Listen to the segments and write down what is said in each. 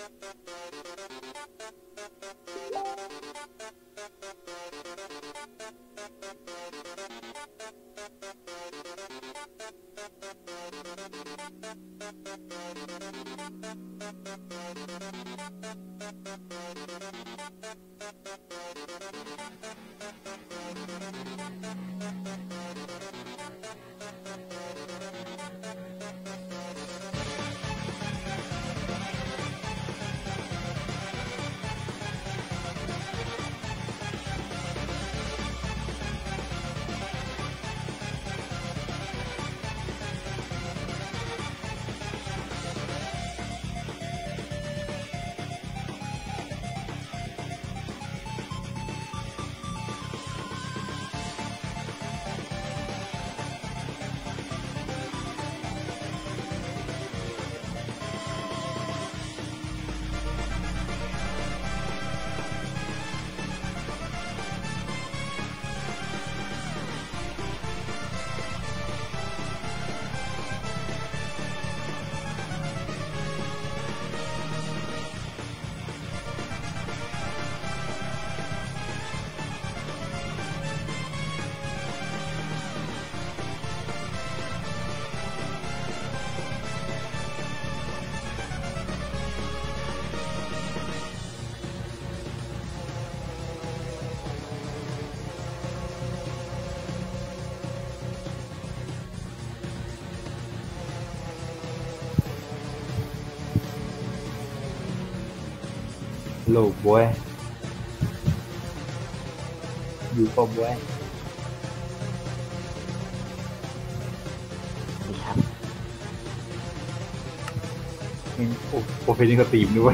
โลกบวยอยู่ปะบวยนี่ครับโอ้เพลงสตรีมด้วย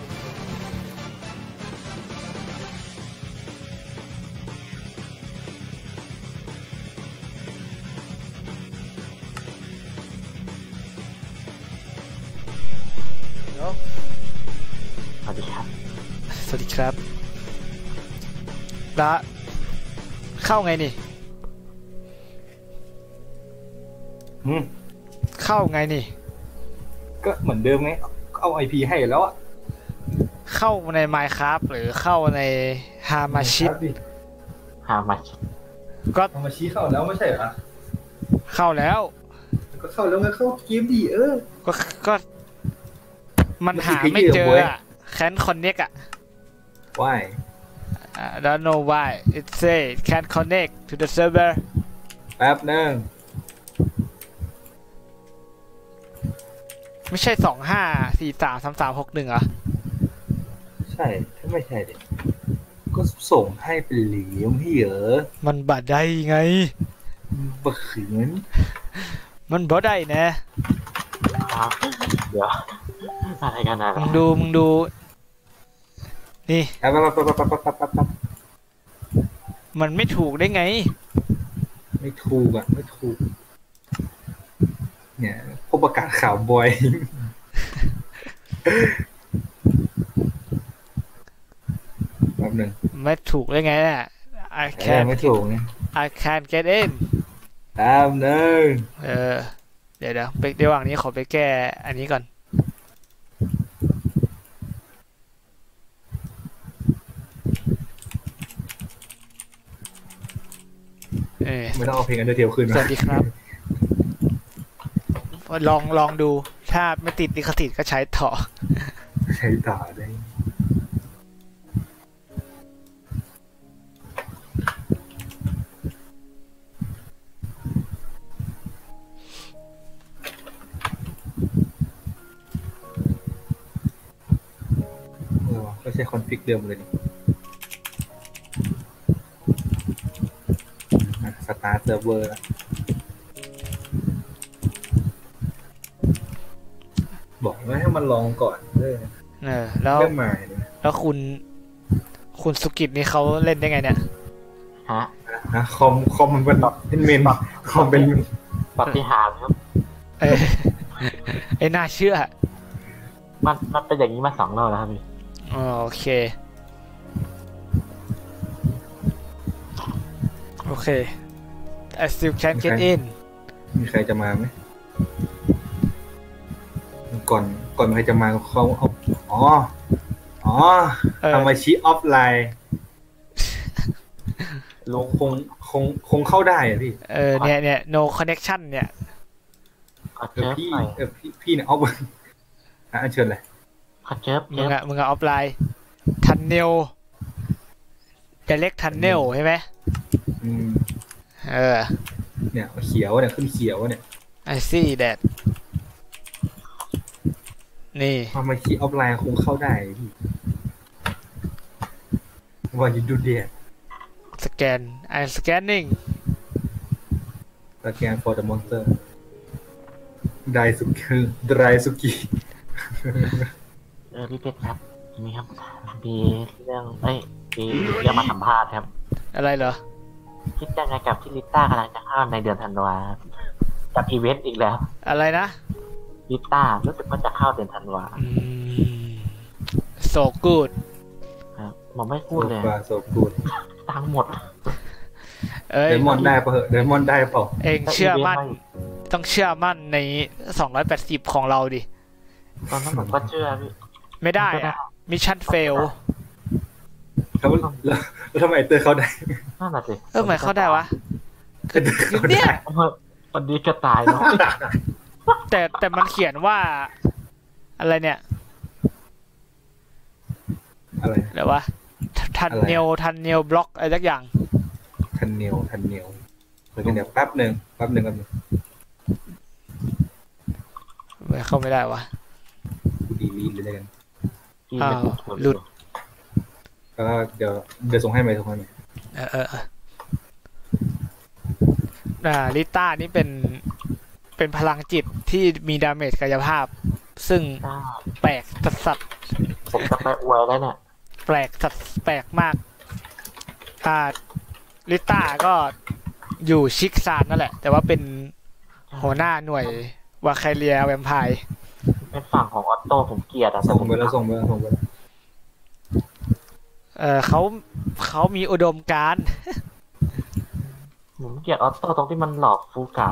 สวัสดีครับสวัสดีครับแล้วเข้าไงนี่เข้าไงนี่ก็เหมือนเดิมไงเอา IP ให้แล้วอะเข้าใน Minecraft หรือเข้าใน Hamaship ก็ Hamaship เข้าแล้วไม่ใช่เหรอเข้าแล้วก็เข้าแล้วไงเข้าเกมดีก็มันหาไม่เจออะCan't connect อะ Why I don't know why it say can't connect to the server แป๊บนึงไม่ใช่25433361เหรอใช่ถ้าไม่ใช่ดิก็ส่งให้ไปเหลียมพี่เหรอมันบัดได้ไงบักขืนมันบ่ได้นะเดี๋ยวอะไรกันนะมึงดูนี่มันไม่ถูกได้ไงไม่ถูกอ่ะไม่ถูกเนี่ยพบประกาศข่าวบอยแป๊บนึงไม่ถูกได้ไงน่ะไม่ถูกเนี่ย I can't get in แป๊บนึงเดี๋ยวไประหว่างนี้ขอไปแก้อันนี้ก่อนไม่ต้องเอาเพลงUndertaleขึ้นสวัสดีครับลองดูถ้าไม่ติดลิขสิทธิ์ก็ใช้ต่อได้ก็ใช้คอนฟิกเดิมเลยสตาร์ทเซิร์ฟเวอร์บอกว่าให้มันลองก่อนแล้วคุณสุกิจนี่เขาเล่นได้ไงเนี่ยคอมมันเป็นเมนคอมเป็นปฏิหารครับไอ้น่าเชื่อมันเป็นอย่างนี้มา2 รอบแล้วครับพี่โอเคI still can't get in มีใครจะมาไหมก่อนใครจะมาเขาเอาอ๋อทำมาชี้ออฟไลน์ลงคงเข้าได้อะพี่เนี่ย no connection เนี่ยพี่เนี่ยออฟเชิญเลยมึงออฟไลน์ทันเนลdirect tunnel ใช่ไหมเนี่ยเขียวเนี่ยขึ้นเขียวเนี่ย I see that นี่ทำมาชี้ออฟไลน์คงเข้าได้พี่วันนี้ดูเดียสแกน I'm scanning สแกน for the monster ไดสุกิพี่เป็ดครับมีครับมีเรื่องมีเรื่องมาสัมภาษณ์ครับอะไรเหรอคิดยังไงกับที่ลิต้ากำลังจะเข้าในเดือนธันวากับอีเวนต์อีกแล้วอะไรนะลิต้ารู้สึกว่าจะเข้าเดือนธันวา so good ครับผมไม่พูดเลย so good ตังหมดเดมอนได้ปะเหรอเดมอนได้เปล่าเองเชื่อมั่นต้องเชื่อมั่นใน280ของเราดิตอนนั้นผมก็เชื่อพี่ไม่ได้อะมิชชั่นเฟลแล้วทำไมเตอร์เขาได้นั่นแหละสิทำไมเขาได้วะเนี่ยวันนี้ก็ตายเนาะแต่มันเขียนว่าอะไรเนี่ยอะไรเดี๋ยววะทันเนลบล็อกอะไรสักอย่างทันเนลเดี๋ยวแป๊บหนึ่งเข้าไม่ได้วะดีลีดเลยกันหลุดก็เดี๋ยวส่งให้ไหมลิต้านี่เป็นพลังจิตที่มีดาเมจกายภาพซึ่งแปลกสัสผมจะไปอวยแล้วเนี่ยแปลกมากลิต้าก็อยู่ชิกซานนั่นแหละแต่ว่าเป็นหัวหน้าหน่วยวาไคเลียแวมไพร์เป็นฝั่งของออตโต้ผมเกลียดส่งไปแล้วเขามีอุดมการณ์ผมเกลียดออตโต้ตรงที่มันหลอกฟูกะ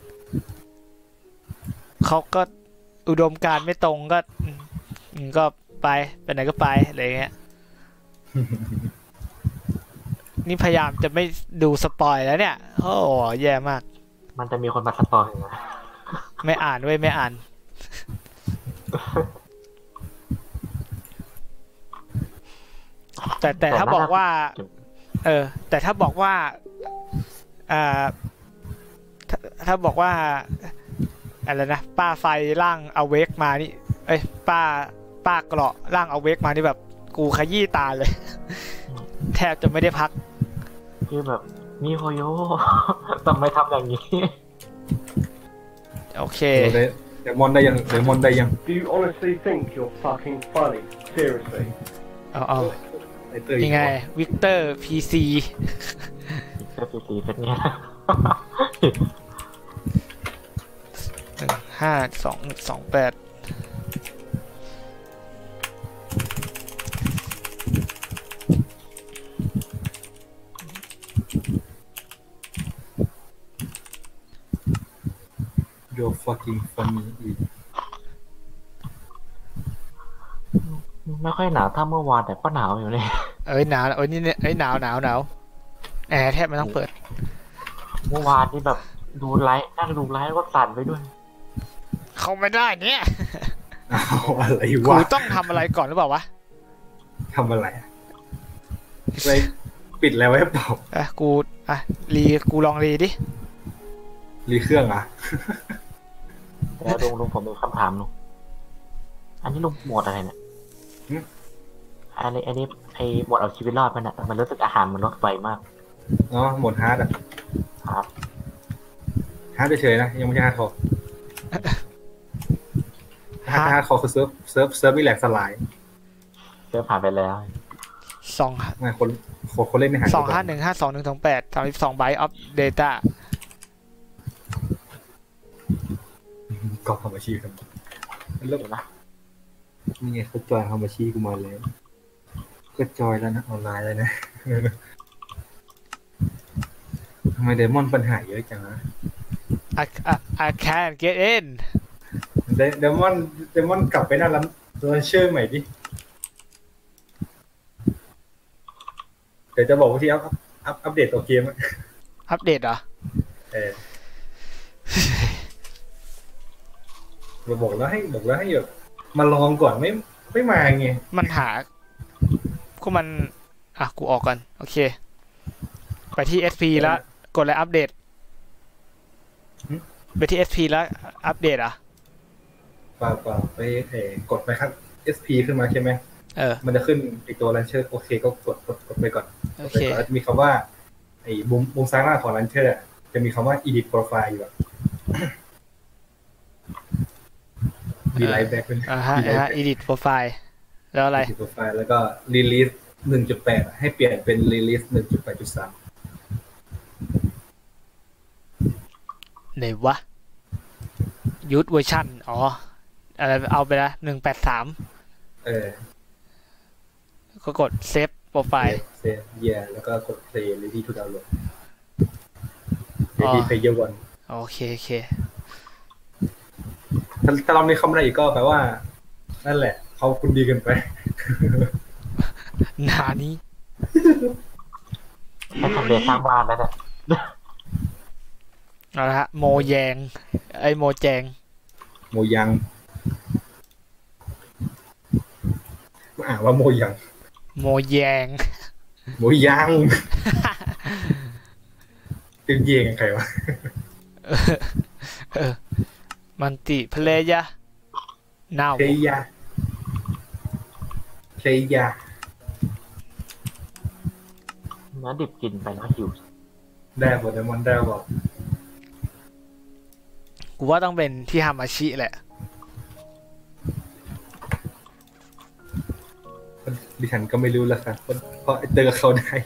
เขาก็อุดมการณ์ไม่ตรงก็ไปไหนก็ไปอะไรเงี้ยนี่พยายามจะไม่ดูสปอยแล้วเนี่ยโอ้แย่มากมันจะมีคนมาสปอยนะไม่อ่านไม่อ่านแต่ถ้าบอกว่าแต่ถ้าบอกว่าถ้าบอกว่าอะไรนะป้าไฟร่างเอาเวกมานี่ป้าเกราะร่างเอาเวกมานี่แบบกูขยี้ตาเลยแทบจะไม่ได้พักคือแบบมีโฮโยทำไมทำอย่างนี้โอเคเดมอนได้ยัง Do you honestly think you're fucking funny seriously เอายังไงวิกเตอร์พีซีเป็นไง 15228 You're fucking funny ไม่ค่อยหนาวถ้าเมื่อวานแต่ก็หนาวอยู่เลยหนาวนี่เนี่ยหนาวแอร์แทบไม่ต้องเปิดเมื่อวานที่แบบดูไลฟ์นั่งดูไลฟ์ก็สั่นไปด้วยเขาไม่ได้เนี่ยอะไรวะกูต้องทำอะไรก่อนหรือเปล่าวะทำอะไรไปปิดแล้วไว้เปล่ากูลองรีดิรีเครื่องอ่ะแล้วลุงผมมีคำถามลุงอันนี้ลุงหมดอะไรเนี่ยอันนี้หมดเอาชีวิตรอดมันอ่ะมันรู้สึกอาหารมันลดไฟมากหมดฮาร์ดอ่ะฮาร์ดเฉยๆนะยังไม่ใช่ฮาร์ดคอร์ฮาร์ดคอร์คือเซิร์ฟนี่แหลกสลายเซิร์ฟผ่านไปแล้วไม่คนเล่นไม่หาย 2515228 32 ไบต์ออฟเดต้าก็ทำอาชีพครับเลิกนะนี่ไงเขาจอยทำอาชีพกูมาแล้วก็จอยแล้วนะออนไลน์เลยนะทำไมเดมอนปัญหาเยอะจังนะ I can't get in เดมอนกลับไปนั่นแล้วตัวเชื่อใหม่ดิเดี๋ยวจะบอกว่าที่อัปเดตตัวเกมอะอัปเดตเหรอเออบอกแล้วให้แบบมาลองก่อนไม่มาไงมันหาก็มันกูออกก่อนโอเคไปที่ SP แล้วกดอะไรอัปเดตไปที่ SP แล้วอัปเดตเปล่าไปกดไปครับ SP ขึ้นมาใช่ไหม มันจะขึ้นอีกตัว Launcher โอเคก็กดไปก่อนกดไปก่อนแล้วจะมีคำว่าไอ้มุมซ้ายล่างของ Launcher จะมีคำว่า Edit Profile อยู่ดีไลท์แบ็คเป็น edit profile แล้วอะไร Edit Profile แล้วก็ Release 1.8 ให้เปลี่ยนเป็น Release 1.8.3 ไหนวะยูทเวอร์ชันอะไรเอาไปละ183ก็กดเซฟโปรไฟล์เซฟแล้วก็กด Play Ready to Download Ready Player One โอเคถ้ารอบนี้เข้าไม่ได้อีกก็แปลว่านั่นแหละเขาคุณดีกันไปหนานี้ให้ทำเรียนสร้างบ้านแล้วเนี่ยเอาละฮะโมแยงโมแจงโมยังอ่านว่าโมยังโมแยงโมยังตึงเยงใครวะมันติเพลยะนาวเพลยะเนื้อดิบกินไปแล้วหิวได้หมดเลยมันได้บอกกูว่าต้องเป็นที่ฮามาชิแหละดิฉันก็ไม่รู้แล้วครับเพราะเจอกับเขาได้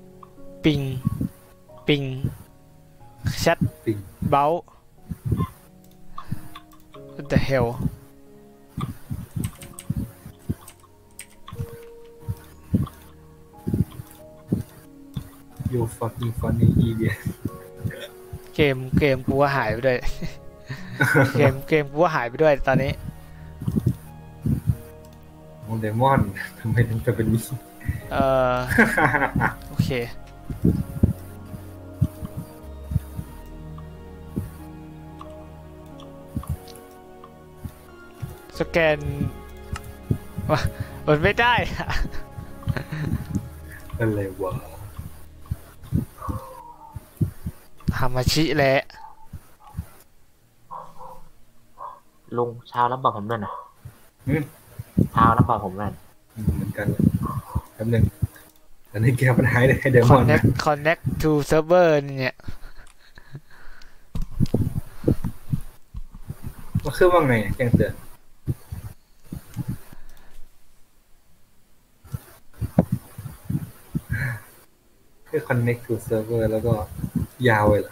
ปิงแชทเบ้า What the hell You fucking funny idiot เกมกูว่าหายไปด้วย เกมกูว่าหายไปด้วยตอนนี้โมเดมอนทำไมถึงจะเป็นนี้โอเคสแกนมันไม่ได้อะไรวะฮามาชิแหละลุงเช้าแล้วบอกผมด้วยนะเช้าแล้วบอกผมด้วยเหมือนกันแป๊บนึงอันนี้แก้ปัญหาให้เดมอนนะ connect to server เนี่ยว่าคือว่าไงแจ้งเตือนคือ connect to server แล้วก็ยาวเลยเหรอ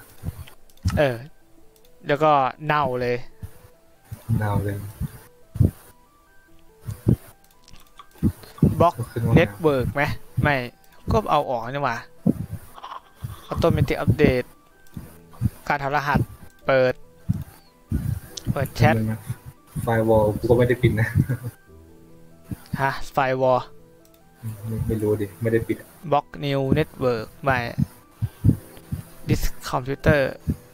แล้วก็เน่าเลยบล็อกเน็ตเวิร์กไหมไม่ก็เอาออกนี่หว่าออโตเมติกอัปเดตการทำรหัสเปิดแชทไฟวอลกูก็ไม่ได้ปิดนะไฟวอลไม่รู้ดิไม่ได้ปิดบล็อกนิวเน็ตเวิร์กไม่ดิสคอมพิวเตอร์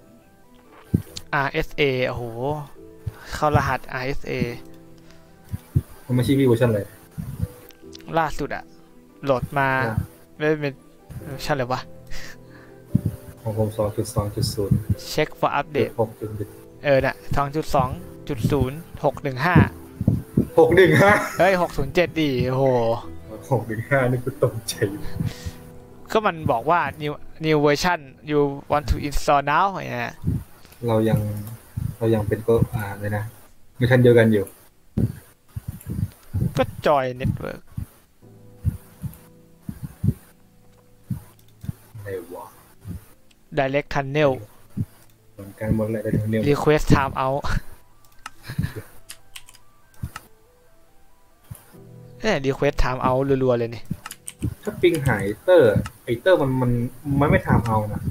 RSA โอ้โหเข้ารหัส RSA มันไม่ใช่เวอร์ชันเลยล่าสุดโหลดมาไม่เป็นชั่นเลยวะของผม 2.2.0 เช็ค for update น่ะ 2.2.0 615 เฮ้ย607ดิโอ้โห 615นี่กูตกใจก็มันบอกว่า new version you want to install now เนี่ยเรายังเป็นก็เลยนะมีทันเดียวกันอยู่ก็จอยเน็ตเวิร์กDirect Tunnel การมองอะไร Direct Tunnel Request Time Out Request Time Out รัวๆเลยนี่ถ้าปิงหายเตอร์มันไม่ Time Out นะ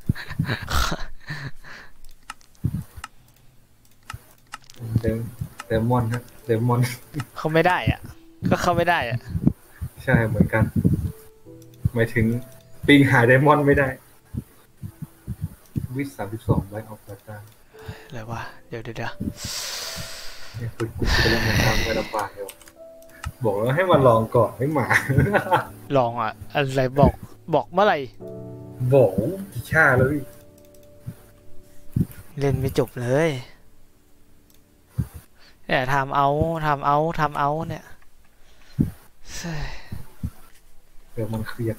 แต่มอนครับเดมอนเขาไม่ได้อ่ะก็เข้าไม่ได้อ่ะใช่เหมือนกันหมายถึงปิงหาไดมอนด์ไม่ได้วิส32ไว้ออกมาได้อะไรวะเดี๋ยวเนี่ยคุณจะเล่นมันทำไม่ลำบากเลยบอกแล้วให้มาลองก่อนไม่มาลองอ่ะอะไรบอกเมื่อไหร่บอกกี่ชาเลยเล่นไม่จบเลยเนี่ยทำเอาเนี่ยเดี๋ยวมันเครียด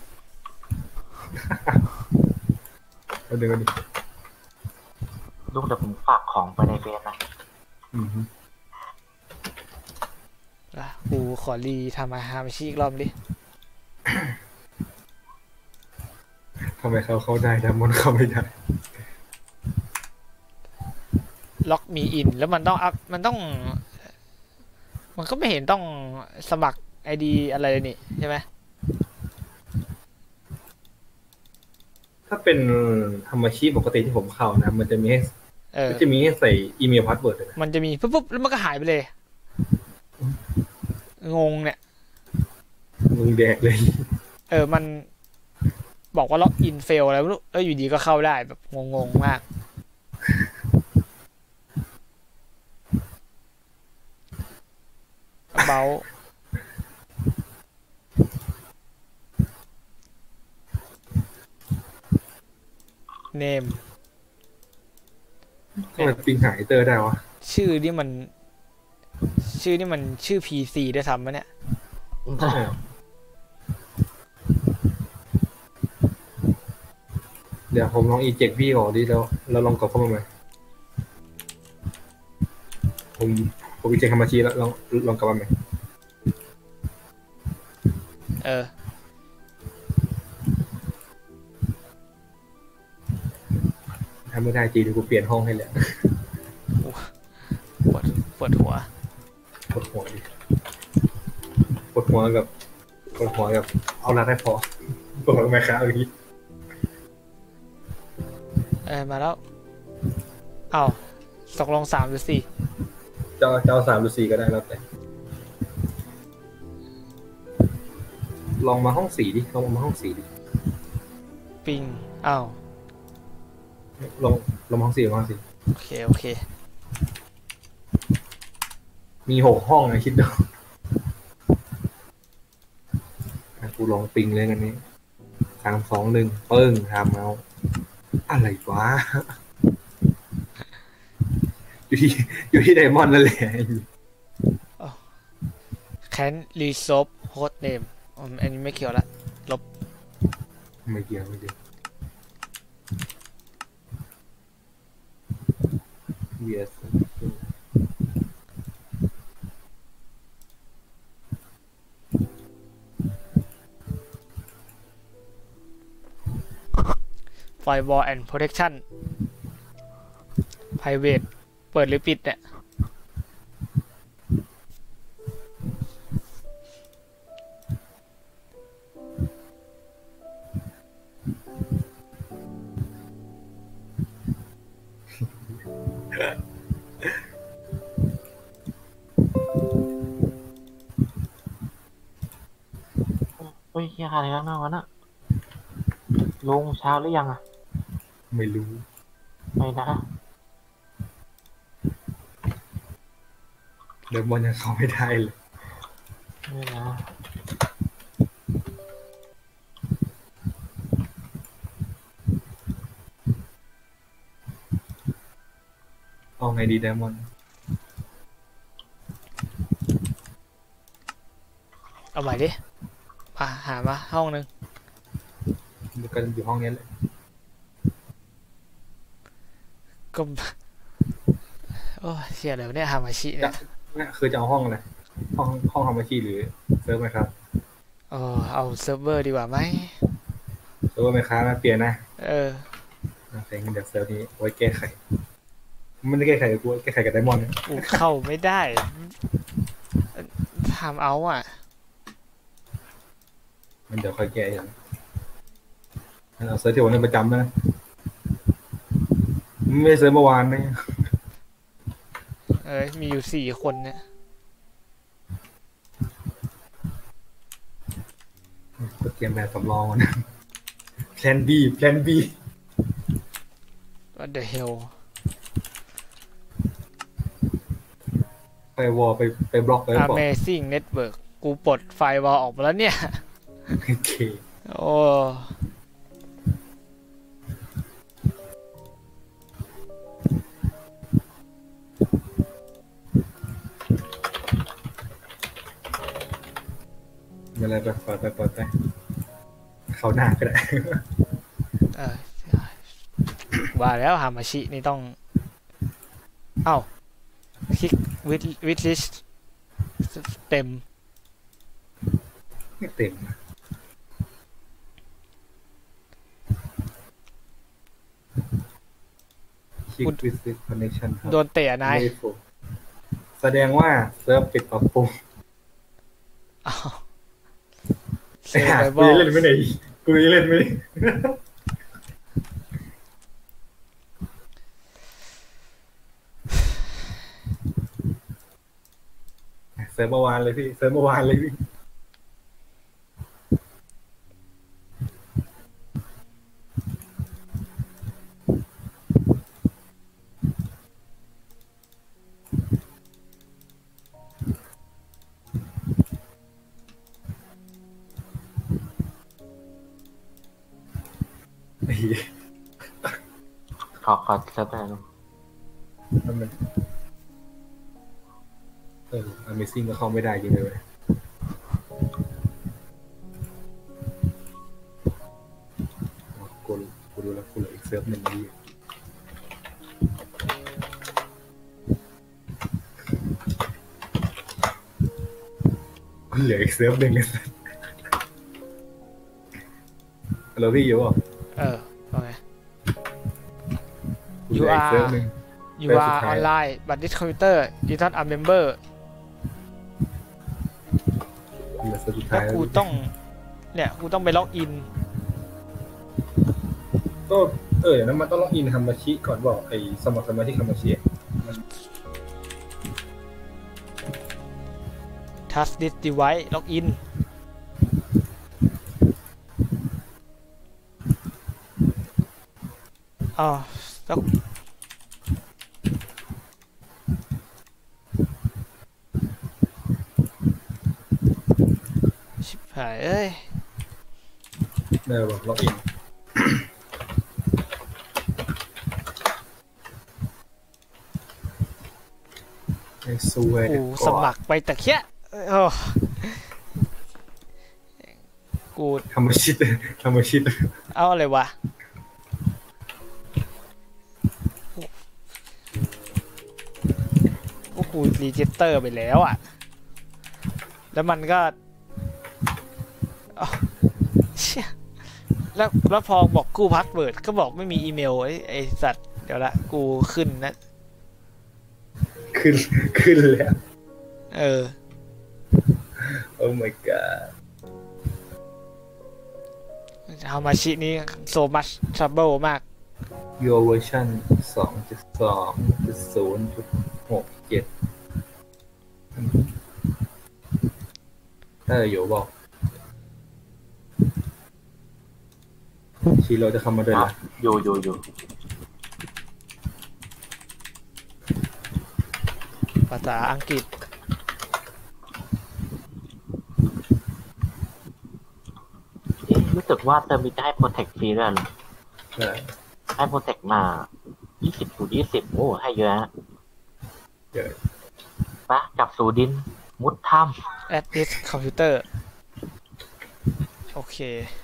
เอาดูดิลูกเดี๋ยวผมฝากของไปในเฟซนะกูขอรีทำอาหารชีกรอบดิทำไมเขาได้แต่มอนเขาไม่ได้ล็อกมีอินแล้วมันต้องอัพมันก็ไม่เห็นต้องสมัครไอดีอะไรนี่ใช่ไหมถ้าเป็นธรรมชีปกติที่ผมเข้านะมันจะมีให้ใส่อีเมลพาสเวิร์ดมันจะมีปุ๊บแล้วมันก็หายไปเลยงงเนี่ยมึงแดกเลยมันบอกว่าล็อกอินเฟลอะไรไม่รู้อยู่ดีก็เข้าได้แบบงงมากเบาเนมทำไมปิงหายเตอร์ได้วะชื่อนี่มันชื่อ PC ได้ซ้ำมั้ยเนี่ยเดี๋ยวผมลองอีเจ็กพี่ก่อนดิแล้วลองกดเข้ามาใหม่ผมอีเจ็กธรรมชีแล้วลองกลับมาใหม่ถ้าไม่ได้จีนกูเปลี่ยนห้องให้เลยปวดหัวดิปวดหัวกับเอาละได้พอปวดหัวไหมครับอย่างนี้มาแล้วตกลง3 หรือ 4 จะเอา3 หรือ 4ก็ได้แล้วแต่ลองมาห้อง4ดิลองมาห้อง4ดิปิงลองห้อง4 โอเคมี6ห้องนะคิดดูกูลองปิงเลยกันนี้3 2 1ปึ้งทำเอาอะไรวะอยู่ที่ไดมอนด์นั่นแหละแคนรีซอฟโฮสต์เนมอันนี้ไม่เกี่ยวละลบไม่เกี่ยวyes Firewall and Protection Private เปิดหรือปิดเนี่ยเฮ้ยยังอะไรข้างนอกวะน่ะลงเช้าหรือยังอ่ะไม่รู้ไม่นะเดี๋ยวบอลยังเข้าไม่ได้เลยไม่นะเอาไงดีไดมอนด์เอาใหม่ดิหามาห้องนึงมันก็อยู่ห้องนี้เลยก็โอ้เสียแล้วเนี่ยฮามาชิเนี่ยคือจะเอาห้องอะไรห้องฮามาชิหรือเซิร์ฟไหมครับเอาเซิร์ฟเวอร์ดีกว่าไหมเซิร์ฟเวอร์ไหมครับมาเปลี่ยนนะเดี๋ยวเซิร์ฟนี้ไว้แก้ไขไม่ได้แก้ไขกับกูแก้ไขกับไดมอนด์กูเข้าไม่ได้ทำเอามันเดี๋ยวค่อยแก้อย่างเราเซิร์ฟที่วันนี้ประจำนะไม่เซิร์ฟเมื่อวานนะมีอยู่4 คนเนี่ยก็เตรียมแบบสำรองนะแพลน B What the hell ไฟวอลไปบล็อกไปบอก Amazing Network กูปลดไฟวอลออกมาแล้วเนี่ยโอเคโอ้อะไรไปปล่อยไปเขาหน้าก็ได้ว่าแล้วฮามาชินี่ต้องคลิกวิดลิสเต็มไม่เต็มคลิกวิดลิสคอนเนคชั่นครับโดนเตะนายแสดงว่าเริ่มปิดปรับปรุงกูเล่นไม่ได้กูเล่นไม่ได้เซิร์ฟเมื่อวานเลยพี่ขอเซิร์ฟไปนะ Amazing ก็เข้าไม่ได้จริงเลยกูดูแล้วกูเหลืออีกเซิร์ฟหนึ่งนี่กูเหลืออีกเซิร์ฟหนึ่งเลยเราพี่อยู่ป่ะว่าไง You are online but this computer is not a member แล้วกูต้องไปล็อกอินก็อย่างนั้นมันต้องล็อกอินฮามาชิก่อนบอกไอ้สมัครสมาชิกฮามาชิ Touch this device ล็อกอินแล้วชิบหายบอกล็อกอินไอ้ซูเวกูสมัครไปแต่แค่กูทำมาชิดเอาอะไรวะกูรีจิสเตอร์ไปแล้วแล้วมันก็เชี่ยแล้วพอบอกกู้พาสเวิร์ดก็บอกไม่มีอีเมลไอ้สัตว์เดี๋ยวละกูขึ้นนะขึ้นแล้วOh my god ฮามาชินี่ so much trouble มาก Your version 2.2.0.67อยู่บอกชีเราจะเข้ามาด้วยนะอยู่ภาษาอังกฤษรู้สึกว่าเติมมีจะให้ Protect ฟรีด้วยนะให้ Protect มา20/20โอ้ให้เยอะนะปะจับสู่ดินมุดถ้ำ Add this computer โอเค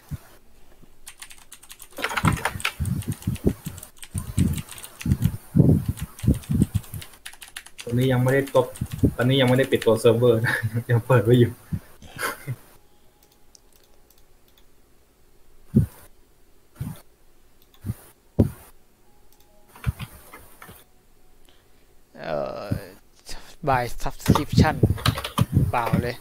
ตอนนี้ยังไม่ได้ปิดตัวเซิร์ฟเวอร์นะยังเปิดไว้อยู่ by subscription เปล่าเลย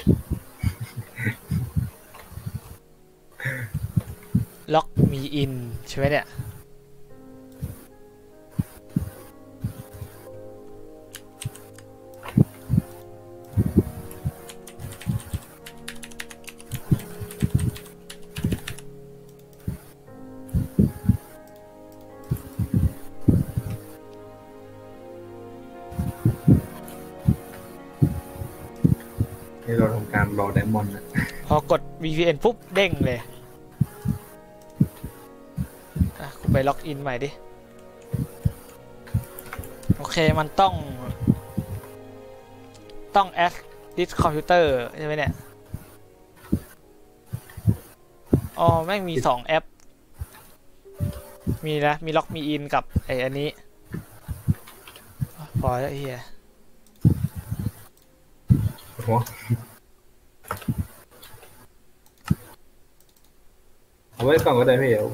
ล็อกมีอินใช่ไหมเนี่ยนี่เราทำการรอไดมอนด์นะพอกด VPN ปุ๊บเด้งเลยกูไปล็อกอินใหม่ดิโอเคมันต้อง add this computer ใช่ไหมเนี่ยอ๋อแม่งมี2แอปมีนะมีล็อกมีอินกับอันนี้พอแล้วเฮียหัวเอาไว้ก่อนก็ได้พี่เอ๋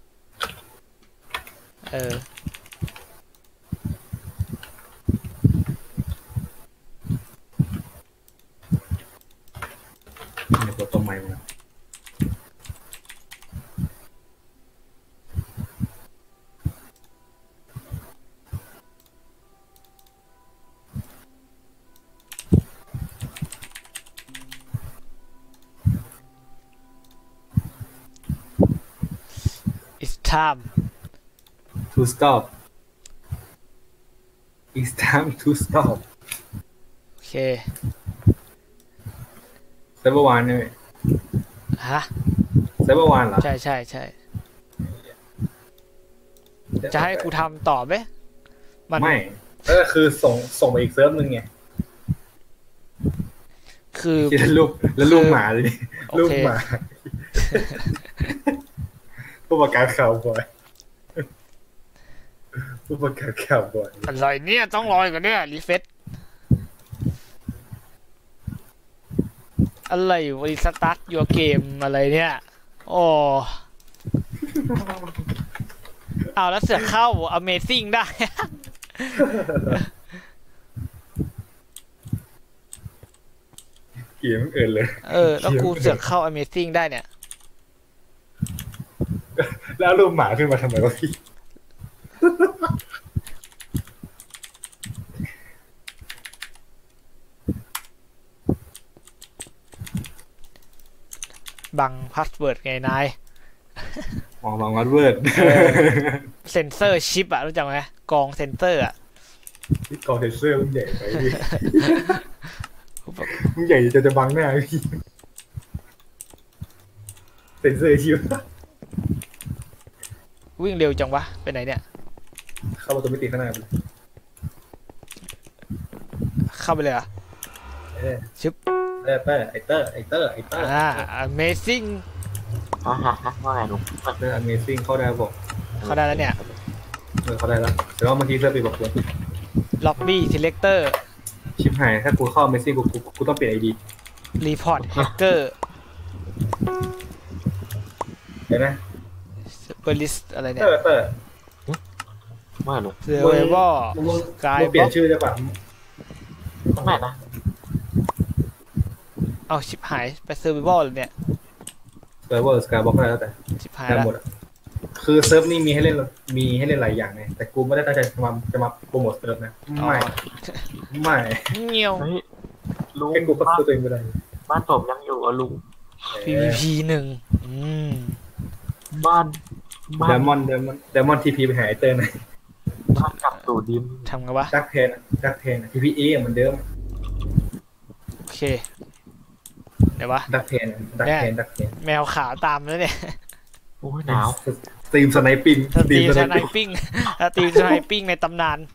เนี่ยตัวต้นไม้มา It's time to stop it's time to stop โอเคเซิร์ฟเวอร์วานเนี่ยฮะเซิร์ฟเวอร์วานเหรอใช่จะให้กูทำต่อไหมไม่ก็คือส่งไปอีกเซิร์ฟนึงไงคือแล้วลูกหมาเลยลูกหมาผู้ประกาศข่าวบ่อยผู้ประกาศข่าวบ่อยอะไรเนี่ยต้องรอกันเนี่ยรีเฟซอะไรรีสตาร์ทยูเกมอะไรเนี่ยโอ้เอาแล้วเสือกเข้า Amazing ได้เกมเลยแล้วกูเสือกเข้า Amazing ได้เนี่ยแล้วรูปหมาขึ้นมาทำไมวะพี่บังพาสเวิร์ดไงนายบังพาสเวิร์ดเซนเซอร์ชิปอะรู้จักไหมกองเซนเซอร์อะที่กองเซนเซอร์มันใหญ่ไปพี่มันใหญ่จะบังหน้าพี่เซนเซอร์ชิปวิ่งเร็วจังวะไปไหนเนี่ยเข้าประตูมิติข้างหน้าไปเข้าไปเลยอ่ะชิปไอเตอร์ Amazing ว่าไงลุง Amazing เข้าได้บอกเข้าได้แล้วเนี่ยเข้าได้แล้วแต่ว่าเมื่อกี้เซิร์ฟไปบอกกู Lobby Selector ชิปหายถ้ากูเข้า Amazing กูต้องเปลี่ยน ID Report Hacker เห็นไหม Superlist อะไรเนี่ยเตอร์ว่าลุง Survivor กายเปลี่ยนชื่อได้ป่ะไม่นะเอาชิปหายไป Survivor เลยเนี่ย Survivor Skyblock ได้แล้วแต่ชิปหายแล้วคือเซิร์ฟนี่มีให้เล่นหลายอย่างไงแต่กูไม่ได้ตั้งใจจะมาโปรโมทเซิร์ฟนะไม่เงี้ยวลุงให้กูพักตัวเองไปได้บ้านผมยังอยู่อ่ะลุง PVP 1 บ้าน Diamond TP ไปหาไอเตอร์หน่อยบ้านกลับสู่ดิมทำไงวะดักเทนTPA เหมือนเดิมโอเคเดี๋ยววะดักเทนแมวขาวตามแล้วเนี่ยโอ้ยหนาวทีมสไนปิ้งในตำนาน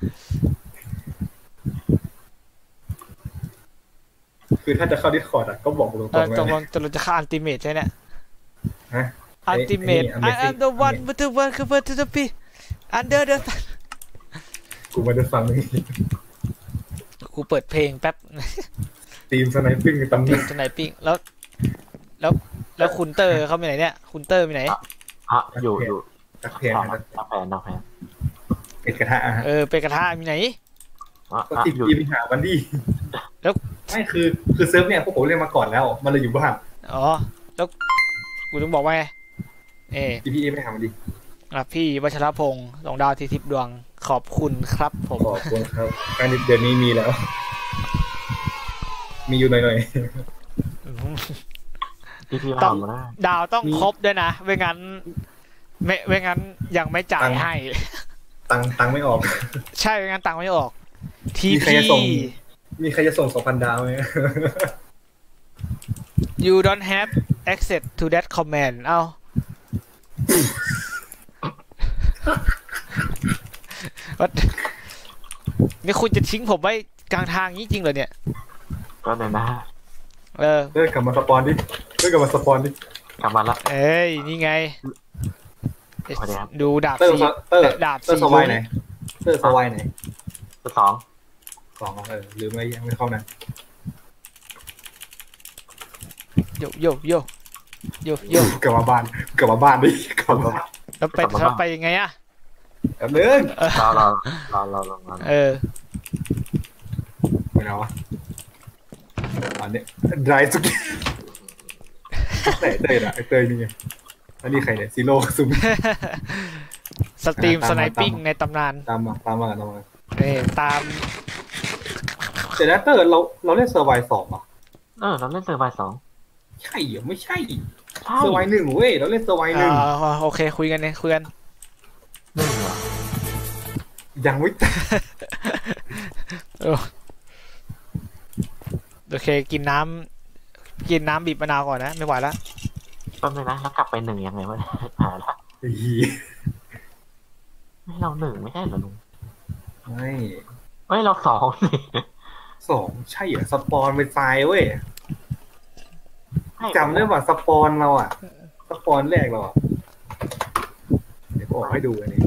คือถ้าจะเข้า Discord อ่ะก็บอกตรงๆตรงจะเข้า Ultimate ใช่เนี่ยฮะ Ultimate I am the one with the one cover to the P under the กูไม่ได้ฟังนี่กูเปิดเพลงแป๊บทีมสไนปิ้งตำนานสไนปิ้งแล้วคุณเตอร์เขาไปไหนเนี่ยคุณเตอร์ไปไหนอยู่ดักแพนเป็นกระทะเป็นกระทะมีไหนก็ติดมีหาบันดี้แล้วไม่คือเซิร์ฟเนี่ยพวกผมเล่นมาก่อนแล้วมันเลยอยู่บ้านอ๋อแล้วกูต้องบอกว่า TPA ไม่ทำดิพี่วัชรพงศ์ส่งดาวที่10 ดวงขอบคุณครับผมขอบคุณครับการเดือนนี้มีแล้วมีอยู่หน่อยๆต้องดาวต้องครบด้วยนะไม่งั้นยังไม่จ่ายให้ตังไม่ออกใช่ไม่งั้นตังไม่ออกมีใครจะส่ง 2,000 ดาวไหม You don't have access to that command เอ้านี่คุณจะทิ้งผมไว้กลางทางนี้จริงเหรอเนี่ยก็เลยนะกลับมาสปอนดิกลับมาละเอ้ยนี่ไงดูดาบสวายไหนสวายไหน2หรือยังไม่เข้านะโยกลับมาบ้านดิแล้วไปยังไงอะแบบนึงเราไม่เอาอันนี้ดรายสุดเตยนี่ไงอันนี้ใครเนี่ยซีโร่ซุมสตรีมสไนปิ้งในตำนานตามมาตามแต่นะเตอร์เราเล่นเซอร์ไว2อ่ะเราเล่นเซอร์ไว2 ใช่เหรอไม่ใช่เซอร์ไว1เว้ยเราเล่นเซอร์ไว1 โอเคคุยกันยังไม่โอเคกินน้ำบีบมะนาวก่อนนะไม่ไหวแล้วแป๊บนึงนะแล้วกลับไป1ยังไงวะหาละไม่เรา1ไม่ใช่เหรอลุงไม่เรา2สิ 2ใช่เหรอสปอนเป็นไฟเว้ยจำได้ว่าสปอนเราอ่ะสปอนแรกเราเดี๋ยวบอกให้ดูอันนี้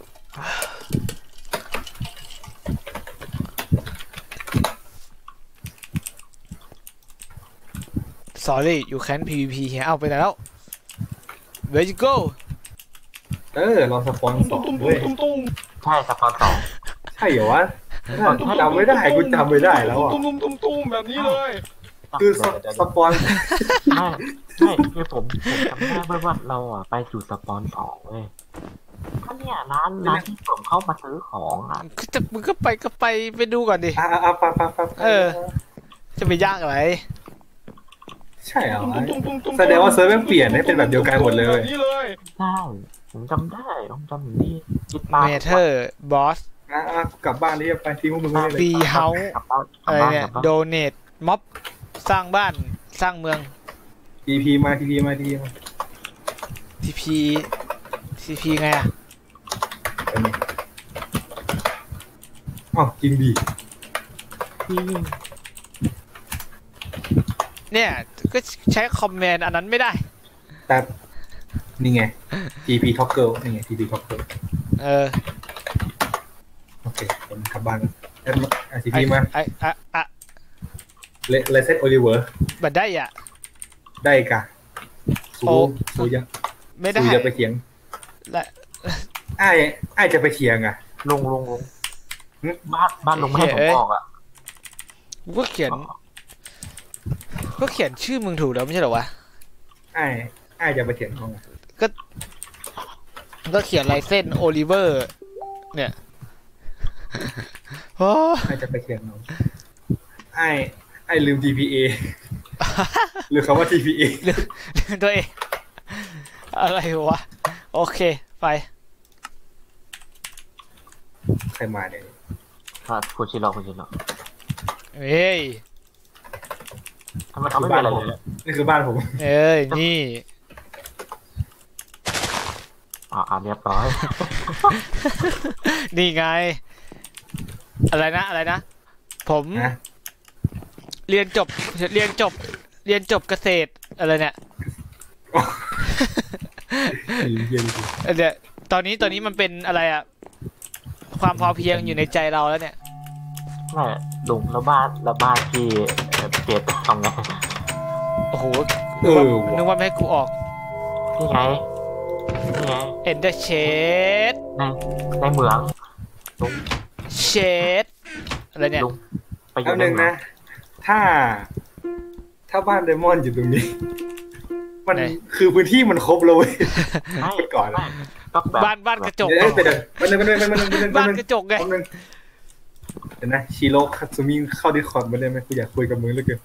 Sorry you can't PVP เฮียเอาไปแล้ว Where you go เราสปอน2เว้ยใช่สปอน 2ใช่เหรอวะจำไม่ได้กูจำไม่ได้แล้วอ่ะตุ้มแบบนี้เลยคือสปอนไม่คือผมจำได้ว่าเราอ่ะไปสู่สปอน2เว้ยก็เนี่ยร้านที่ผมเข้ามาซื้อของอ่ะจะมึงก็ไปดูก่อนดิจะไปยากอะไรใช่เหรอแสดงว่าเซิร์ฟเปลี่ยนให้เป็นแบบเดียวกันหมดเลยใช่ผมจำได้ผมจำนี่เมเทอร์บอสกลับบ้านนี่ไปทิ้งมึงไม่เลยบีเฮาอะไรเนี่ยโดเนทม็อบสร้างบ้านสร้างเมือง TP มา TP ไงอ่ะจริงดีเนี่ยก็ใช้คอมเมนต์อันนั้นไม่ได้แต่นี่ไง TP Top Girl นี่ไง TP Top Girl โอเคผมกลับบ้านTP มาเลเซตโอลิเวอร์บัดได้อ่ะได้กะสู้ยังไม่ได้จะไปเถียงไอ้จะไปเถียงอ่ะลงบ้านลงไม่ให้ผมออกอ่ะก็เขียนชื่อมึงถูกแล้วไม่ใช่หรอวะไอ้จะไปเถียงเขาไงก็เขียนลายเส้นโอลิเวอร์เนี่ยไอ้จะไปเถียงน้องไอ้ลืม TPA หรือคำว่า TPA ลืมตัวเองอะไรวะโอเคไปใครมาเนี่ยคุณชิโร่เฮ้ยทำไมเขาไม่เป็นอะไรเลยนี่คือบ้านผมนี่เรียบร้อยนี่ไงอะไรนะผมเรียนจบเกษตรอะไรเนี่ยเดี๋ยวตอนนี้มันเป็นอะไรอะความพอเพียงอยู่ในใจเราแล้วเนี่ยไม่ลุงแล้วบ้านที่เปลี่ยนทำไงโอ้โหนึกว่าไม่ให้กูออกนี่ไงเอ็นเดอร์เชดในเมืองเชดอะไรเนี่ยไปอยู่นึงนะทถ้าบ้านไดมอนด์อยู่ตรงนี้ มันคือพื้นที่มันครบเลยก่อนบ้านกระจกบ้านกระจกไงเดี๋ยวนะชิโร่คัตสึมิเข้าดิสคอร์ดมาได้ไหมกูอยากคุยกับมึงเหลือเกิน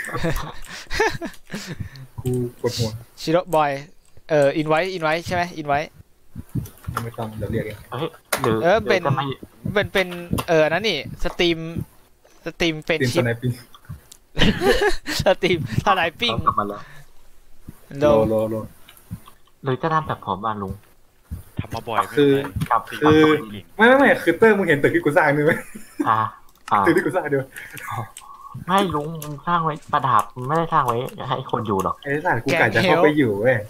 กูปวดหัวชิโร่บอยอินไว้ใช่ไหมอินไว้ไม่ต้องเดี๋ยวเรียกเองเป็นนั่นนี่สตรีมเป็นชิปสตรีมทนายปิ้งโลหรือจะทำแบบผมบ้านลุงทำมาบ่อยคือไม่คือเตอร์มึงเห็นตึกที่กูสร้างนี่ไหมตึกที่กูสร้างด้วยไม่ลุงสร้างไว้ประดับไม่ได้สร้างไว้ให้คนอยู่หรอกไอ้สัตว์กูกะจะเข้าไปอยู่เว้ย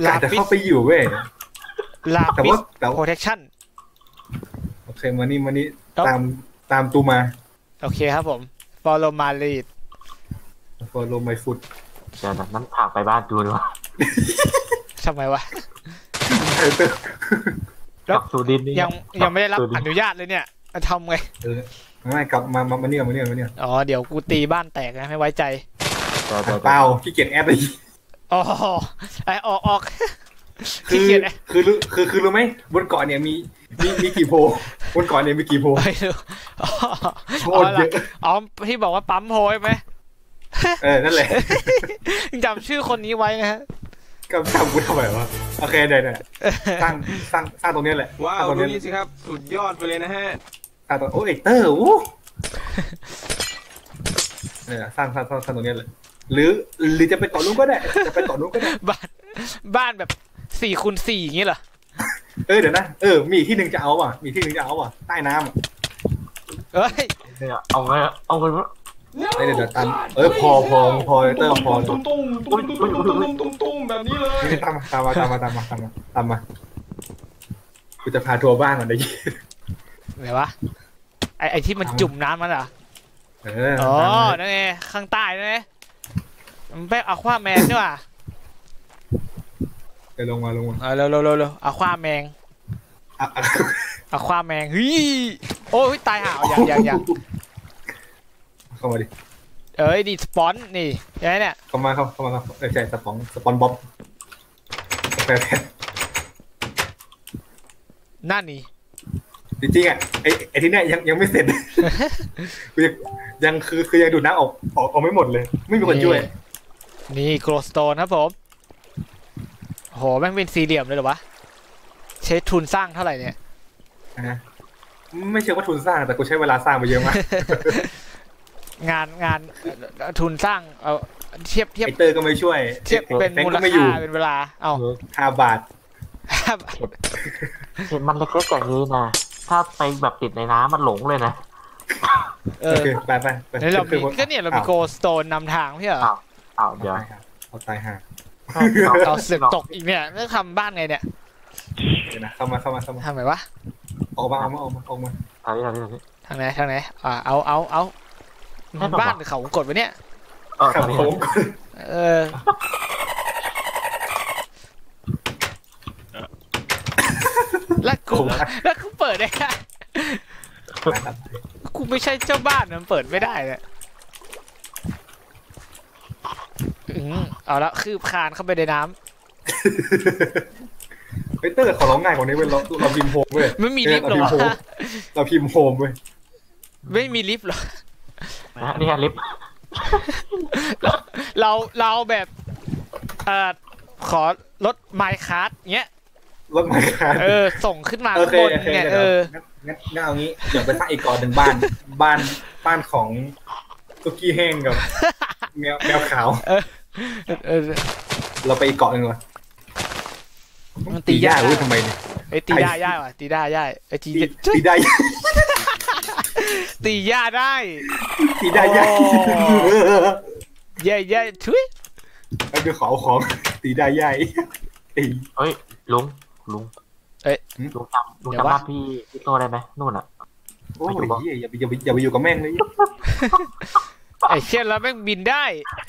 แต่ว่า protection โอเคมานี่ตามตูมาโอเคครับผม follow my lead follow my foot เดี๋ยวนั้นพาไปบ้านดูด้วยทำไมวะแล้วสูดินนี่ยังไม่ได้รับอนุญาตเลยเนี่ยทำไงไม่กลับมาเนี่ยอ๋อเดี๋ยวกูตีบ้านแตกนะไม่ไว้ใจเปล่าขี้เกียจแอดเลยอ๋อออกคือรู้ไหมบนเกาะเนี่ยมีกี่โพบนเกาะเนี่ยมีกี่โพโคตรเยอะที่บอกว่าปั๊มโพใช่ไหมนั่นแหละจำชื่อคนนี้ไว้นะฮะจำกูทำไมวะโอเคได้สร้างตรงนี้แหละว้าวตรงนี้สิครับสุดยอดไปเลยนะฮะสร้างตรงโอ้เตอร์โอ้สร้างตรงนี้เลยหรือจะไปเกาะนู้นก็ได้บ้านแบบ4x4อย่างนี้เหรอเดี๋ยวนะมีที่หนึ่งจะเอาว่ะใต้น้ำเอาไงเดี๋ยวตันพอเตอร์พอตุ้มแบบนี้เลยตามมากูจะพาทัวร์บ้านก่อนได้ยี่ไหนวะไอที่มันจุ่มน้ำมันเหรออ๋อนั่นไงข้างใต้นั่นไงมันเป็นอะควาแมนใช่ป่ะไปลงมาเร็วอะควาแมงเฮ้ยโอ้ยตายห่าวยังเข้ามาดิดิสปอนนี่ยังไงเนี่ยเข้ามาใช่สปอนบ๊อบนั่นนี่จริงๆอ่ะไอ้ที่เนี่ยยังไม่เสร็จยังคือยังดูดน้ำออกไม่หมดเลยไม่มีคนช่วยนี่โกลสโตนครับผมโหแม่งเป็นสี่เหลี่ยมเลยเหรอวะใช้ทุนสร้างเท่าไหร่เนี่ยไม่เชื่อว่าทุนสร้างแต่กูใช้เวลาสร้างไปเยอะมากงานทุนสร้างเอาเทียบไอเตอร์ก็ไม่ช่วยเทียบเป็นมูลค่าเป็นเวลาเอา 5 บาทเห็นมันเล็กๆอย่างนี้นะถ้าไปแบบติดในน้ำมันหลงเลยนะไปแล้วเรามีโกลสโตนนำทางพี่เหรอเดี๋ยวเอาตายห่าเอาเสือกตกอีกเนี่ยแล้วทำบ้านไงเนี่ยเข้ามาทำไงวะออกมาทางไหนเอาบ้านเขากดไว้เนี่ยแล้วกูเปิดได้แค่กูไม่ใช่เจ้าบ้านมันเปิดไม่ได้เลยเอาละคืบคานเข้าไปในน้ำเตอร์ขอร้องง่ายกว่านี้เว้ยเราพิมพ์โฮมเว้ยไม่มีลิฟต์หรอเราพิมพ์โฮมเว้ยไม่มีลิฟต์หรอนี่ลิฟต์เราแบบขอรถไมค์คาร์ดเงี้ยรถไมค์คาร์ดส่งขึ้นมาบนเนี่ยงั้นเอางี้เดี๋ยวไปสร้างอีกก่อนหนึ่งบ้านของซุกี้แห้งกับแมวขาวเราไปอีกเกาะหนึ่งวะมันตีย่าทำไมเนี่ยตีได้ย่าว่ะตีได้ย่าตีได้ตีย่าได้ย่าทุยไอ้เดี๋ยวขอของตีได้ย่าเฮ้ยลุงลุงจำบ้านพี่โตได้ไหมนู่นอ่ะโอ้ยอย่าไปอยู่กับแม่งเลยไอ้เชี่ยแล้วแม่งบินได้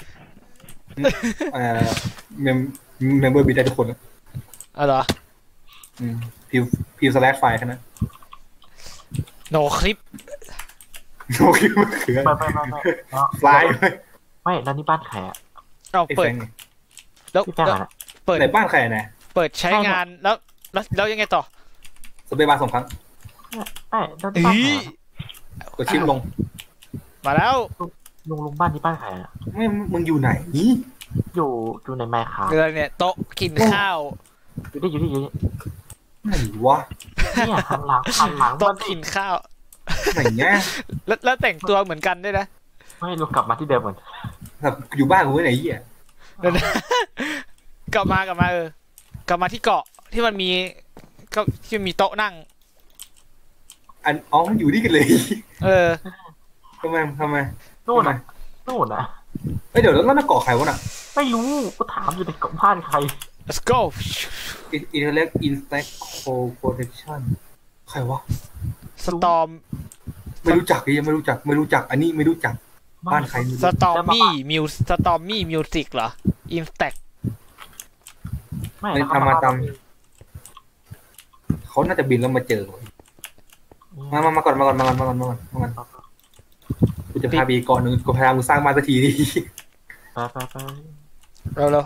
เมมเบอร์บินได้ทุกคนเหรอพิวสแลชไฟล์แค่นั้นโนคลิปโอเคมะเขือไม่ฟลายไปไม่แล้วนี่บ้านใครอ่ะเอาเปิดแล้วพี่แป้งอ่ะเปิดไหนบ้านใครไหนเปิดใช้งานแล้วยังไงต่อสเปรย์บาร์2 ครั้งไม่แล้วนี่บ้านใครกดชิปลงมาแล้วลุงบ้านนี่บ้านใครอ่ะไม่มึงอยู่ไหนนี่อยู่ในไมค์ครับเนี่ยโต๊ะกินข้าวอยู่นี่ไหนวะเนี่ยหันหลังโต๊ะกินข้าวไหนเนี้ยแล้วแต่งตัวเหมือนกันด้วยนะไม่ลุงกลับมาที่เดิมเหมือนแบบอยู่บ้านกูไว้ไหนเหี้ยกลับมากลับมาที่เกาะที่มันมีก็ที่มีโต๊ะนั่งมันอยู่นี่กันเลยทำไมนู่นอ่ะเดี๋ยวแล้วนั่นเกาะใครวะน่ะไม่รู้กูถามอยู่ในเกาะบ้านใคร let's go intellect insect protection ใครวะ storm ไม่รู้จักยังไม่รู้จักอันนี้ไม่รู้จักบ้านใคร stormy music เหรอ insect ไม่ทำมาตามเขาน่าจะบินแล้วมาเจอมาก่อนกูจะพาบีก่อนนึงกูพามึงสร้างบ้านสักทีดิไปเรา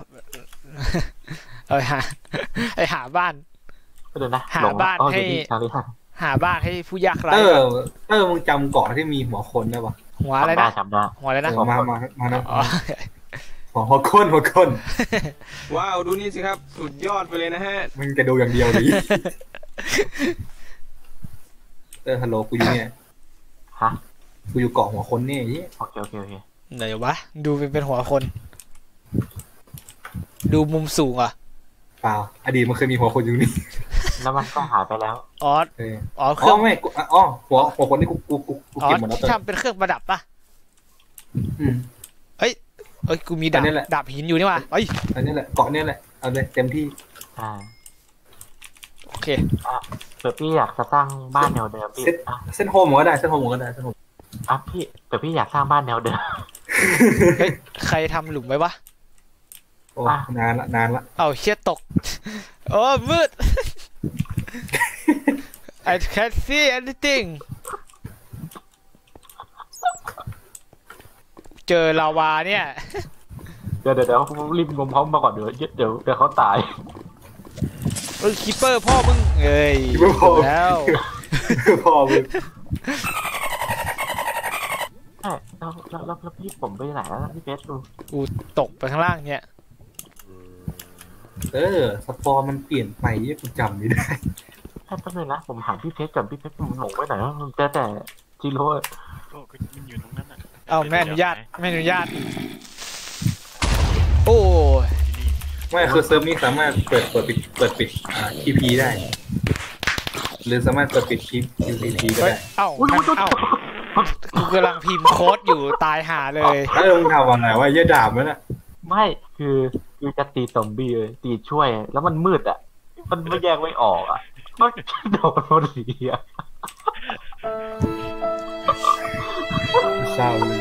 หาบ้านหาบ้านให้ผู้ยากไร้มึงจำเกาะที่มีหัวคนได้ปะหัวอะไรนะหัวอะไรนะมานะหัวคนว้าวดูนี่สิครับสุดยอดไปเลยนะฮะมึงจะดูอย่างเดียวดิฮัลโหลกูอยู่เนี่ยฮะกูอยู่เกาะหัวคนเนี่ยโอเคไหนวะดูเป็นหัวคนดูมุมสูงอ่ะเปล่าอดีตมันเคยมีหัวคนอยู่นี่แล้วมันก็หายไปแล้วเครื่องไม่หัวคนนี่กูเก็บหมดแล้วที่ทำเป็นเครื่องประดับป่ะเอ้ยกูมีดาบหินอยู่นี่ว่ะอันนี้แหละเกาะนี่แหละเอาเลยเต็มที่โอเคเผื่อพี่อยากจะสร้างบ้านแนวเดิมพี่เส้นโฮมก็ได้พี่เผื่อพี่อยากสร้างบ้านแนวเดิมใครทำหลุมไว้วะโอ้นานละเอาเชี่ยตกโอ้มืด I can't see anything เจอลาวาเนี่ยเดี๋ยวรีบงมเขามาก่อนเดี๋ยวเขาตายคิปเปอร์พ่อมึงแล้วพ่อมึงแล้วพี่ผมไปไหนแล้วพี่เพชรดูกูตกไปข้างล่างเนี่ยสปอร์มันเปลี่ยนไปกูจำไม่ได้แป๊บนึงนะผมหาพี่เพชรก่อนพี่เพชรผมหลงไปไหนแล้วมันเจอแต่จิโร่มันอยู่ตรงนั้นอ่ะเอาแม่อนุญาตโอ้ไม่คือเซิร์ฟนี้สามารถเปิดปิดTP ได้หรือสามารถเปิดปิดTP ก็ได้กูกำลังพิมพ์โค้ดอยู่ตายหาเลยแล้วมึงทำอะไรวะเยอะดาบมั้ยน่ะไม่คือจะตีซอมบี้เลยตีช่วยแล้วมันมืดอ่ะมันไม่แยกไม่ออกอ่ะก็โดนพอดีอ่ะเศร้าเลย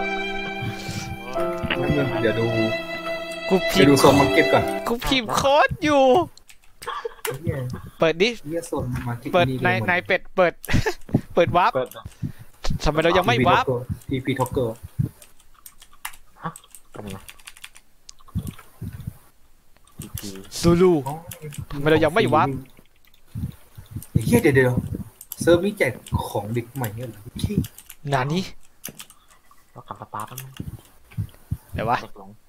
เดี๋ยวดูกูพิมพ์โซนมาร์เก็ตก่อนกูพิมพ์โค้ดอยู่เปิดดิเปิดในเป็ดเปิดวาร์ปทำไมเรายังไม่วาร์ป TP Talker ซูลูทำไมเรายังไม่วาร์ปเดี๋ยวเซิร์ฟนี้แจกของเด็กใหม่เนี่ยเหรอนานี่เรากลับมาปาร์ปมั้ยเดี๋ยววะ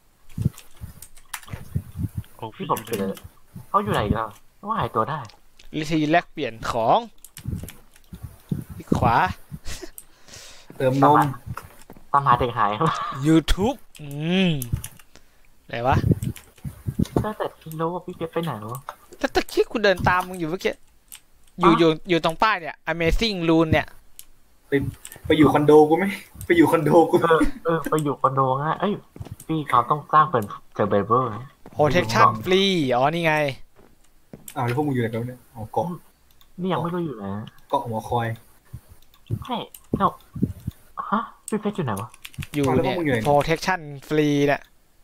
พี่ผมเจอเขาอยู่ไหนกันว่าหายตัวได้วิธีแลกเปลี่ยนของขวาเติมนมตามหาเด็กหาย YouTube ไหนวะแต่พี่รู้ว่าพี่เพชรไปไหนวะแล้วตะกี้กูเดินตามมึงอยู่เมื่อกี้อยู่ตรงป้ายเนี่ย Amazing Rune เนี่ยไปอยู่คอนโดกูไหมไปอยู่คอนโดกูไปอยู่คอนโดง่ะเอ้ยพี่เขาต้องสร้างเป็นเซอร์ไวเวอร์ Protection Free นี่ไงแล้วพวกมึงอยู่ไหนกันเนี่ยเกาะนี่ยังไม่รู้อยู่นะเกาะหัวคอยใช่เนาะฮะพี่เพชรอยู่ไหนวะอยู่เนี่ย Protection Free เนี่ย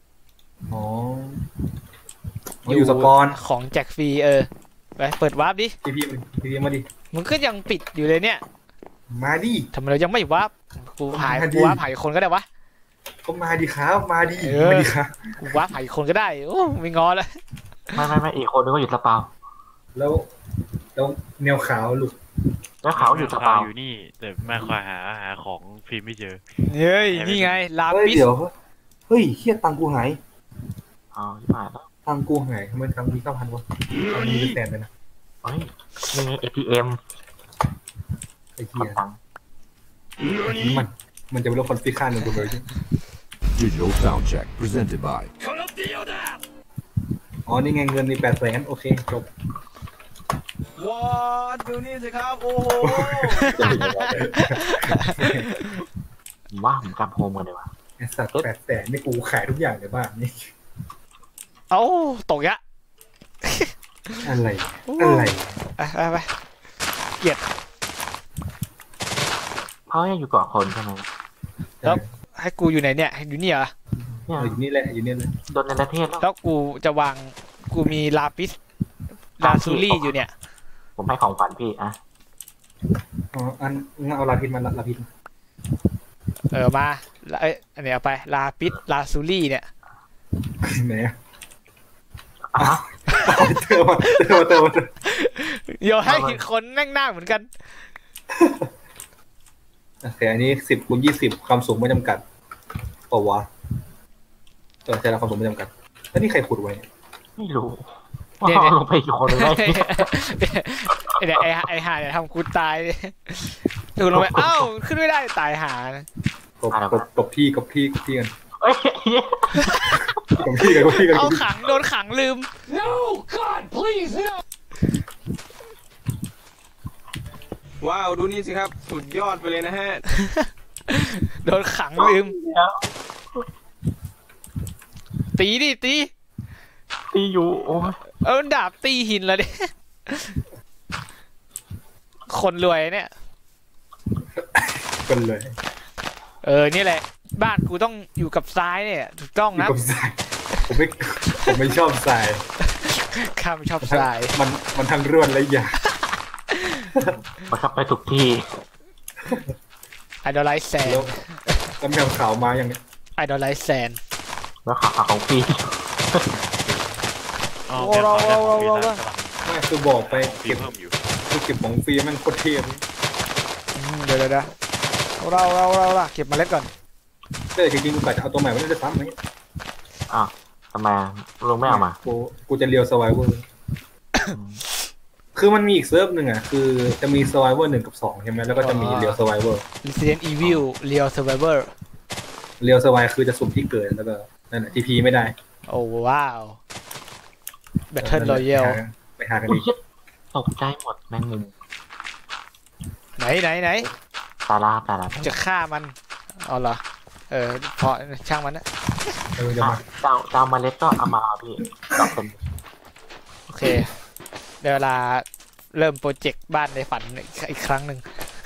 อยู่สปอนของแจกฟรีไปเปิดวาร์ปดิพี่มาดิมึงก็ยังปิดอยู่เลยเนี่ยมาดิทำไมเรายังไม่วาร์ปกูวาร์ปหายคนก็ได้วะก็มาดิครับมาดิมาดิครับกูวาร์ปหายคนก็ได้โอ้ไม่งอเลยไม่อีกคนนึงก็อยู่สปาวแล้วแนวขาวหลุดแล้วขาวอยู่สปาวอยู่นี่แต่มาคอยหาของฟิล์มไม่เจอเฮ้ยนี่ไงลาปิสเดี๋ยวเฮ้ยเฮียตังกูหายที่ผ่านแล้วตังกูหายทำไมตังมี9,000วะมีเป็นแสนเลยนะเฮ้ยนี่ไง ATM ไอ้เหี้ยมันจะเป็นโรคคอนฟิคันหนึ่งตัวเลย Digital Sound Check presented by อ๋อนี่ไงเงินมี800,000โอเคจบว้าดูนี่สิครับโอ้โหว่าผมจำโฮมกันเลยวะไอ้สัตว์800,000นี่กูขายทุกอย่างเลยบ้างนี่เอ้าตกยะอะไรไปเกียดเขาอยู่เกาะคนใช่ไหมแล้วให้กูอยู่ไหนเนี่ยอยู่นี่เหรออยู่นี่แหละอยู่นี่เลยโดนในประเทศแล้วกูจะวางกูมีลาปิสลาซูรี่อยู่เนี่ยผมให้ของขวัญพี่อ่ะอ๋องั้นเอาลาพิษมาลาพิษมาอันนี้เอาไปลาปิสลาซูรี่เนี่ยไหนเติมเดี๋ยวให้คนนั่งหน้าเหมือนกันโอเคอันนี้10x20ความสูงไม่จำกัดปะวะใช่แล้วความสูงไม่จำกัดแล้วนี่ใครขุดไว้ไม่รู้ว่าลงไปกี่คนเลยเนี่ยไอ้ห่าเนี่ยทำกูตายดูลงไปเอ้าขึ้นไม่ได้ตายหานะกบพี่กันกบพี่กันเอาขังโดนขังลืม No God please no ว้าวดูนี่สิครับสุดยอดไปเลยนะฮะโดนขังลืมตีดิตีอยู่โอ้ดาบตีหินเลยดิคนรวยเนี่ยคนรวยนี่แหละบ้านกูต้องอยู่กับทรายเนี่ยถูกต้องนะผมไม่ชอบทรายข้าไม่ชอบทรายมันทั้งร่วนและหยาบมาขับไปทุกที่ไอดอลไลท์แซนแล้วแมวขาวมาอย่างนี้ไอดอลไลท์แซนแล้วขาของพี่ไม่คือบอกไปเก็บของฟรีมันโคตรเทียมเดี๋ยวเราเก็บเมล็ดก่อนจริงๆกูกะจะเอาตัวใหม่ไม่ได้ซ้ำไหมทำไมลงไม่เอามากูจะเรียวสไวเวอร์คือมันมีอีกเซิร์ฟหนึ่งคือจะมีสไวเวอร์1 กับ 2ใช่ไหมแล้วก็จะมีเรียวสไวเวอร์ Resident Evil เรียวสไวเวอร์เรียวสไวคือจะสุ่มที่เกิดแล้วก็นั่นแหละ TP ไม่ได้โอ้ว้าว Battle Royale ไปหากันดิตกใจหมดแมงมุมไหนตาลาจะฆ่ามันอ๋อเหรอพอช่างมันนะเจ้าเมล็ดก็เอามาพี่ดอกเป็นโอเคเดี๋ยวเวลาเริ่มโปรเจกต์บ้านในฝันอีกครั้งหนึ่ง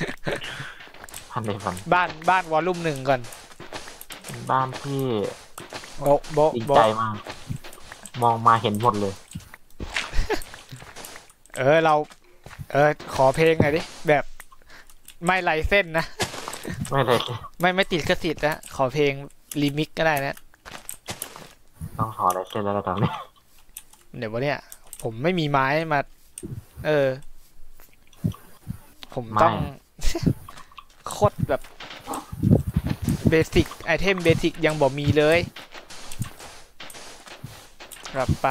บ้านวอลลุ่ม1ก่อนบ้านที่โบดีใจมากมองมาเห็นหมดเลยเราขอเพลงหน่อยดิแบบไม่ไลเส้นนะไม่ติดกระสิทธิ์นะขอเพลงรีมิกก็ได้นะต้องขอไลเส้นแล้วตอนนี้เดี๋ยววันเนี้ยผมไม่มีไม้มาผมต้องโคตรแบบเบสิกไอเทมเบสิกยังบ่มีเลยครับปะ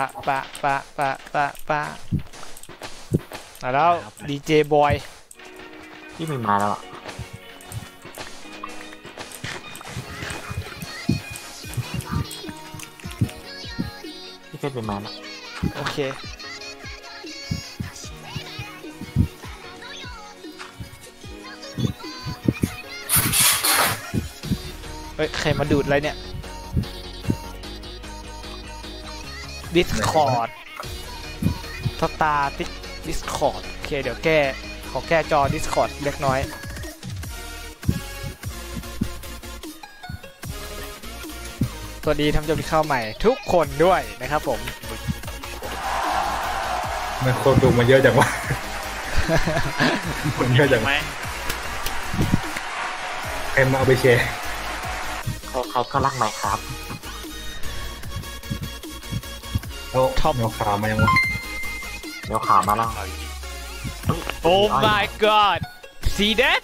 แล้วดีเจบอยที่มีมาแล้วที่เป็นมาแล้วโอเคใครมาดูดอะไรเนี่ย Discord สตาร์ติ๊ก Discord โอเคเดี๋ยวขอแก้จอ Discord เล็กน้อยสวัสดีท่านผู้ชมที่เข้าใหม่ทุกคนด้วยนะครับผมมันคนดูมาเยอะจังวะคนเยอะจังมรมาเอาไปแชร์ใครก็รักไหมครับแล้วแนวข่าวมายังวะเดี๋ยวข่าวมาแล้ว Oh my god see that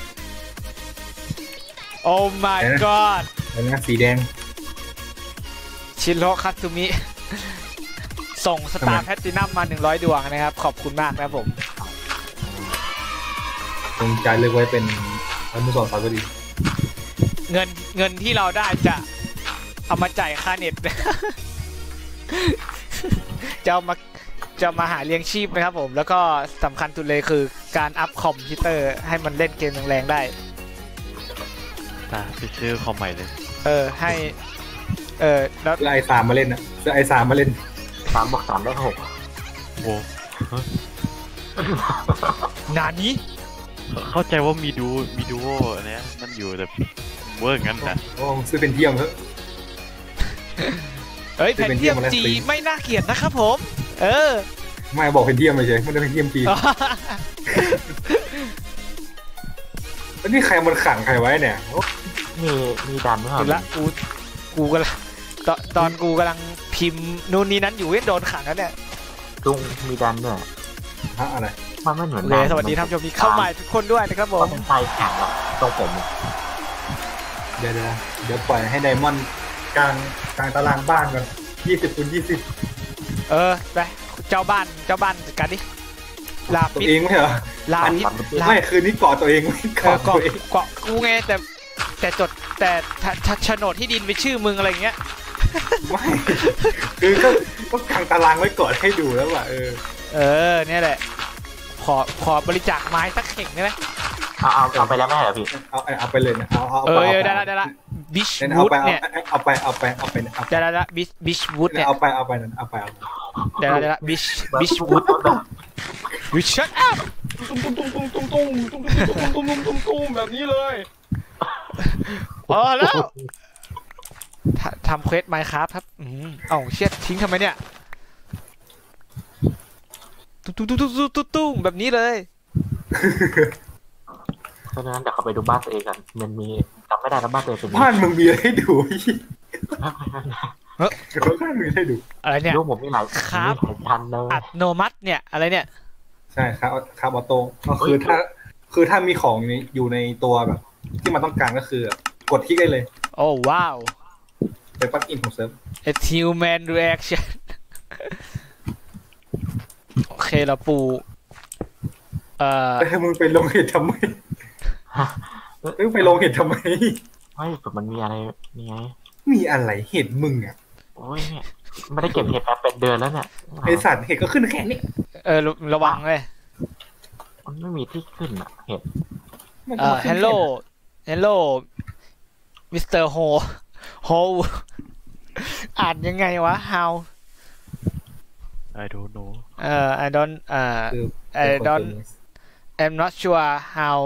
Oh my god แล้วนะสีแดงชิโร่คัตสึมิส่งสตาร์แพลตินัมมา100 ดวงนะครับขอบคุณมากนะครับผมตรงใจเลือกไว้เป็นอนุสรณ์สาวดีเงินที่เราได้จะเอามาจ่ายค่าเน็ตจะมาหาเลี้ยงชีพนะครับผมแล้วก็สำคัญสุดเลยคือการอัพคอมพิวเตอร์ให้มันเล่นเกมแรงๆได้ไปซื้อคอมใหม่เลยให้แล้วซื้อi3มาเล่นนะซื้อi3มาเล่น 3 บวก 3 ได้ 6 โว้นานี้เข้าใจว่ามีดูโออันนี้มันอยู่แต่เวอร์งั้นนะโอ้ซื้อเป็นเทียมเถอะแผ่นเทียมจีไม่น่าเกลียดนะครับผมไม่บอกเป็นเทียมไม่ใช่ไม่ได้เป็นเทียมจีแล้วนี่ใครมันขังใครไว้เนี่ยมีดันไหมครับละกูกำลังตอนกูกำลังพิมพ์นู่นนี่นั้นอยู่โดนขังแล้วเนี่ยลุงมีดันด้วยอะไรมันไม่เหมือนเลยสวัสดีท่านผู้ชมที่เข้ามาทุกคนด้วยนะครับผมต้องไฟแข็งหรอตรงผมเดี๋ยวปล่อยให้ไดมอนด์กลางตารางบ้านก่อน20 ไปเจ้าบ้านกันดิลาตัวเองไม่เหรอลาไม่คืนนี้เกาะตัวเองเกาะกูไงแต่จดแต่โฉนดที่ดินไปชื่อมึงอะไรเงี้ยไม่คือก็กลางตารางไว้ก่อนให้ดูแล้วว่ะเนี่ยแหละขอบริจาคไม้สักเข่งได้ไหมเอาไปแล้วไม่เหรอพี่เอาไปเลยนะเอาได้ละบิชวูดเนี่ยเอาไปได้ละบิชวูดเนี่ยเอาไปได้ละบิชวูดวิชัดอัพตุ้มแบบนี้เลยแล้วทำเควสไมค์ครับเชี่ยทิ้งทำไมเนี่ยตุ้มแบบนี้เลยเพราะฉะนั้นเดี๋ยวเขาไปดูบ้านตัวเองกันมันมีจำไม่ได้แล้วบ้านตัวเองเป็นบ้านมึงมีอะไรให้ดูบ้านมึงให้ดูอะไรเนี่ยลูกผมมีหลายพันเลยอัตโนมัติเนี่ยอะไรเนี่ยใช่ครับออโต้ก็คือถ้ามีของอยู่ในตัวแบบที่มันต้องการก็คือกดคลิกได้เลยโอ้ว้าวเป็นปลั๊กอินของเซิร์ฟ human reaction โอเคเราปูมึงไปลงเห็ดทำไมมึงไปลงเห็ดทำไมไม่แบบมันมีอะไรนี่ไงมีอะไรเห็ดมึงอ่ะโอ้ยเนี่ยไม่ได้เก็บเห็ดมาเป็นเดือนแล้วเนี่ยไอสัตว์เห็ดก็ขึ้นแค่นี้ระวังเลยมันไม่มีที่ขึ้นอ่ะเห็ด helloมิสเตอร์โฮอ่านยังไงวะ how I don't know I'm not sure how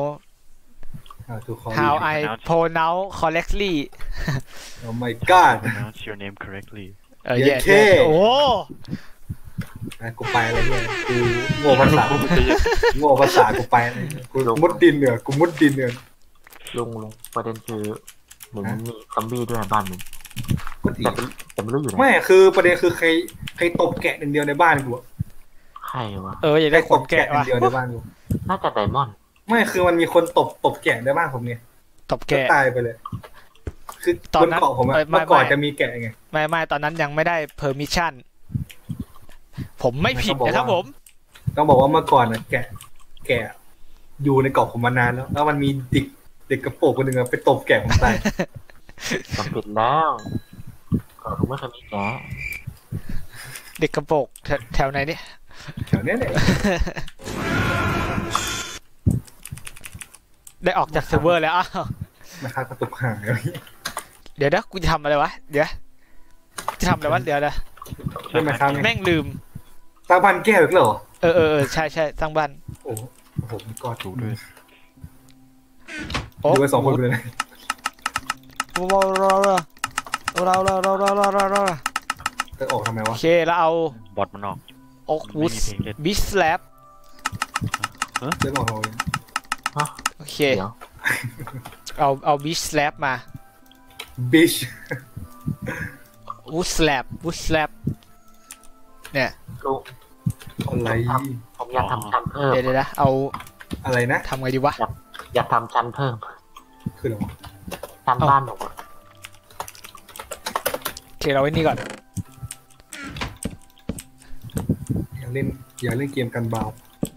I pronounce correctly Oh my god pronounce your name correctly yes โอ้กูไปอะไรเนี่ยกูโง่ภาษากูไปกูมุดดินเนี่ยกูมุดดินเนี่ยลงประเด็นคือเหมือนมีซอมบี้ด้วยบ้านมึงแต่ไม่รู้อยู่ไหนไม่คือประเด็นคือใครตบแกะหนึ่งเดียวในบ้านกูใครวะอยากได้ตบแกะเดียวในบ้านกูน่าจะไดมอนด์ไม่คือมันมีคนตบแกะในบ้านผมเนี่ยตบแกะตายไปเลยคือตอนนั้นผมเมื่อก่อนจะมีแกะไงไม่ตอนนั้นยังไม่ได้เพอร์มิชั่นผมไม่ผิดนะครับผมต้องบอกว่าเมื่อก่อนนะแกะอยู่ในเกาะผมมานานแล้วมันมีเด็กกระโปรงคนหนึ่งไปตบแกะผมตายจำเป็นแล้วก็ผมไม่เคยมีแกะเด็กกระโปรงแถวไหนเนี่ยแถวนี้เลยได้ออกจากเซิร์ฟเวอร์แล้วนะครับกระตุกห่างเลยเดี๋ยวนะกูจะทำอะไรวะเดี๋ยวจะทำอะไรวะเดี๋ยวนะแม่งลืมสร้างบ้านแก้วอีกเหรอใช่สร้างบ้านโอ้โหกอดถูกด้วยดูไป2 คนเลยนะเราจะออกทำไมวะโอเคแล้วเอาบอทมันออกวูดบิสแลบจะออกทำไมโอเคเอาบิชสแลปมาบิชวูดสแลปเนี่ยอะไรผมอยากทำชั้นเพิ่มเดี๋ยวนะเอาอะไรนะทำไงดีวะอยากทำชั้นเพิ่มคืออะไรชั้นบ้านผมโอเคเราไว้นี่ก่อนอย่าเล่นเกมกันเบา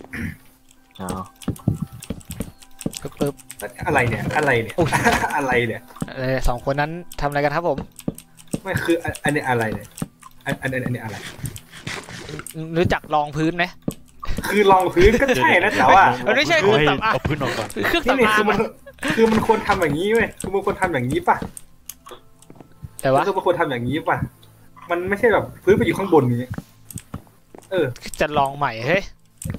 ปึ๊บอะไรเนี่ยอะไรเนี่ยสองคนนั้นทำอะไรกันครับผมไม่คืออันนี้อะไรเนี่ยอันนี้อะไรรู้จักรองพื้นไหมคือรองพื้นก็ใช่นะแต่ว่าไม่ใช่เครื่องสำอางเอาพื้นออกก่อนเครื่องสำอางคือมันควรทำอย่างนี้เว้ยคือมันควรทำอย่างนี้ป่ะแต่ว่าคือมันควรทำอย่างนี้ป่ะมันไม่ใช่แบบพื้นไปอยู่ข้างบนนี้จะลองใหม่เฮ้ย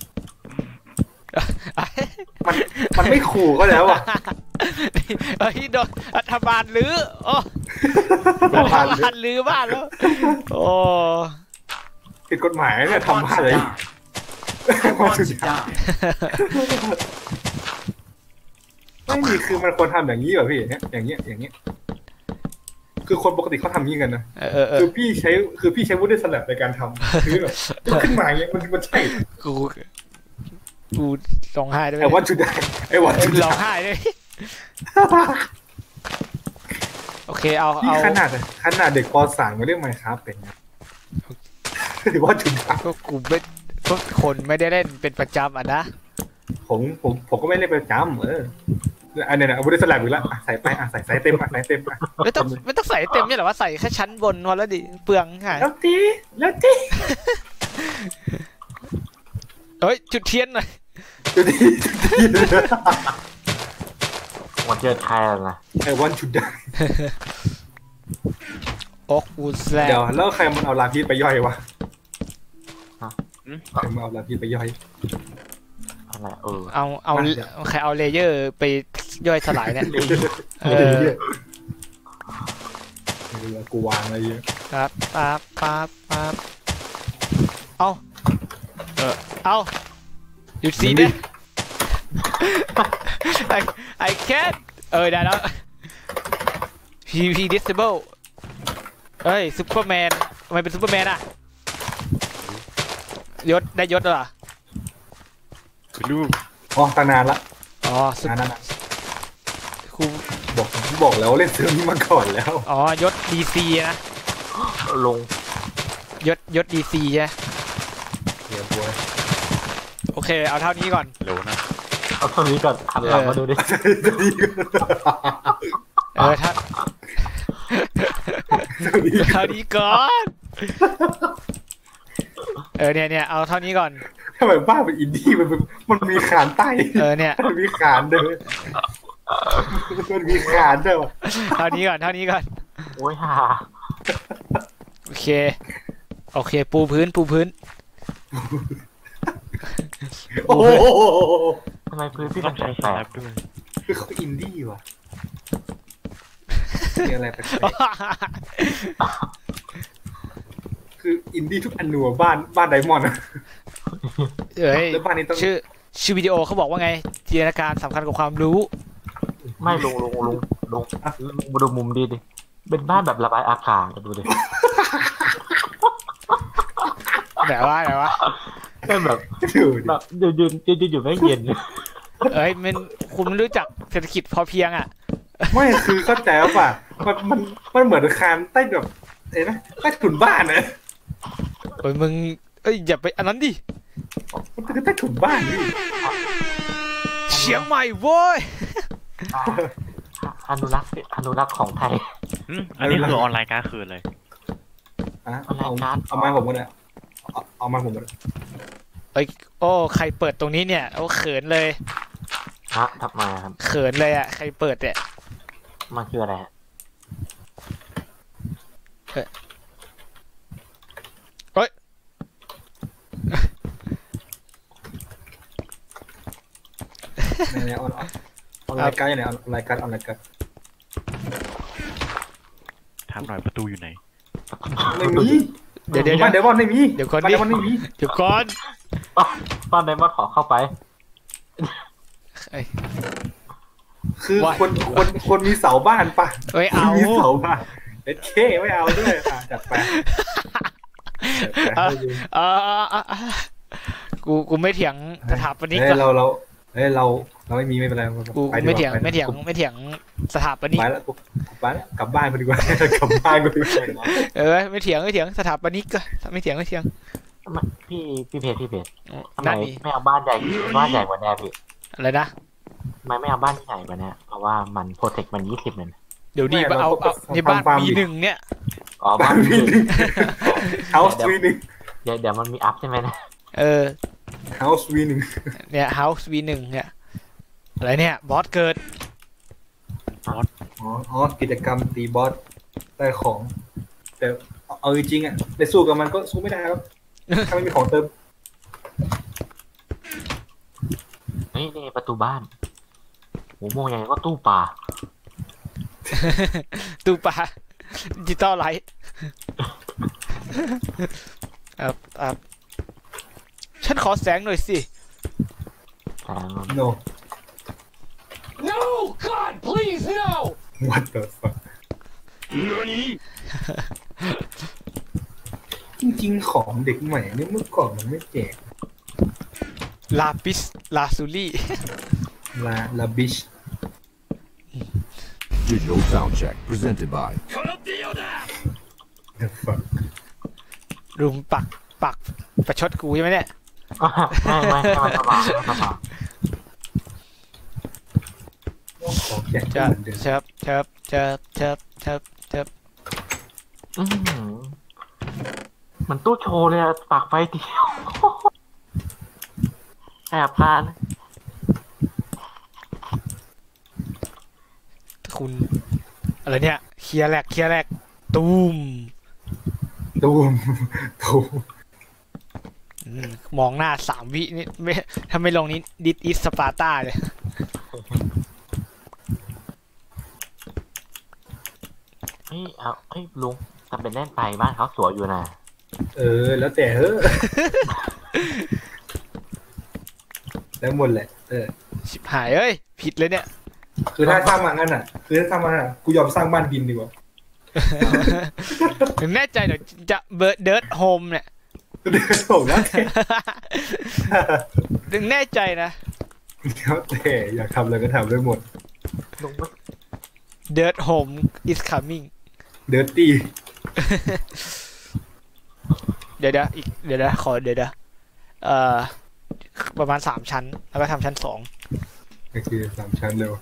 มันไม่ขู่ก็แล้วอ่ะโดนรัฐบาลลื้อโอ้รัฐบาลลื้อบ้านแล้วโอ้ผิดกฎหมายเนี่ยทำบ้านอะไรไม่มีคือมันควรทำอย่างนี้เหรอพี่อย่างเงี้ยคือคนปกติเขาทำอย่างนี้กันนะคือพี่ใช้วูดสแลปในการทำคือแบบขึ้นมาอย่างเงี้ยมันใช่กูร้องไห้ด้วยไอ้วันจุดได้ร้องไห้ด้วยโอเคเอาขนาดเด็กป.3มาเรียกไมค์ครับเป็นไงว่าจุดได้ก็กูไม่ก็คนไม่ได้เล่นเป็นประจำอ่ะนะผมก็ไม่เล่นประจำอันนี้นะวูดสแลปอีกแล้วใส่ไปใส่เต็มไม่ต้องใส่เต็มเนี่ยหรอว่าใส่แค่ชั้นบนพอแล้วดิเปลืองหายแล้วตีเฮ้ยจุดเทียนหน่อยวันเกิดใครล่ะไอ้วันจุดได้โอ๊กวูดสแลปเดี๋ยวแล้วใครมันเอาลาพีไปย่อยวะใครมันเอาลาพีไปย่อยอะไรเอาใครเอาเลเยอร์ไปย่อยสลายเนี่ยกูวางอะไรเยอะปั๊บเอาหยุดซีเนี่ยไอแคทได้แล้ว PVP disable เฮ้ยซุปเปอร์แมนทำไมเป็นซุปเปอร์แมนอะได้ยศเหรอลูกตั้งนานละนานครูบอกแล้วเล่นเซิร์ฟนี้มาก่อนแล้วยศ DC นะลงยศ DC ใช่เดี๋ยวบัวโอเคเอาเท่านี้ก่อนเร็วนะเอาเท่านี้ก่อนหันหลังมาดูดิเท่านี้ก่อนเนี่ยเอาเท่านี้ก่อนทำไมบ้าเป็นอินดี้มันมีขานใต้เนี่ยมันมีขานเด้อมันมีขานเด้อเท่านี้ก่อนโอ้ยฮ่าโอเคปูพื้นโอ้โหทำไมพื้นที่มันแปลกด้วยคือเขาอินดี้ว่ะมีอะไรแปลกคืออินดี้ทุกอนูบ้านไดมอนด์แล้วบ้านนี้ต้องชื่อวิดีโอเขาบอกว่าไงจินตนาการสำคัญกว่าความรู้ไม่ลงดูมุมดิเป็นบ้านแบบระบายอากาศดูดิแบบว่าเป็นแบบยืนอยู่ไม่เย็นคุณไม่รู้จักเศรษฐกิจพอเพียงอ่ะไม่คือเข้าใจป่ะมันเหมือนคานใต้แบบนะใต้ถุนบ้านนะมึงอย่าไปอันนั้นดิมันคือใต้ถุนบ้านนี่เชียงใหม่โว้ยอนุรักษ์ของไทยอันนี้คือออนไลน์การ์ดคืออะไรเอามาผมก็ได้เอามาผมก็ได้ใครเปิดตรงนี้เนี่ยเขินเลยทำมาครับเขินเลยอ่ะใครเปิดเนี่ยมันคืออะไรเนี่ยออนไลน์การ์ดอย่างไรออนไลน์การ์ดถามหน่อยประตูอยู่ไหนไม่มีเดี๋ยวบอลไม่มีเดี๋ยวก่อนบ้านไดมอนขอเข้าไปคือคนมีเสาบ้านป่ะไม่เอามีเสาบ้านเคไม่เอาด้วยจัดไปกูไม่เถียงสถาปนิกเราไม่มีไม่เป็นไรกูไม่เถียงสถาปนิกไปแล้วกลับบ้านไปดีกว่ากลับบ้านไปดีกว่าไม่เถียงสถาปนิกก็ไม่เถียงพี่เพจทำไมไม่เอาบ้านใหญ่กว่าแน่พี่อะไรนะทำไมไม่เอาบ้านใหญ่กว่านี้เพราะว่ามันโปรเทคมัน20เลยเดี๋ยวดีเอาในบ้านB1เนี่ยอ๋อบ้านB1 House V1 เดี๋ยวมันมีอัพใช่ไหมนะ House V1 เนี่ย House V1 เนี่ยอะไรเนี่ยบอสเกิดกิจกรรมตีบอสได้ของแต่เอาจริงๆอ่ะในสู้กับมันก็สู้ไม่ได้ครับถ้าไม่มีของเติมนี่ประตูบ้านโหมองยังไงก็ตู้ปลาดิจิตอลไลท์ฉันขอแสงหน่อยสิ No God please no What the fuck จริงๆของเด็กใหม่เนี่ยเมื่อก่อนมันไม่แจกลาปิสลาซูลี่ลาบิช Digital sound check presented by The fuck รุมปักประชดกูใช่ไหมเนี่ยไม่สบายเชิบมันตู้โชว์เลยปากไฟเดียวแอบพลาดคุณอะไรเนี่ยเคลียร์แรกตูมมองหน้า3 วินี่ไม่ถ้าไม่ลงนี้ดิสอิสสปาร์ตาเลยลุงทำเป็นเล่นไปบ้านเขาสวยอยู่นะแล้วแต่แล้วหมดแหละชิบหายเอ้ยผิดเลยเนี่ยคือถ้าสร้างมางั้นกูยอมสร้างบ้านดินดีกว่าถึงแน่ใจเดี๋ยวจะเดิร์ทโฮมเนี่ยเดิร์ทโฮมแล้วถึงแน่ใจนะแล้วแต่อยากทำอะไรก็ทำได้หมด Dirt Home is coming Dirty เดี๋ยวขอประมาณ3 ชั้นแล้วก็ทำชั้น2 ก็คือ3 ชั้นเร็ว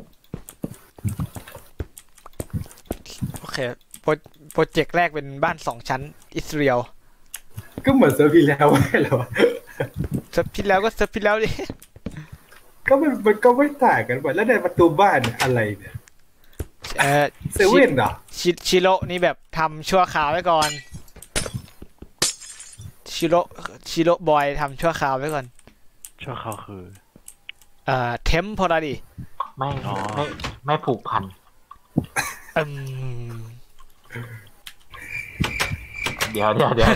โอเคโปรเจกต์แรกเป็นบ้าน2 ชั้นอิสราเอลก็เหมือนเซิร์ฟที่แล้วไม่หรอเซิร์ฟที่แล้วก็เซิร์ฟที่แล้วดิก็มันก็ไม่ต่างกันไปแล้วในประตูบ้านอะไรเนี่ยเซเว่นเหรอชิโร่นี่แบบทำชั่วคราวไว้ก่อนชิโร่บอยทำชั่วคราวไว้ก่อนชั่วคราวคือเทมพอดีไม่ผูกพันเดี๋ยว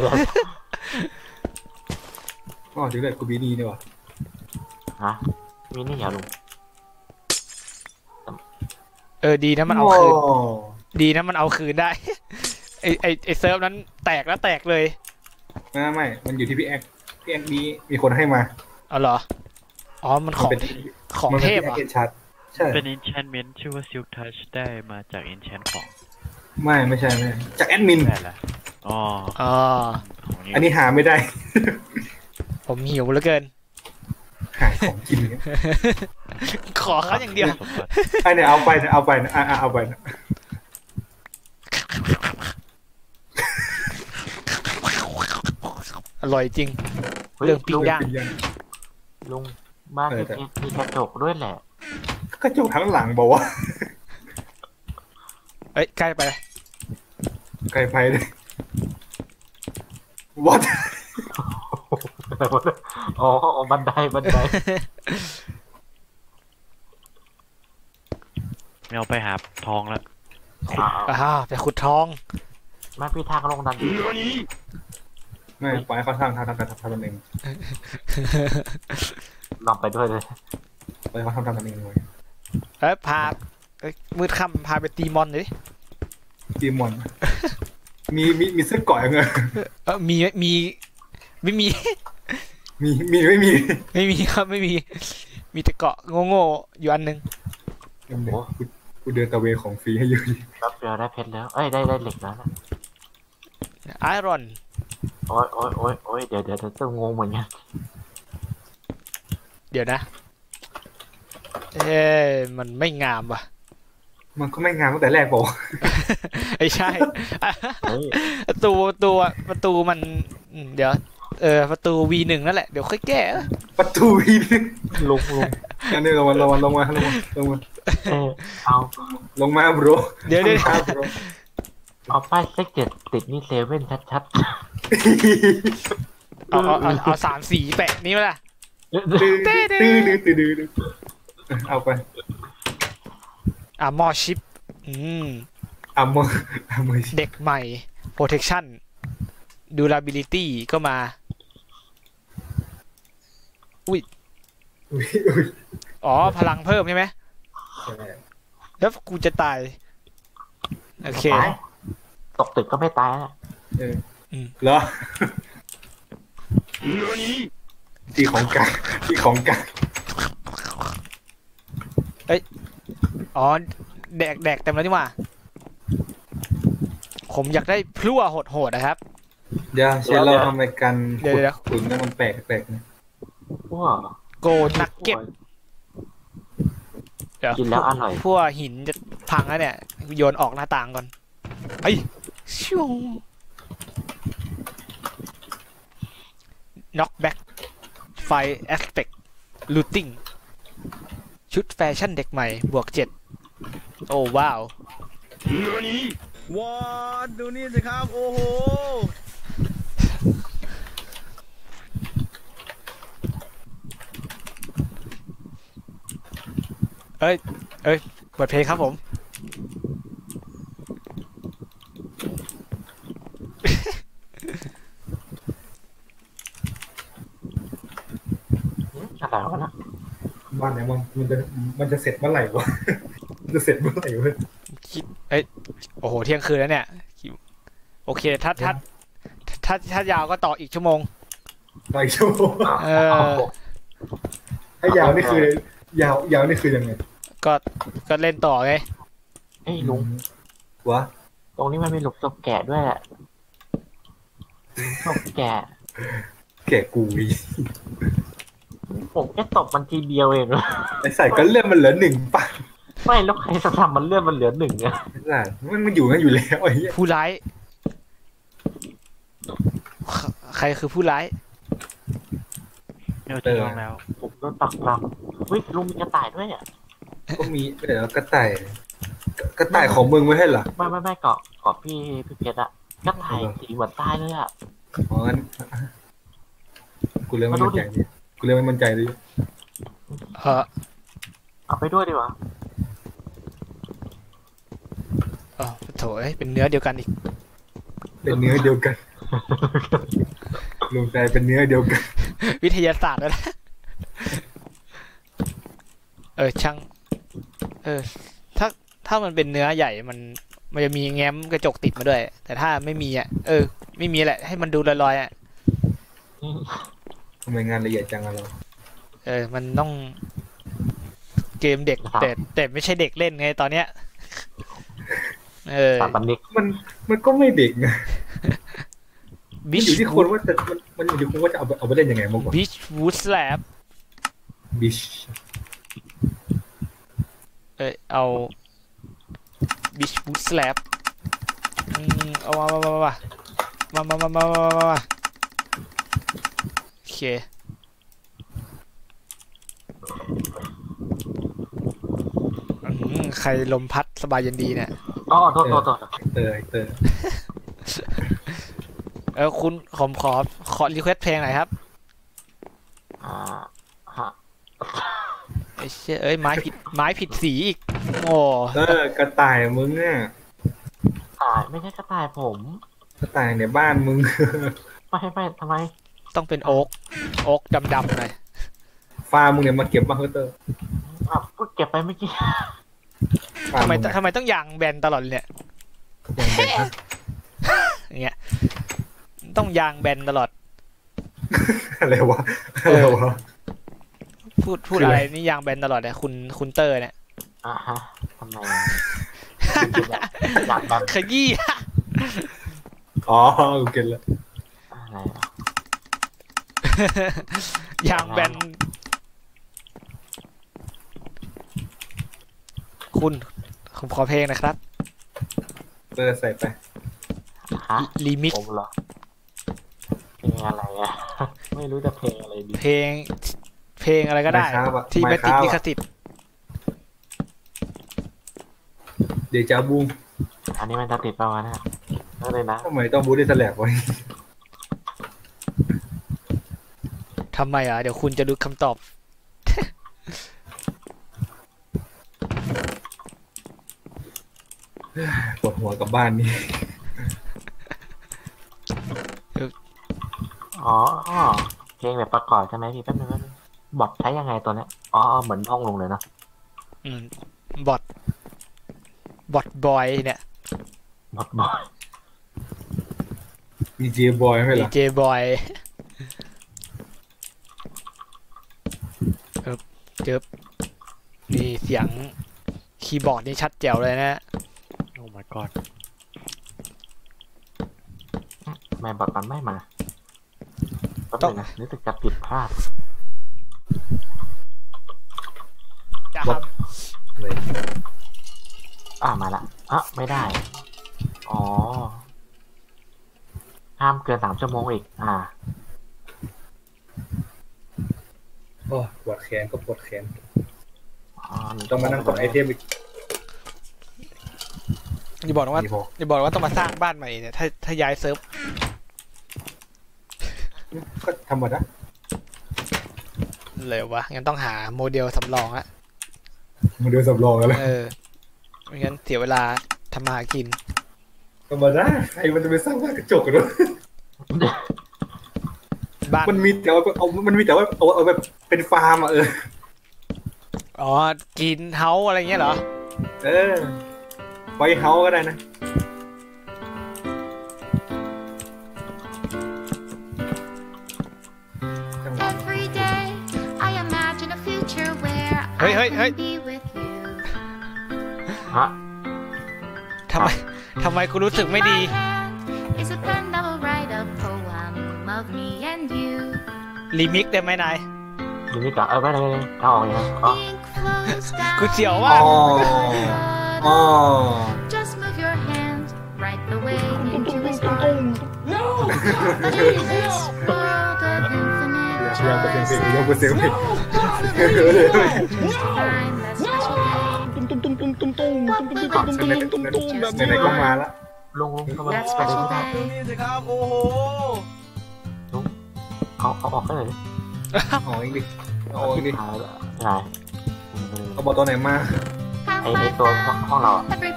ถึงได้กูบีนี่นี่วะฮะมีนี่อย่าลุงดีนะมันเอาคืนได้ไอเซิร์ฟนั้นแตกเลยไม่มันอยู่ที่พี่แอกมีคนให้มาอ๋อเหรอมันของเทพอ่ะใช่เป็น enchantment ชื่อว่า Silk Touch ได้มาจาก enchant ของไม่ใช่จากแอดมินอันนี้หาไม่ได้ผมหิวเหลือเกินหาของกินขอเขาอย่างเดียวไอเนี่ยเอาไปนะเอาไปนะอร่อยจริงเรื่องปิ้งย่างลุงบ้านมีกระจกด้วยแหละกระจกทั้งหลังบอกว่าใกล้ไปเลย What อ๋อบันไดไม่เอาไปหาทองแล้วไปขุดทองมาพี่ทางลงดันไม่ไปเขาทางกันเองลองไปด้วยเลยไปเขาทำกันเองเลยพามืดค่ำพาไปตีมอนเลยตีมอนมีเสื้อเกาะยังไงมีไม่มีไม่มีครับไม่มีแต่เกาะโง่ๆอยู่อันนึงกูเดินตะเวนของฟรีให้เยอะดิรับเรือได้เพชรแล้วได้เหล็กแล้วนะไอรอนโอ้ยเดี๋ยวต้องงงเหมือนกันเดี๋ยวนะมันไม่งามว่ะมันก็ไม่งามตั้งแต่แรกบอกไม่ใช่ประตูมันเดี๋ยวประตู V1 นั่นแหละเดี๋ยวค่อยแก้ประตู V1 ลงอันนี้ลงมาเอาลงมาบรเดี๋ยวเอาป้ายเลข7ติดนี่เซเว่นชัดๆเอา3 สีแปะนี่มาล่ะเอาไปมอชิปมอเด็กใหม่ protection durability ก็มาอุ้ยพลังเพิ่มใช่ไหมแล้วกูจะตายโอเคตกตึกก็ไม่ตายนะเหรอที่ของกลางแดกเต็มแล้วนี่ว่าผมอยากได้พลั่วโหดๆนะครับเดี๋ยวเชลเราทำไปกันขุนมันแปลกๆนะโกนักเก็บกินแล้วอร่อยพวกหินจะพังแล้วเนี่ยโยนออกหน้าต่างก่อนชิวน็อกแบ็กไฟแอสเปกลูตติ้งชุดแฟชั่นเด็กใหม่บวก7โอ้ว้าวว้าดูนี่สิครับโอ้โหเปิดเพลงครับผมอะไรวะนะบ้านไหนมันจะเสร็จเมื่อไหร่วะจะเสร็จเมื่อไหร่วะคิดโอ้โหเที่ยงคืนแล้วเนี่ยโอเคถ้ายาวก็ต่ออีกชั่วโมงถ้ายาวนี่คือยาวนี่คือยังไงก็เล่นต่อไงลุงวะตรงนี้มันมีหลุมศพแกะด้วยแหละศพแกะกูผมแค่ตบมันทีเดียวเองไอ้ใส่ก็เลื่อนมันเหลือ1ป่ะไม่แล้วใครจะทำมันเลื่อนมันเหลือ1เนี่ยมันอยู่งั้นอยู่แล้วไอ้ผู้ร้ายใครคือผู้ร้ายเจอแล้วผมโดนปักปรับลุงมีกระต่ายด้วยก็มีกระต่ายของมึงไม่ใช่เหรอไม่เกาะพี่เพชรกระต่ายสีเหมือนใต้เลยงั้นกูเลยไม่มั่นใจดิเอาไปด้วยดีวะโถเป็นเนื้อเดียวกันอีกเป็นเนื้อเดียวกันลงใจเป็นเนื้อเดียวกันวิทยาศาสตร์แล้วนะช่างถ้ามันเป็นเนื้อใหญ่มันจะมีแง้มกระจกติดมาด้วยแต่ถ้าไม่มีไม่มีแหละให้มันดูลอยทำไมงานละเอียดจังเรามันต้องเกมเด็กแต่ไม่ใช่เด็กเล่นไงตอนเนี้ยมันก็ไม่เด็กนะมันอยู่ที่คนว่ามันอยู่ที่คนว่าจะเอาไปเล่นยังไงมั้งบิชวูดสแลปบิชเอาบิชวูดสแลปเอามาโอเคใครลมพัดสบายเย็นดีเนี่ยโทษคุณผมขอรีเควสเพลงหน่อยครับไม้ผิดสีอีกโอ้กระต่ายมึงเนี่ยไม่ใช่กระต่ายผมกระต่ายในบ้านมึงไม่ทำไมต้องเป็นโอ๊กดำๆหน่อยฟามึงเนี่ยมาเก็บมาเตอร์เก็บไปเมื่อกี้ทำไมต้องยางแบนตลอดเนี่ยอย่างเงี้ยต้องยางแบนตลอดอะไรวะพูดอะไรนี่ยางแบนตลอดเนี่ยคุณเตอร์เนี่ยฮะทำไมยางแบนขยี้อ๋อกูเก็ตแล้วอะไรยางแบนคุณผมขอเพลงนะครับใส่ไปลิมิกผมเหรอเพลงอะไรอ่ะไม่รู้จะเพลงอะไรดีเพลงอะไรก็ได้ที่ไม่ติดลิขสิทธิ์เดจาบูอันนี้มันจะติดประมาณนั้นเลยนะทำไมต้องบูได้แสลกไว้ทำไมอ่ะเดี๋ยวคุณจะดูคำตอบปวดหัวกับบ้านนี่อ๋อเพลงแบบประกอบใช่ไหมพี่แป๊บนึงบอทใช้ยังไงตัวเนี้ยอ๋อเหมือนห้องลงเลยเนาะบอทบอยเนี่ยบอทบอยดีเจบอยไม่หรอดีเจบอยเจอนี่เสียงคีย์บอร์ดนี่ชัดแจ๋วเลยนะโอ้ my god แม่บอกกันไม่มาต้องนะรู้สึกจะผิดพลาดครับมาละไม่ได้อ๋อห้ามเกิน3 ชั่วโมงอีกโอ้ปวดแขนก็ปวดแขนต้องมานั่งกดไอเทมอีกอย่าบอกว่าต้องมาสร้างบ้านใหม่เนี่ยถ้าย้ายเซิร์ฟก็ธรรมดาเลยวะงั้นต้องหาโมเดลสำรองละโมเดลสำรองแล้วไม่งั้นเสียเวลาทำมาหากินธรรมดาใครมันจะไปสร้างบ้านกระจกกันด้วยบ้านมันมีแต่ว่าเอาแบบเป็นฟาร์มอ๋อกินเฮาอะไรเงี้ยเหรอไวเฮาก็ได้นะเฮ้ยฮะทำไมกูรู้สึกไม่ดีรีมิกได้ไหมนายรีมิกอะไม่ได้เอาออกเลยนะกูเสียวว่ายังไปเสียงยังไปเสียงผิดไหนก็มาละลงเข้ามาดูนี่สิครับโอ้โหลุงเอาออกเลยเอาอีกดิเอาบอกตัวไหนมาไอตัวห้องเรา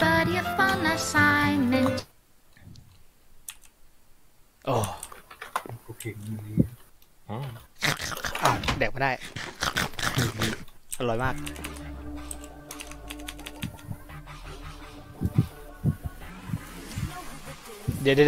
โอ้กูเก่งแดกไม่ได้อร่อยมากเดี๋ยว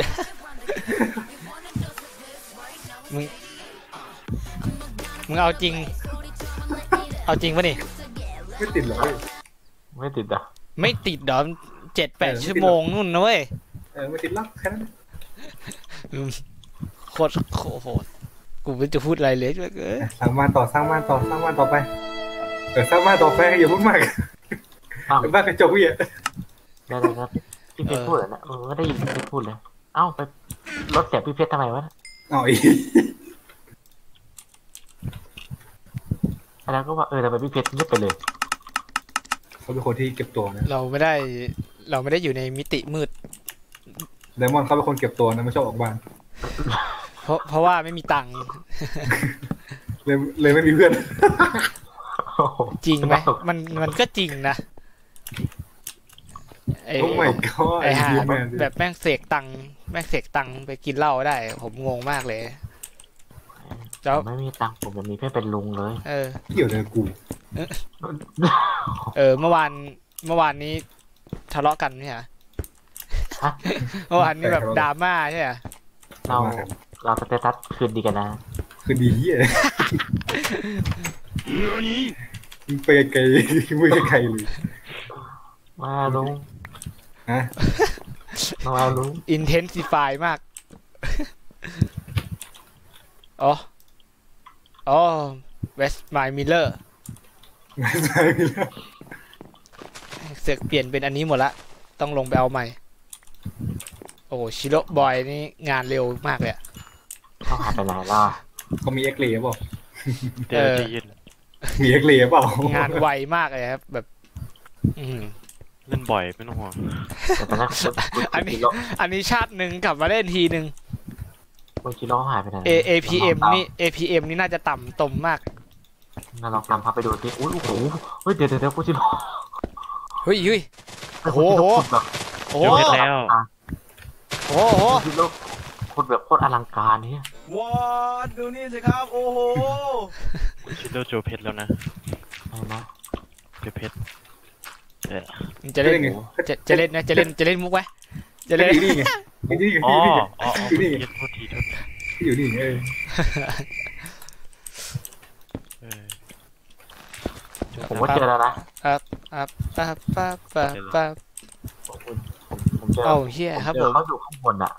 มึงเอาจริงปะนี่ไม่ติดหรอไม่ติดอ่ะไม่ติดดอม7-8 ชั่วโมงนู่นนะเว้ยไม่ติดหรอกแค่นั้นโคตรโหดกูไม่จะพูดอะไรเลยสร้างบ้านต่อไปสร้างบ้านต่อไปอย่าพูดมากเป็นบ้านกระจกพี่ได้ครับพี่เพชรพูดนะไม่ได้ยินพี่เพชรพูดเลยไปลดเสียงพี่เพชรทำไมวะแล้วก็ว่าทำไมพี่เพชรเงียบไปเลยเขาเป็นคนที่เก็บตัวนะเราไม่ได้อยู่ในมิติมืดไดมอนด์เขาเป็นคนเก็บตัวนะไม่ชอบออกบ้านเพราะว่าไม่มีตังค์เลยไม่มีเพื่อนจริงไหมมันก็จริงนะไอ้ห่าแบบแม่งเสกตังไปกินเหล้าได้ผมงงมากเลยแล้วไม่มีตังค์ผมจะมีเพื่อนเป็นลุงเลยเกี่ยวอะไรกูเมื่อวานนี้ทะเลาะกันเนี่ยเมื่อวานนี้แบบดราม่าใช่ไหมเราสเตตัสคืนดีกันนะคือดีเลยไปไกลไม่ไกลเลยมาลุงฮะมาลุง intensify มากอ๋อWest My Miller เสือกเปลี่ยนเป็นอันนี้หมดละต้องลงไปเอาใหม่โอ้ชิโร่บอยนี่งานเร็วมากเลยเขาหายไปไหนล่ะเขามีเอ็กเลย์เปล่ามีเอ็กเลย์เปล่างานไวมากเลยครับแบบเล่นบ่อยไม่ต้องห่วงอันนี้ชาติหนึ่งกลับมาเล่นทีหนึ่งคุณชิโร่หายไปไหน APM นี่น่าจะต่ำตมมากน่าลองตามพับไปดูสิอุ้ยโอ้โหเฮ้ยเดี๋ยวคุณชิโร่เฮ้ยโอ้โหโอ้โหแล้วโอ้โหคุณชิโร่คนแบบโคตรอลังการนี่ว้าดูนี่สิครับโอ้โหคุณชิโร่โจเพชรแล้วนะโจเพชรจะเล่นนะจะเล่นมุกไหมจะเล่นนี่ไงอ๋อนี่โทษทีอยู่นี่ผมว่าเจอแล้วนะผมเจอเฮียครับผมเขาอยู่ข้างบนอ่ะ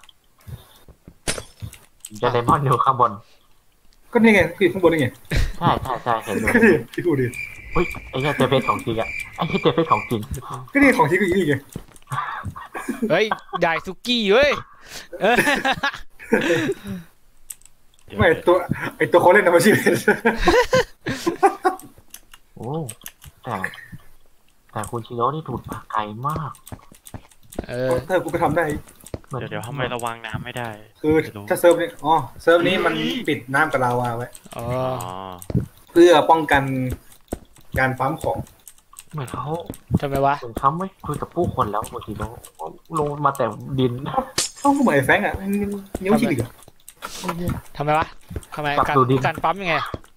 เจอไดมอนด์อยู่ข้างบนก็นี่ไงคือข้างบนนี่ไงใช่เห็นเลยที่ดูดิเฮ้ยไอ้เนี่ยเจอเพชรของจริงอ่ะไอ้เจอเพชรของจริงก็นี่ของจริงก็นี่ไงเฮ้ยได้ซุกี้เว้ยไม่ไอตัวเขาเล่นนะไม่ใช่โอ้แต่คุณชิโร่นี่ถูกปากไกลมากเธอกูก็ทำได้เดี๋ยวทำไมระวังน้ำไม่ได้คือถ้าเซิร์ฟนี้เซิร์ฟนี้มันปิดน้ำกับลาวาไว้เพื่อป้องกันการปั๊มของเหมือนเขาทำไมวะเหมือนเขาไม่คุยกับผู้คนแล้วคุณชิโร่ลงมาแต่ดินต้องเหมือนแฟงอ่ะนิ้วชี้ดิทำไมวะทำไมการปั๊มยังไง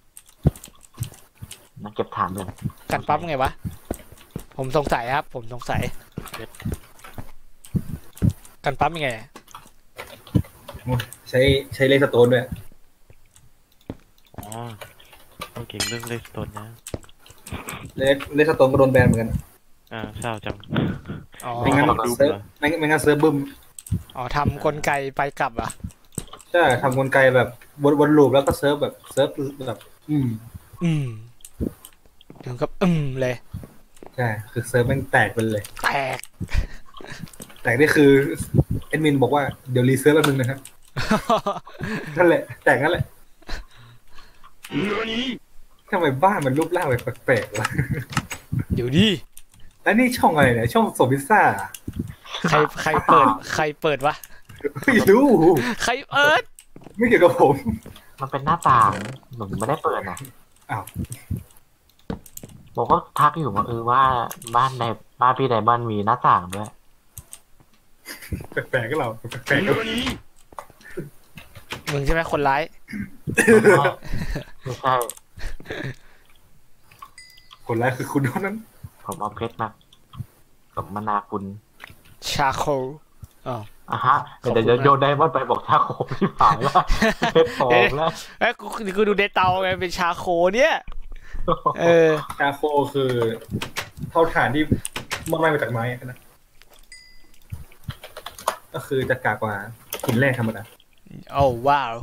นักเก็บฐานเลยการปั๊มยังไงวะผมสงสัยครับการปั๊มยังไงใช้เลสโตนด้วยต้องเก่งเรื่องเลสโตนนะเลสโตนก็โดนแบนเหมือนกันเศร้าจังไม่งั้นเซิร์ฟบึ้มทำกลไกไปกลับอ่ะใช่ทำกลไกแบบวนลูปแล้วก็เซิร์ฟแบบถึงกับเลยใช่คือเซิร์ฟมันแตกไปเลยแตกนี่คือแอดมินบอกว่าเดี๋ยวรีเซิร์ฟแป๊บนึงนะครับนั่นแหละแตกนั่นแหละทำไมบ้านมันรูปร่างแบบแปลกๆวะเดี๋ยวดิแล้วนี่ช่องอะไรเนี่ยช่องส่งพิซซ่าใครเปิดวะไม่รู้ใครเปิดไม่เกี่ยวกับผมมันเป็นหน้าต่างหนูไม่ได้เปิดนะอ้าวบอกก็ทักอยู่ว่าบ้านพี่ไหนบ้านมีหน้าต่างด้วยแปลกก็เราแปลกก็มึงใช่ไหมคนร้ายไม่ใช่คนร้ายคือคุณเท่านั้นผมเอาเพชรมากับมนาคุณชาโคฮะเดี๋ยวโยนไดมอนด์ไปบอกชาโคที่ผ่านแล้วเพชรทองแล้วกูดูในเตาไงเป็นชาโคเนี่ยชาโคคือเท่าฐานที่มันไม่มาจากไม้นะก็คือจะกากกว่าหินแร่ธรรมดาโอ้ว้าว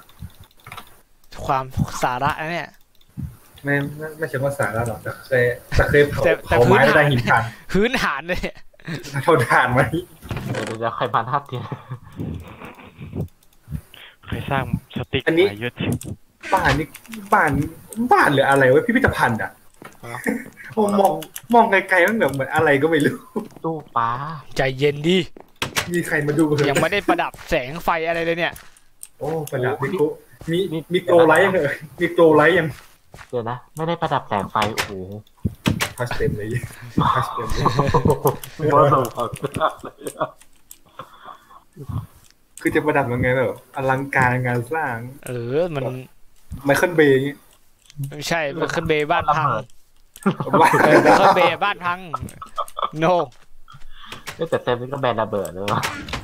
ความสาระเนี่ยไม่ใช่ว่าสาระหรอกแต่เคยเผาไม้ได้หินฐานพื้นฐานเลยเท่าฐานไหมเดี๋ยวจะใครมาทัดเทียนใครสร้างสติ๊กเยอะบ้านหรืออะไรวะพิพิธภัณฑ์อ่ะมองไกลๆมันแบบเหมือนอะไรก็ไม่รู้ตู้ปลาใจเย็นดิมีใครมาดูยังไม่ได้ประดับแสงไฟอะไรเลยเนี่ยโอ้ประดับมีโกลไลท์เลยมีโกลไลท์ยังเดี๋ยวนะไม่ได้ประดับแสงไฟโอ้โหทัชเต็มเลยทัชเต็มเลยคือจะประดับยังไงแบบอลังการงานสร้างมันไมเคิลเบย์ไม่ใช่ไมเคิลเบย์บ้านพังเบคอนเบย์บ้านพัง no แต่เซมนี่ก็แบนระเบิดเลยวะ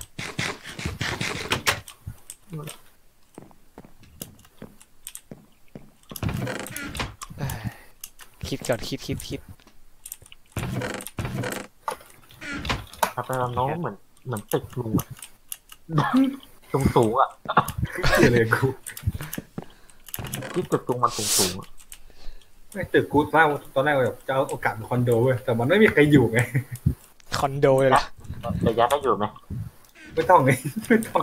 คิดก่อนคิดครับแต่น้องเหมือนตึกลุงสูงอ่ะเลยกูที่ตึกลุงมันสูงไม่ตึกกูสร้างตอนแรกแบบจะเอาโอกาสเป็นคอนโดเว้ยแต่มันไม่มีใครอยู่ไงคอนโดเลยล่ะแต่ยัดได้อยู่ไหมไม่ต้องไงไม่ต้อง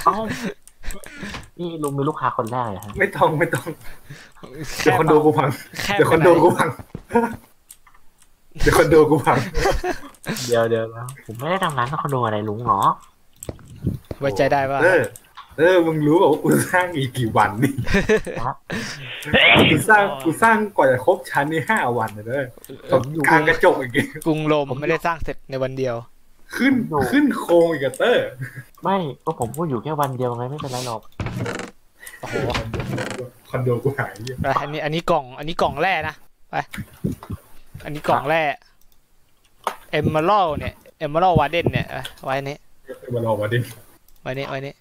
นี่ลุงมีลูกค้าคนแรกเลยฮะไม่ต้องเดี๋ยวคอนโดกูพังเดี๋ยวคอนโดกูพังเดี๋ยวนะผมไม่ได้ทำร้านคอนโดอะไรลุงหรอไว้ใจได้ป่ะมึงรู้ป่ะว่ากูสร้างอีกกี่วันนี่กูสร้างก่อนจะครบชั้นนี่5 วันเลยกลางกระจกอีกกรุงโรมไม่ได้สร้างเสร็จในวันเดียวขึ้นโครงอีกเตอร์ไม่ก็ผมก็อยู่แค่วันเดียวไงไม่เป็นไรหรอกโอ้โหคอนโดกูหายอันนี้กล่องแร่นะไปอันนี้กล่องแร่เอมเมอรัลเนี่ยเอมเมอรัลวาเดนเนี่ยไว้นี้เอมเมอรัลวาเดนไว้นี้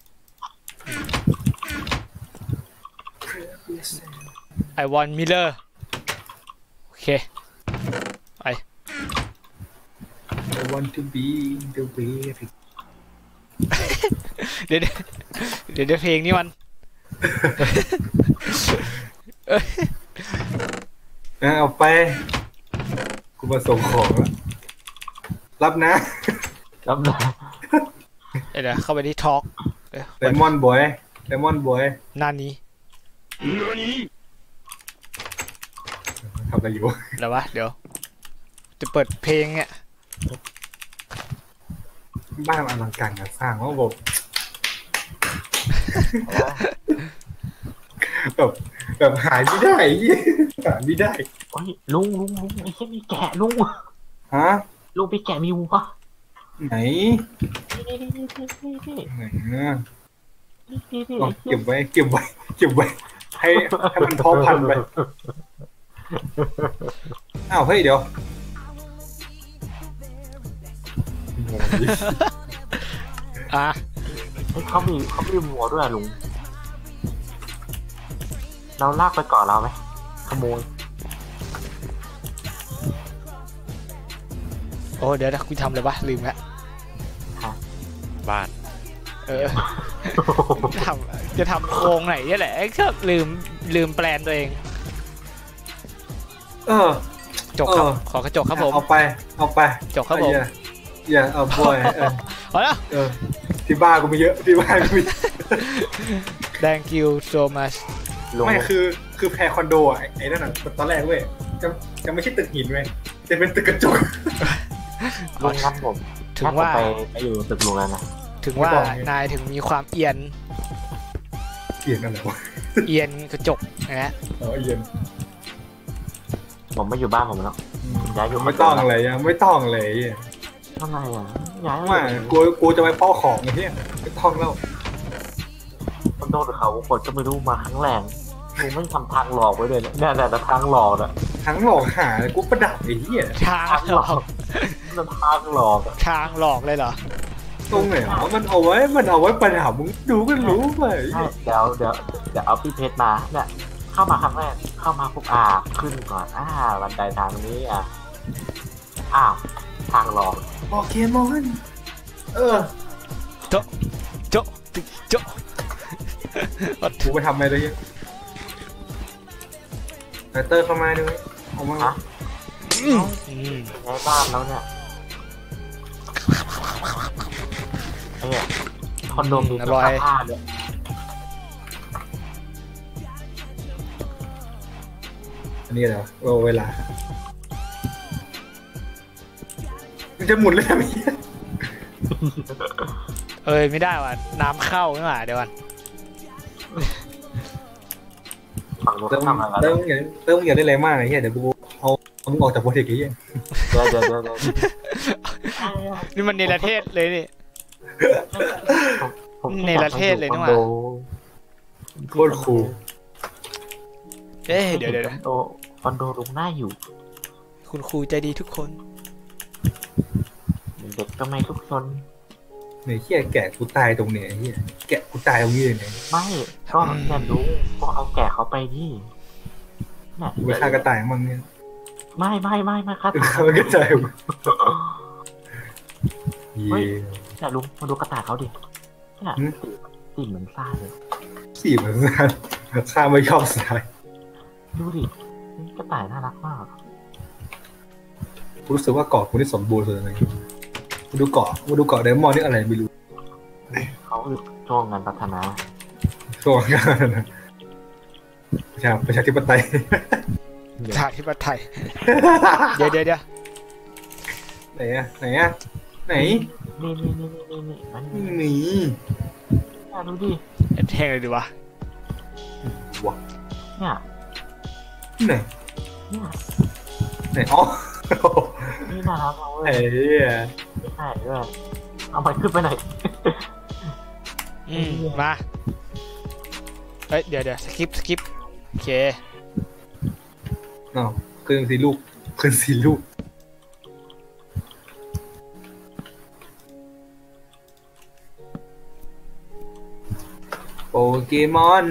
I want Miller โอเคไป I want to be the way เดี๋ยวเพลงนี้มันเอาไปกูมาส่งของรับนะเดี๋ยวเข้าไปที่ทอล์กเลมอนบอยนานี้ทำอะไรอยู่แล้ววะเดี๋ยวจะเปิดเพลงเนี่ยบ้านอลังการงานสร้างว่าแบบหายไม่ได้โอ้ยลุงไอ้เช่นมีแกะลุงฮะลุงไปแกะมีวัวไหนเก็บไว้ให้มันเพาะพันธุ์ไปอ้าวเฮ้ยเดี๋ยวเขามีวัวด้วยลุงเราลากไปก่อนเราไหมขโมยโอ้เดี๋ยวคุยทำเลยปะลืมแล้วบ้านจะทำโครงไหนนี่แหละก็ลืมแปลนตัวเองจกครับขอกระจกครับผมเอาไปจกครับผมอย่าเอาบ่อยเอาแล้วที่บ้านกูมีเยอะ Thank you so much ไม่คือแพรคอนโดไอ้นั่นน่ะตอนแรกเว้ยจะไม่ใช่ตึกหินเว้ยจะเป็นตึกกระจกลุงงั้นผมถึงว่าไปอยู่ตึกลุงแล้วนะถึงว่านายถึงมีความเอียนอะไรวะเอียนกระจกนะเอียนผมไม่อยู่บ้านผมแล้วย้ายอยู่ไม่ต้องเลยไม่ต้องเลยทำไมย้ายมากูจะไปป้อของไอ้เหี้ยไม่ต้องแล้วมันโดนเขาคนก็ไม่รู้มาครั้งแรกกูไม่ทำทางหลอกไว้เลยเนี่ยแต่ทางหลอกอะทางหลอกหากูประดับไอ้เหี้ยทางหลอกมันทางหลอกทางหลอกเลยเหรอตรงไหนมันเอาไว้ประดับมึงดูก็รู้ไปเดี๋ยวเอาพี่เพชรมาเนี่ยเข้ามาครั้งแรกเข้ามาปุ๊บขึ้นก่อนบันไดทางนี้ทางหลอกโปเกมอนโจ๊ะกูไปทำอะไรเลยเตอร์เข้ามาด้วยเอามาในบ้านแล้วเนี่ยคอนโดมีอร่อยอันนี้เหรอเวลามันจะหมุนเลยไหมไม่ได้ว่ะน้ำเข้าไม่มาเดี๋ยวก่อนเติมอย่าได้แรงมากไอ้เหี้ยเดี๋ยวกูเอามึงออกจากโปรเจกต์ไอ้เหี้ยเดี๋ยวนี่มันในประเทศเลยนี่ในประเทศเลยนี่หว่าโคตรคูลเดี๋ยวคอนโดลุงน่าอยู่คุณครูใจดีทุกคนเด็กก็ไม่ทุกซนเนี่ยเหี้ยแกะกูตายตรงเนี่ยเหี้ยแกะกูตายตรงนี้เลยเนี่ยไม่ก็เนี่ยดูก็เอาแกะเขาไปที่เนี่ยกูไปฆ่ากระต่ายมั่งเนี่ยไม่ครับเขากระต่ายเย่เนี่ยลุงมาดูกระต่ายเขาดิเนี่ยสีเหมือนทรายเลยสีเหมือนกันข้าไม่ชอบทรายดูดิกระต่ายน่ารักมากรู้สึกว่าเกาะคุณที่สมบูรณ์สุดเลยมาดูเกาะไดมอนด์นี่อะไรไม่รู้เขาช่วงงานพัฒนาช่วงงานประชาธิปไตยประชาธิปไตยเดี๋ยวไหนนี่มันนี่ดูดิแท่งเลยดีวะเนี่ยไหนอ๋อนี่นะครับเอาเลยใช่ด้วยเอาไปขึ้นไปหน่อยมาเฮ้ยเดี๋ยวสกิปโอเคขึ้นสีลูกโปเกมอน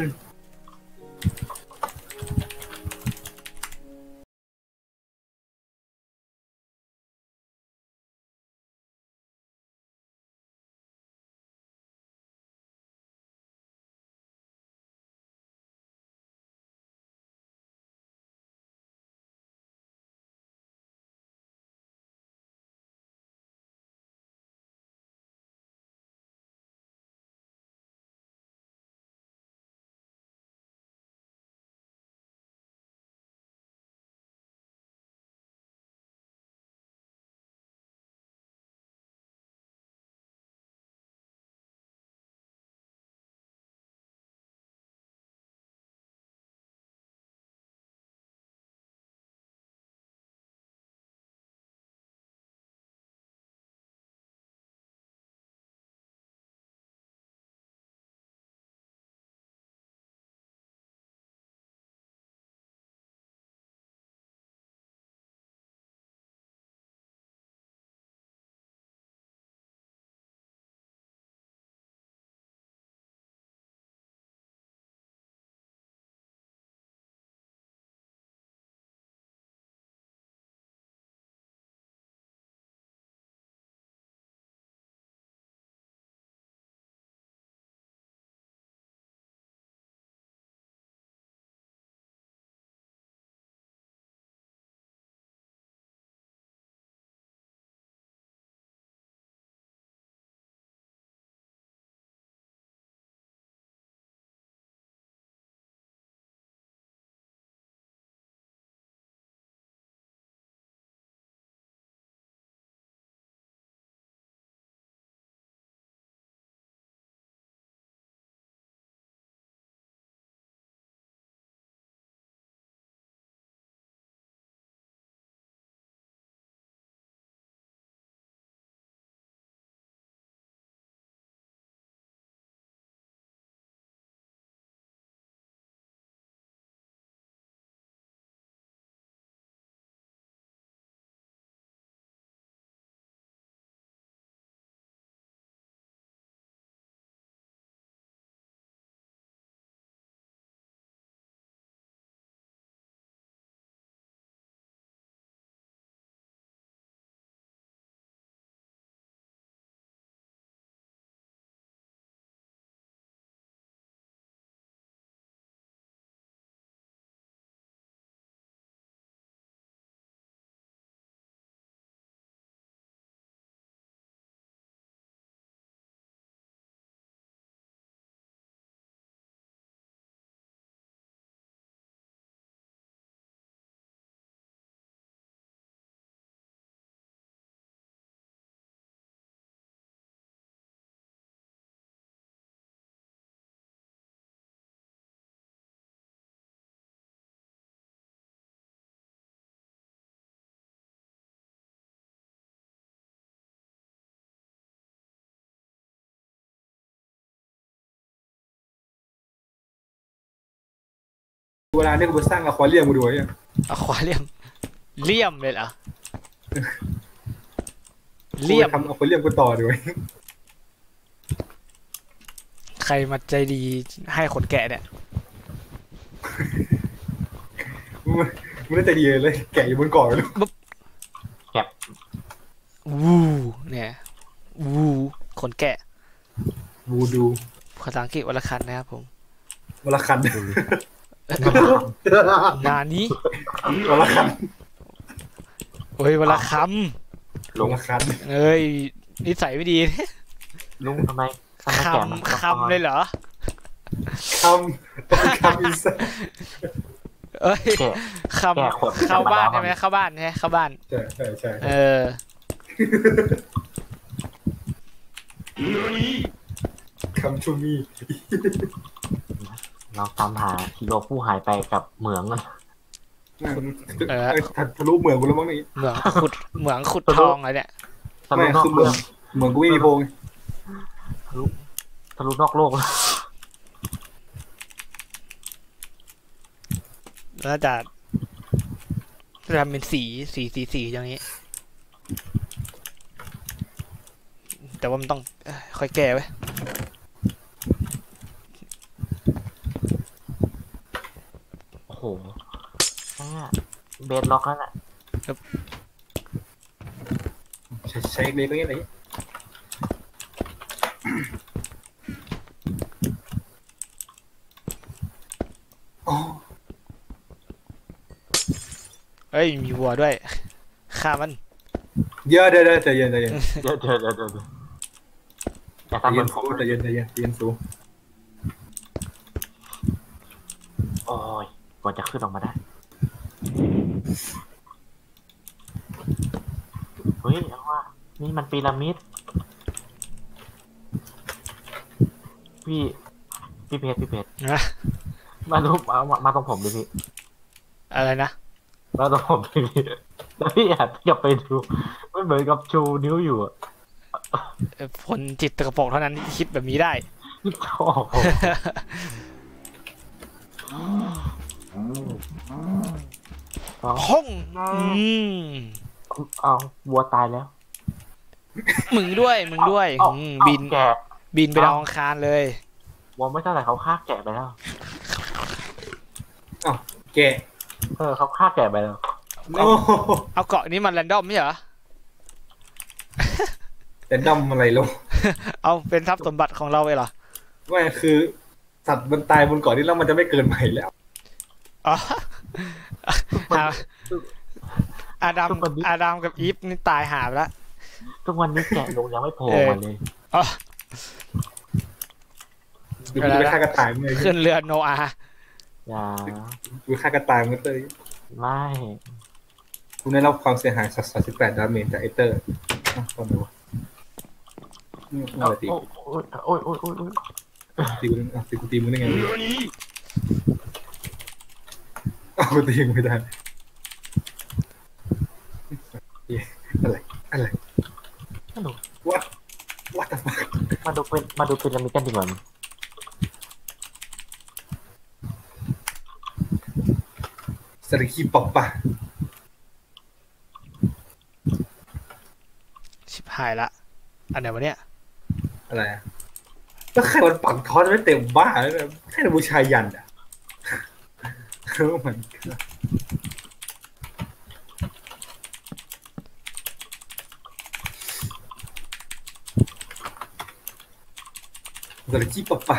เวลาเนี่ยกูไปสร้างอควาเรียมกูดูไอ้อควาเรียมเลี่ยมเลยเหรอเลี่ยมทำเอาไปเลี่ยมกูต่อด้วยใครมาใจดีให้ขนแกะเนี่ยไม่ได้ใจดีเลยแกะอยู่บนเกาะเลยแกะวูเนี่ยวูขนแกะวูดูภาษาอังกฤษวรรณครันนะครับผมวรรณครันงานนี้วรรณครันโอ้ยวรรณคำวรรณครันเอ้ยนิสัยไม่ดีลุงทำไมคำเลยเหรอคำอินสัเอ้ยคำเข้าบ้านใช่ไหมเข้าบ้านใช่เข้าบ้านใช่คำชูมีเราตามหาฮีโร่ผู้หายไปกับเหมืองมันทะลุเหมืองกูแล้วมั้งนี่เหมืองขุดทองอะไรเนี่ยไม่คือเหมืองกูไม่มีโพงทะลุนอกโลกแล้วจะทำเป็นสีอย่างนี้แต่ว่ามันต้องค่อยแก้ไว้โอ้โหเบสล็อกแล้วน่ะใช้เบสก็ยังไงเฮ้ยมีวัวด้วยฆ่ามันเดี๋ยวใจเย็นอย่าทำมันใจเย็นสูโอ้ยก่อนจะขึ้นออกมาได้เฮ้ยเอาว่านี่มันพีระมิดพี่เพชรมาดูมาตรงผมดิพี่อะไรนะมาตรงผมดิพี่แล้วพี่อยากกลับไปดูไม่เหมือนกับชูนิ้วอยู่อ่ะคนจิตตะปกเท่านั้นที่คิดแบบนี้ได้ห้องเอาวัวตายแล้วมึงด้วยบินไปดาวอังคารเลยวัวไม่เท่าไหร่เขาฆ่าแกะไปแล้วแกะเขาฆ่าแกะไปแล้วเอาเกาะนี้มันแรนดอมไม่เหรอแรนดอมอะไรลูกเอาเป็นทรัพย์สมบัติของเราเลยเหรอไม่คือสัตว์มันตายบนเกาะนี้แล้วมันจะไม่เกินใหม่แล้วอ๋ออาดัมกับอีฟนี่ตายหาแล้วทุกวันนี้แกะลงยังไม่โผล่มาเลยดูไปฆ่ากระต่ายเลยขึ้นเรือโนอาอย่าดูฆ่ากระต่ายมันเลยไม่คุณได้รับความเสียหาย38 ดาเมจจากไอเตอร์ต้องดูอะไรตีโอ้ยตีมึงได้ไงเอาตีมึงไม่ได้อะไรwhat the fuck มาดูพีระมิดกันดีกว่าสริคีปอบปะชิบหายละอันไหนวะเนี่ยอะไรแล้วใครมันปักทอนไม่เต็มบ้าเลยแค่บูชายันอ่ะมันสริคีปอบปะ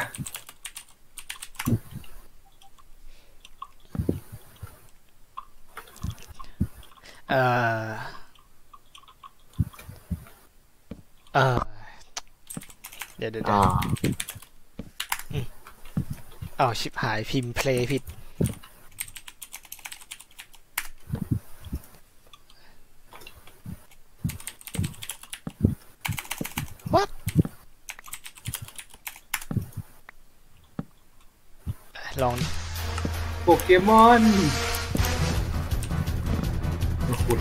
เดี๋ยวชิบหายพิมพ์เพลย์ผิดwhat ลองโปเกมอนคุณ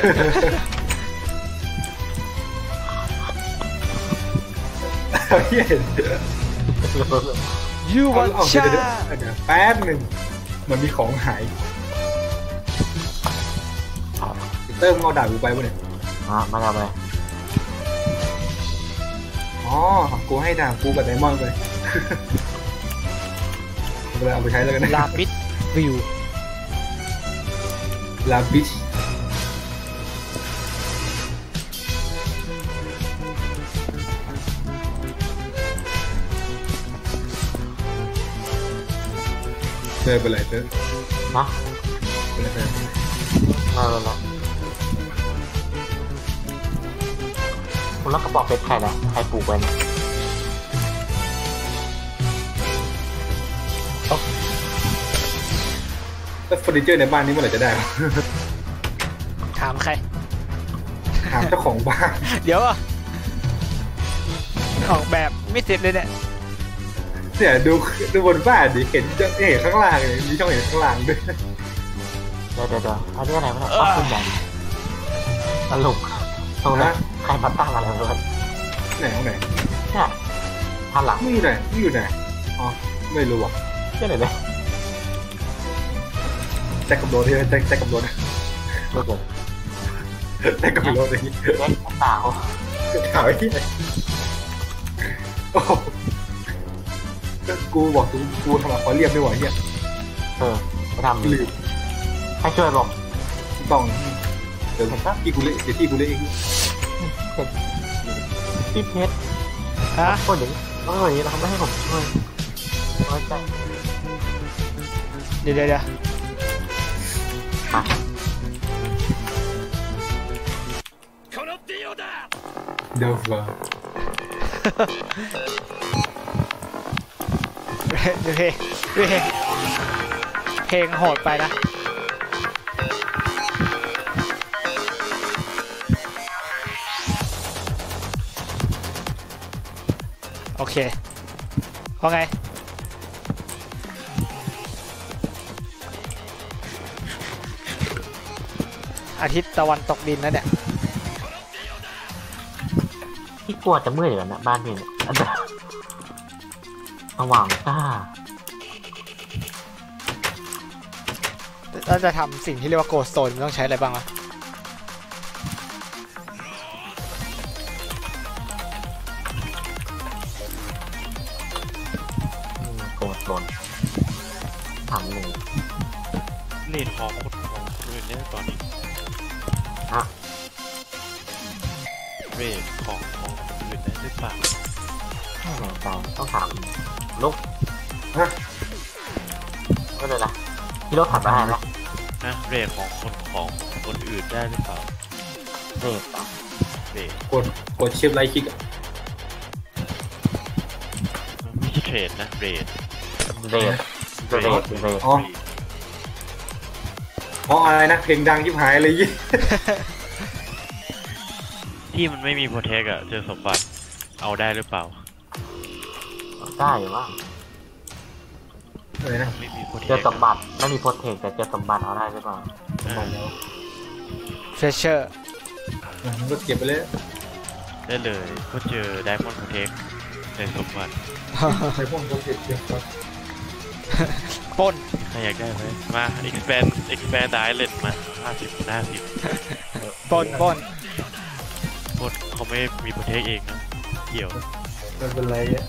เห็นยูวันชาแป๊บหนึ่งมันมีของหายเติมเอาดาบกูไปวะเนี่ยมาเอาไปอ๋อกูให้ดาบกูกับไดมอนด์ไปเอาไปใช้แล้วกันนะลาปิดวิวลาปิดเจอไปเลยเจอนะไปเลยมาแล้วคุณแล้วก็บอกเป็นใครนะใครปลูกไว้เนี่ยแล้วเฟอร์นิเจอร์ในบ้านนี้เมื่อไหร่จะได้ถามใครถามเจ้าของบ้านเดี๋ยวออกแบบไม่เสร็จเลยเนี่ยดูบนบ้านดิเห็นข้างล่างเลยมีช่องเห็นข้างล่างด้วยเดี๋ยวอันนี้อะไรวะเนี่ยขึ้นใหญ่ตลกตรงนั้นใครมาตั้งอะไรวะไหนห้องไหนเนี่ยท่านหลังไม่อยู่ไหนอ๋อไม่รู้อ่ะเจ้าไหนเลยแจ็คกับโดนที่แจ็คกับโดนโอเคแจ็คกับโดนอะไรนี่เปล่าที่ไหนโอ้กูบอกกูทำอะไรขอเรียบไม่ไหวเนี่ยทำลืมให้ช่วยบอกต้องเดี๋ยวที่กูเล่เองพี่เพชรคนอย่างนี้ต้องอย่างนี้เราไม่ให้ผมช่วยน้อยใจเดี๋ยวเดี๋ยวเพลงโหดไปนะโอเคว่าไงอาทิตย์ตะวันตกดินนะเนี่ยที่กลัวจะเมื่อยอยู่นะบ้านนี่เนี่ยสว่างจ้าถ้าจะทำสิ่งที่เรียกว่าโกลด์สโตนมันต้องใช้อะไรบ้างวะโกลด์สโตนถามเลยเล่นของคนอื่นเนี่ยตอนนี้เรทของคนอื่นได้หรือเปล่าต้องถามลูกก็เลยนะพี่ลูกถามอะไรนะเรทของคนอื่นได้หรือเปล่าเรทกดชิปไลค์คลิกไม่ใช่เทรดนะเรทอ๋ออะไรนะเพลงดังยิบหายเลยที่มันไม่มีโปรเทคอะเจอสมบัติเอาได้หรือเปล่าได้หรือว่าอะไรนะเจอสมบัติไม่มีโปรเทคแต่เจอสมบัติเอาได้หรือเปล่าเฟเชอร์ก็เก็บไปเลยได้เลยก็เจอไดมอนด์โปรเทคในสมบัติใช้พวกโปรเทคเยอะครับปนใครอยากได้ไหมมา expand island มา50 ปนเขาไม่มีโปรเทคเองนะเกี่ยวไม่เป็นไรอ่ะ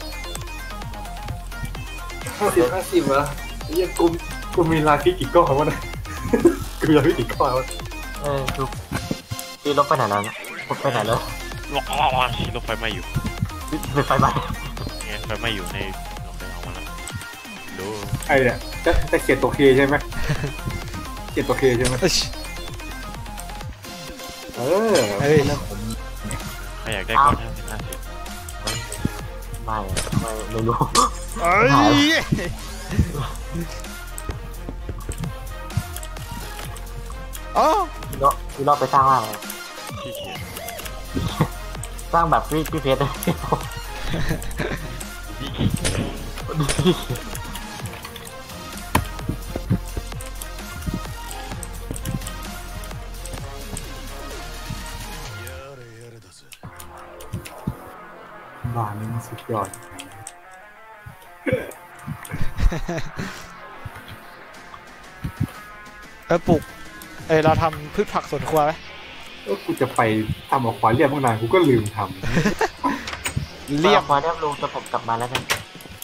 50วะยังกูมีลาคิกี่ก้อนวะเนี่ยกูมีลาคิกี่ก้อนวะดูที่รถไปไหนแล้วผมไปไหนแล้วรถไฟไหม้อยู่ไฟไหม้เนี่ยไฟไหม้อยู่ในรถไฟเอามาแล้วดูไอ้เนี่ยจะเขียนตัวเคใช่ไหมเขียนตัวเคใช่ไหมแล้วผมใครอยากได้ก้อน50 ไม่รู้พี่รอบไปสร้างอะไรสร้างแบบพี่เพชรบ้านนี่มันสุดยอดปลูกเราทำพืชผักสวนครัวไหมกูจะไปทำอควาเรียมตั้งนานกูก็ลืมทำเรียบพอได้ลุงจะผมกลับมาแล้วกัน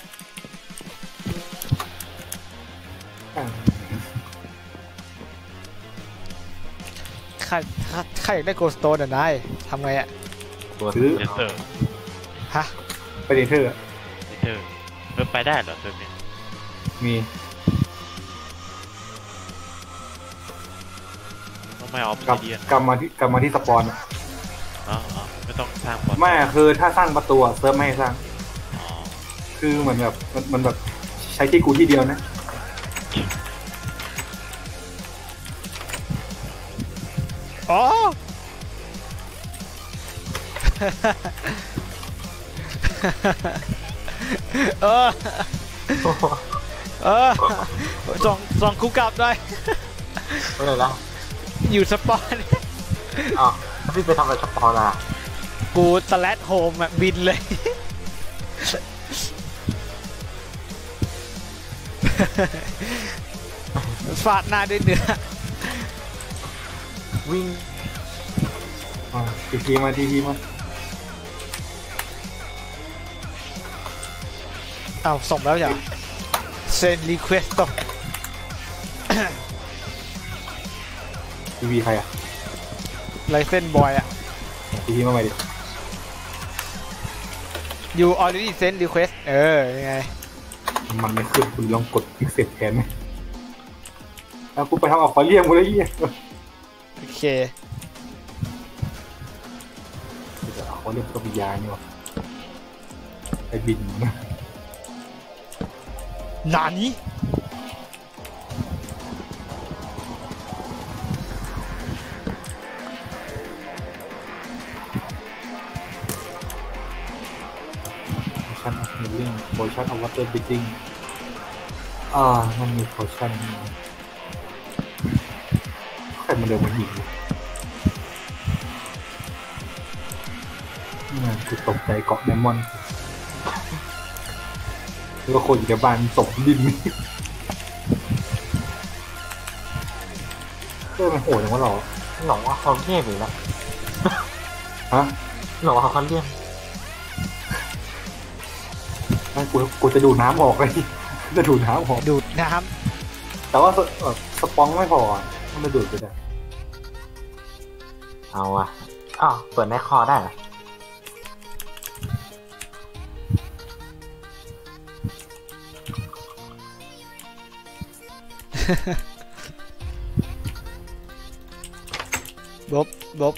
ใครอยากได้โกลด์สโตนนายทำไงอะซื้อฮะไปเดนเทอร์ไปได้เหรอเซิร์ฟเนี่ยมีไม่เอากลับมาที่สปอนไม่ต้องสร้างไม่คือถ้าสร้างประตูเซิร์ฟไม่ให้สร้างคือเหมือนแบบมันแบบใช้ที่กูที่เดียวนะอ๋อส่งกูกลับด้วยอะไรล่ะอยู่สปอนอ๋อพี่ไปทำอะไรสปอนอ่ะกูสแลชโฮมอ่ะบินเลยฟาดหน้าด้วยเนื้อวิ่งทีมาเอาส่งแล้วอย่าเซนรีเควสต์ทีวีใครอ่ะไลเซนบอยอ่ะทีวีมาใหม่ดิ You already send request ยังไงมันไม่ขึ้นคุณลองกดพิกเซลแทนไหมแล้วกูไปทำออกฟอเรียมกูเลยยี่โอเคเดี๋ยวเขาเรียกตัววิญญาณนี่วะไอ้บินนานี้มีเรื่องโพชั่นอวอเตอร์บิดดิ้งมันมีโพชั่นใครมาเดินมาหิวนี่คือตกใจเกาะไดมอนด์แล้วก็คนอยู่ในบ้านตกดินมันโหดจังวะเราหลงว่าเขาเรียกหรือละฮะหลงว่าเขาเรียกกูจะดูดน้ำออกเลยจะดูดน้ำออกดูดน้ำแต่ว่าสปองไม่พอมันไม่ดูดไปได้เอาเปิดในคอได้เหรอบ๊อบ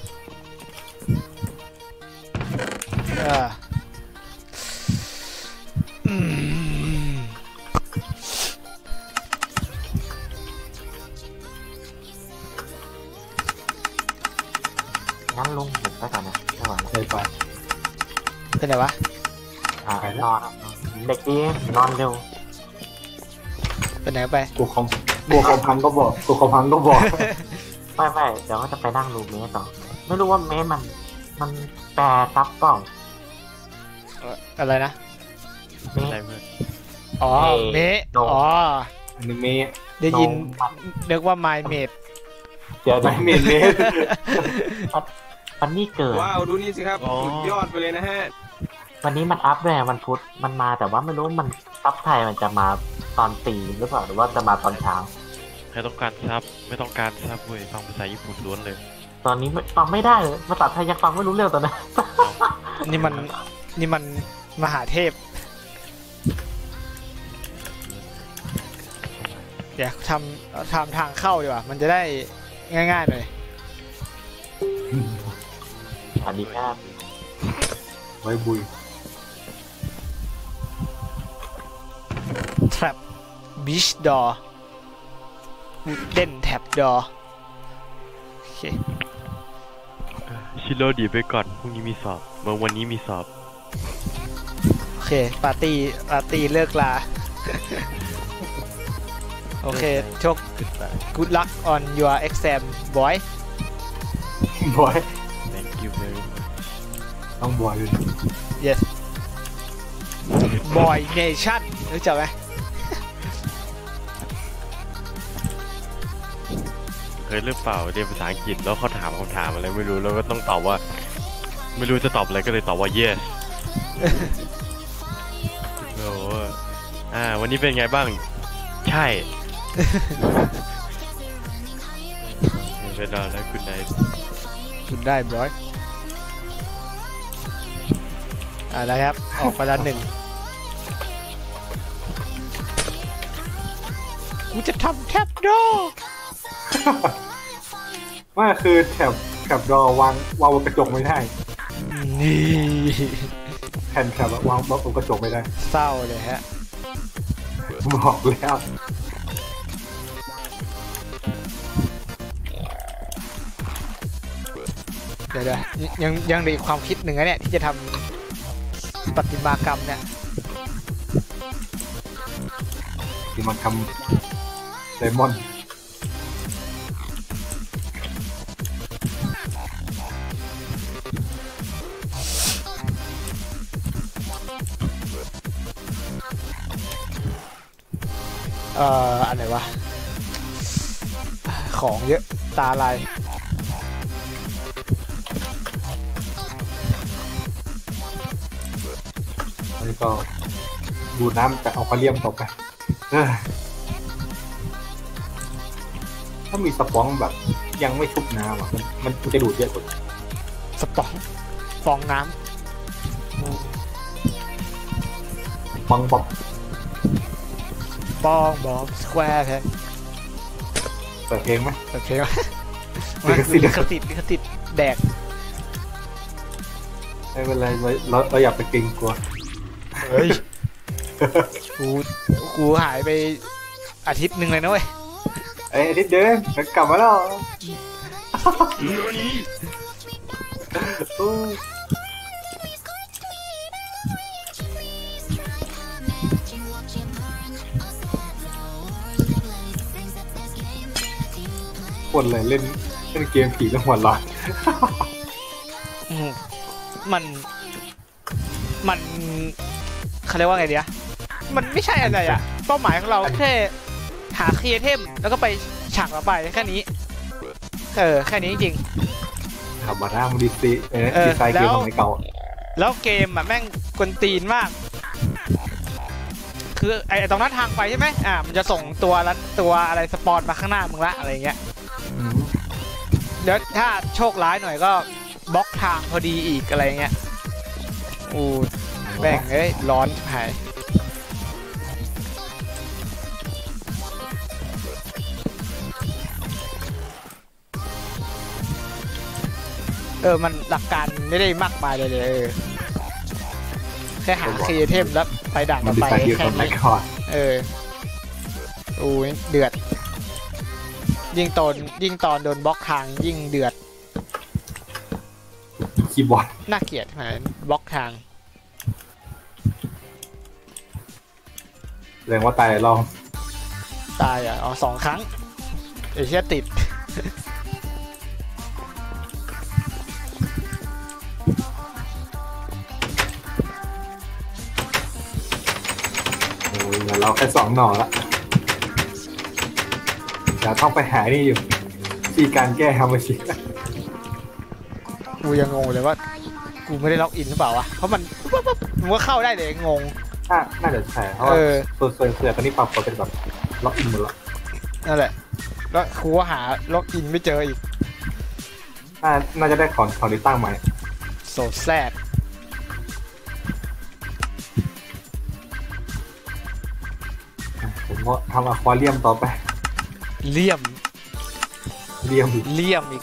งั้นลุงผมไปก่อนนะไม่ไหวเลยไปเป็นไงวะนอนเด็กดีนอนเร็วเป็นไหนไปกูคอมพังก็บอกไม่เดี๋ยวก็จะไปนั่งดูเมสต่อไม่รู้ว่าเมสมันแปลซับเปล่าอะไรนะเมสเมสอันนี้เมสได้ยินเรียกว่าไมเมดเดี๋ยวไม่เมสวันนี้เกิดว้าวดูนี่สิครับสุดยอดไปเลยนะฮะวันนี้มันอัพแรงวันพุธมันมาแต่ว่าไม่รู้มันซับไทยมันจะมาตอนตีหรือเปล่าหรือว่าจะมาตอนเช้าใครต้องการซับไม่ต้องการซับเว้ยฟังภาษาญี่ปุ่นล้วนเลยตอนนี้ฟังไม่ได้เลยภาษาไทยยังฟังไม่รู้เรื่องตอนนั้นนี่มันมหาเทพเดี๋ยวทำทางเข้าดีกว่ามันจะได้ง่ายๆหน่อยสวัสดีครับไว้บุย Trap Beach Door Wooden Trap Door โอเคชิโร่ดีไปก่อนพรุ่งนี้มีสอบวันนี้มีสอบโอเคปาร์ตี้เลิกลาโอเคโชค Good luck on your exam boy boy thank you very much ต้องบอยเลย yes boy nation รู้จักไหมเคยหรือเปล่าเรียนภาษาอังกฤษแล้วเขาถามคำถามอะไรไม่รู้แล้วก็ต้องตอบว่าไม่รู้จะตอบอะไรก็เลยตอบว่า yes โอ้วันนี้เป็นไงบ้างใช่ไปนอนแล้วคุณนายคุณได้บร้อยอะไรครับออกไปละ1กูจะทำแท็บดอว่าคือแถบดอวางบนกระจกไม่ได้นี่แผ่นแถบวางบนกระจกไม่ได้เศร้าเลยฮะบอกแล้วเดี๋ยวยังมีความคิดหนึ่งนะเนี่ยที่จะทำประติมากรรมเนี่ยประติมากรรมไดมอนด์อะไรวะของเยอะตาลายนี่ก็ดูน้ำแต่เอาปลาเลี่ยมตกไปถ้ามีสปองแบบยังไม่ชุบน้ำมันจะดูดเยอะกว่าสปองฟองน้ำปองบ๊อบสแควร์แทนเปิดเพลงไหมเปิดเพลงลิขสิทธิ์แดกไม่เป็นไรเราอยากไปเก่งกลัวเฮ้ยกูหายไปอาทิตย์หนึ่งเลยนะเว้ยอาทิตย์เดินกลับมาแล้วคนเลยเล่นเกมผีแล้วหัวร้อนมันเขาเรียกว่าไงดีอะมันไม่ใช่อะไรอะเป้าหมายของเราแค่หาครีเอเทมแล้วก็ไปฉากต่อไปแค่นี้แค่นี้จริงๆธรรมดามันดีไซน์เกมของเก่าแล้วเกมอะแม่งกวนตีนมากคือไอ้ตรงนั้นทางไปใช่ไหมมันจะส่งตัวอะไรสปอนมาข้างหน้ามึงละอะไรเงี้ยเดี๋ยวถ้าโชคร้ายหน่อยก็บล็อกทางพอดีอีกอะไรเงี้ยแบ่งร้อนหายมันหลักการไม่ได้มากมายเลยแค่หาครีเอเทมแล้วไปด่านต่อไปแค่นี้เดือดยิ่งตอนโดนบล็อกทางยิ่งเดือดคีย์บอร์ดน่าเกลียดเหมือนบล็อกทางแสดงว่าตายลองตาย2 ครั้งไอ้เชี่ยติดเราแค่2 หน่อละแต่ต้องไปหานี่อยู่ที่การแก้ทำมาชิกูยังงงเลยว่ากูไม่ได้ล็อกอินหรือเปล่าวะเพราะมันก็เข้าได้เลยงงน่าจะใช่เพราะว่าส่วนตอนนี้ปรับเป็นแบบล็อกอินหมดแล้วนั่นแหละแล้วกูก็หาล็อกอินไม่เจออีกน่าจะได้ของที่ตั้งใหม่โซแซ่บผมก็ทำอะควาเรียมต่อไปเลี่ยมอีก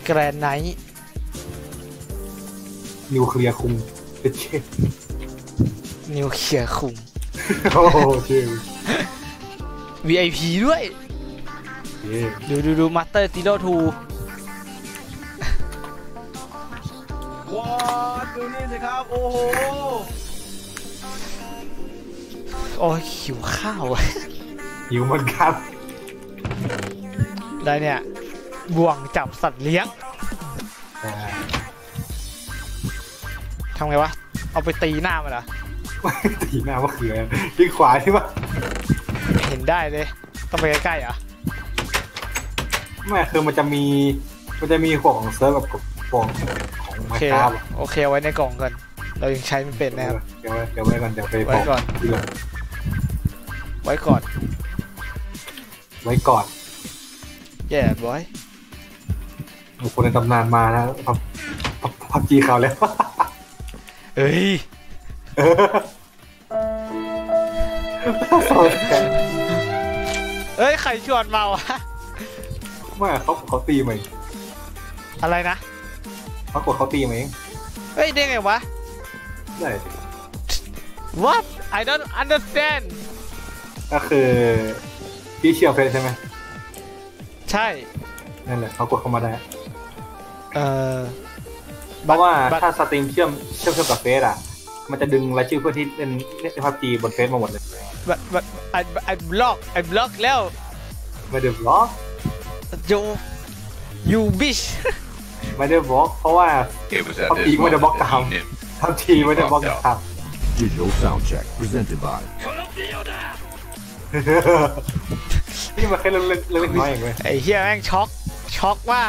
แกรนไนท์นิวเคลียร์คุงเป็นเช่นิวเคลียร์คุงโอ้โหเช่ VIP ด้วยดูมาสเตอร์ซีโร่ทูว้าวดูนี่สิครับโอ้โหโอ้ยหิวข้าวหิวเหมือนกันได้เนี่ยบ่วงจับสัตว์เลี้ยงทำไงวะเอาไปตีหน้ามันเหรอตีหน้าว่าคืออะไรที่ขวาใช่ปะเห็นได้เลยต้องไปใกล้ๆเหรอไม่คือมันจะมีห่วงของเซิร์ฟกับห่วงของไมค์ครับโอเคไว้ในกล่องกันเรายังใช้ไม่เป็นนะครับเดี๋ยวไว้ก่อนเดี๋ยวไปไว้ก่อนแย่บอยคนในตำนานมาแล้วพับจีเขาแล้วเฮ้ยใครชวนมาวะไม่เขาตีไหมอะไรนะเขาตีไหมเฮ้ยได้ไงวะได้ What I don't understand ก็คือพี่เชียร์เฟซใช่ไหมใช่นั่นแหละเขากดเข้ามาได้เพราะว่าถ้าสตรีมเชื่อมกับเฟซอ่ะมันจะดึงรายชื่อเพื่อนที่เล่นพับจีบนเฟซมาหมดเลยไอ้บล็อกแล้วไม่ได้บล็อกยูบิชไม่ได้บล็อกเพราะว่าพับจีไม่ได้บล็อกตามพับจีไม่ได้บล็อกตาม Digital Sound Check presented by นี่มาแค่เล่นน้อยเองเว้ยไอ้เหี้ยแม่งช็อกมาก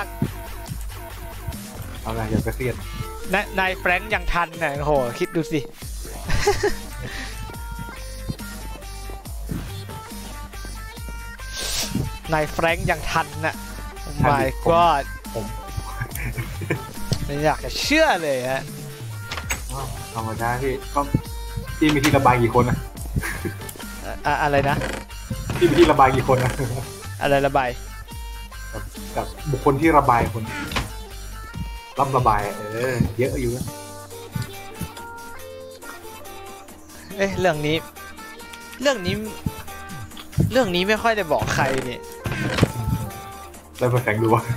เอาไงอย่าไปเครียดนายแฟรงค์ยังทันน่ะโหคิดดูสินายแฟรงค์ยังทันน่ะ My God ไม่อยากจะเชื่อเลยฮะธรรมดาก็ที่มีที่ระบายกี่คนนะอะไรนะที่มีที่ระบายกี่คนนะอะไรระบายกับบุคคลที่ระบายคนรับระบายเยอะอยู่เรื่องนี้ไม่ค่อยได้บอกใครนี่แล้วมาแข่งดูว่า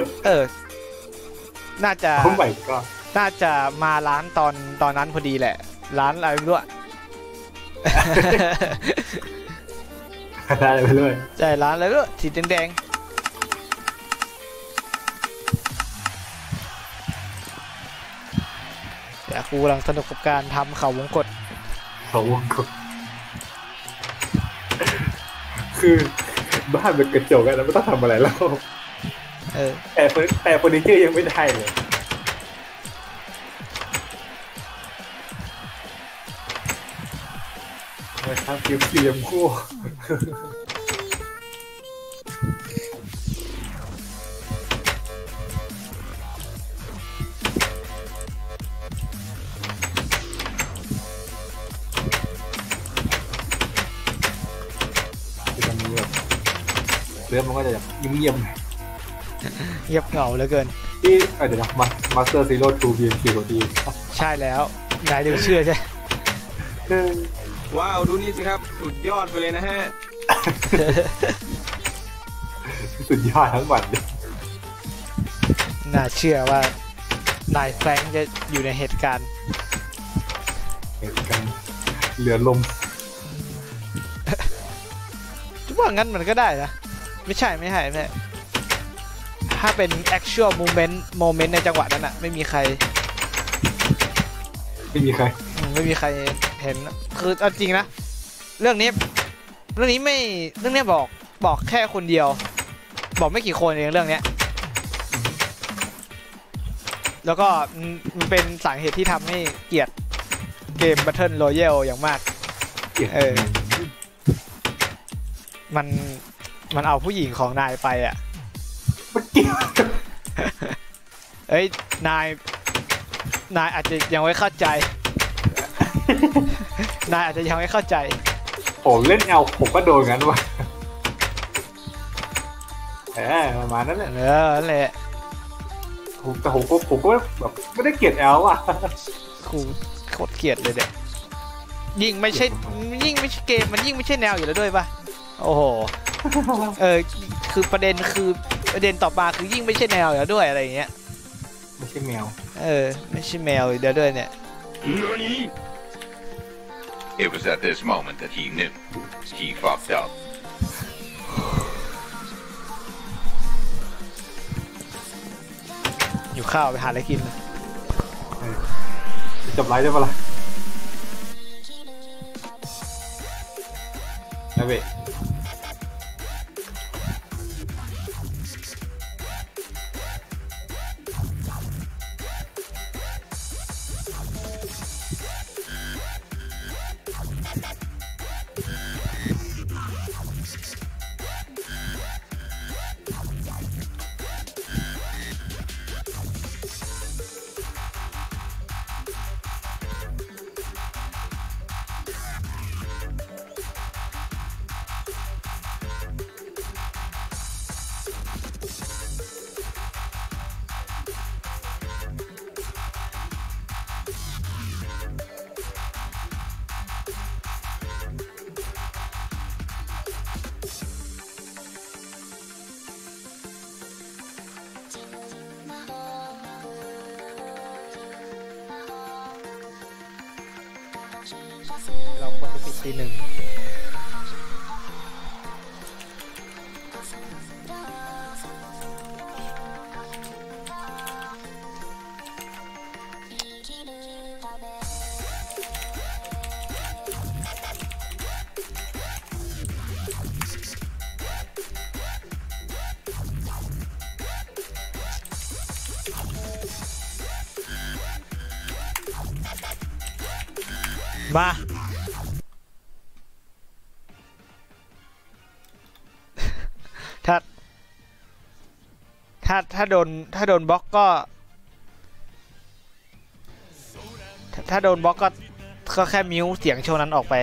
น่าจะมาร้านตอนนั้นพอดีแหละร้านอะไรไม่รู้ร้านอะไรไปเลยใช่ร้านอะไรไม่รู้สีแดงแต่กูกำลังสนุกกับการทำเขาวงกตคือบ้านเป็นกระจกแล้วไม่ต้องทำอะไรแล้วแต่เฟอร์นิเจอร์ยังไม่ได้เลยนะครับเตรียมคู่เรื่องมันก็จะเงียบเหงาเหลือเกินที่เดี๋ยวนะมาสเตอร์ซีโร่ทูBNKกว่าดีใช่แล้วนายเดี๋ยวเชื่อใช่ว้าวดูนี่สิครับสุดยอดไปเลยนะฮะสุดยอดทั้งวันน่าเชื่อว่านายแฟรงค์จะอยู่ในเหตุการณ์เหลือลมว่างั้นมันก็ได้นะไม่ใช่ถ้าเป็น actual moment ในจังหวะนั้นอะไม่มีใครเห็นคือจริงนะเรื่องนี้บอกแค่คนเดียวบอกไม่กี่คนเองเรื่องนี้แล้วก็มันเป็นสาเหตุที่ทำให้เกลียดเกม Battle Royale อย่างมากมันเอาผู้หญิงของนายไปอ่ะนายอาจจะยังไม่เข้าใจผมเล่นผมก็โดนงั้นว่ะประมาณนั้นแหละนั่นแหละแต่ผมก็แบบไม่ได้เกลียดแอลอ่ะกูโคตรเกลียดเลยเด็กยิ่งไม่ใช่เกมมันยิ่งไม่ใช่แนวอยู่แล้วด้วยป่ะโอ้โหคือประเด็นต่อมาคือยิ่งไม่ใช่แนวอยู่แล้วด้วยอะไรอย่างเงี้ยไม่ใช่แมวไม่ใช่แมวอยู่แล้วด้วยเนี่ย It was at this moment that he knew he fucked up. อยู่ข้าวไปหาอะไรกินจบไลฟ์ได้ปะล่ะนะเว้ยเราควรจะปิดตี 1มาถ้าโดนบล็อกก็ถ้าโดนบล็อกก็แค่มิวเสียงโชว์นั้นออกไป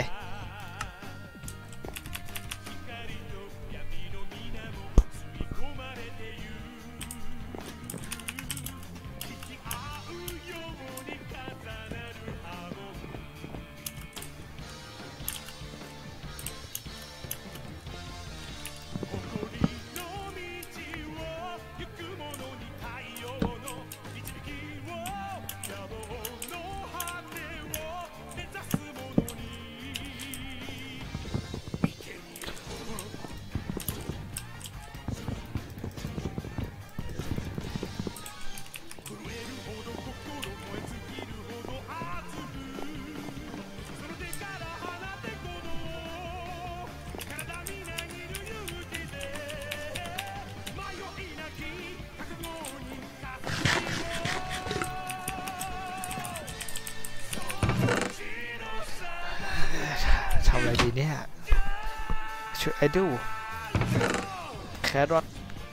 ทำอะไรดีเนี่ยช่วยไอ้ดูแครอท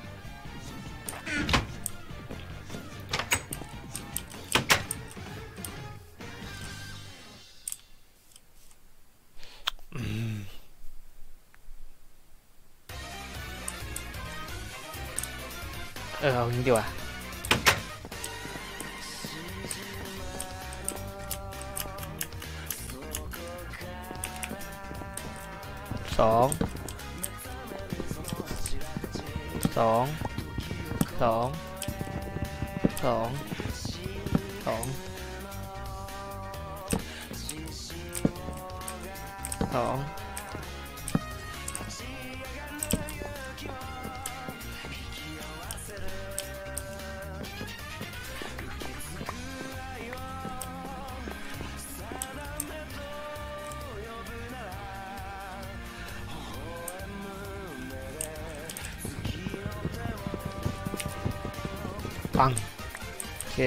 เอางี้ดีกว่าสองปังโอเค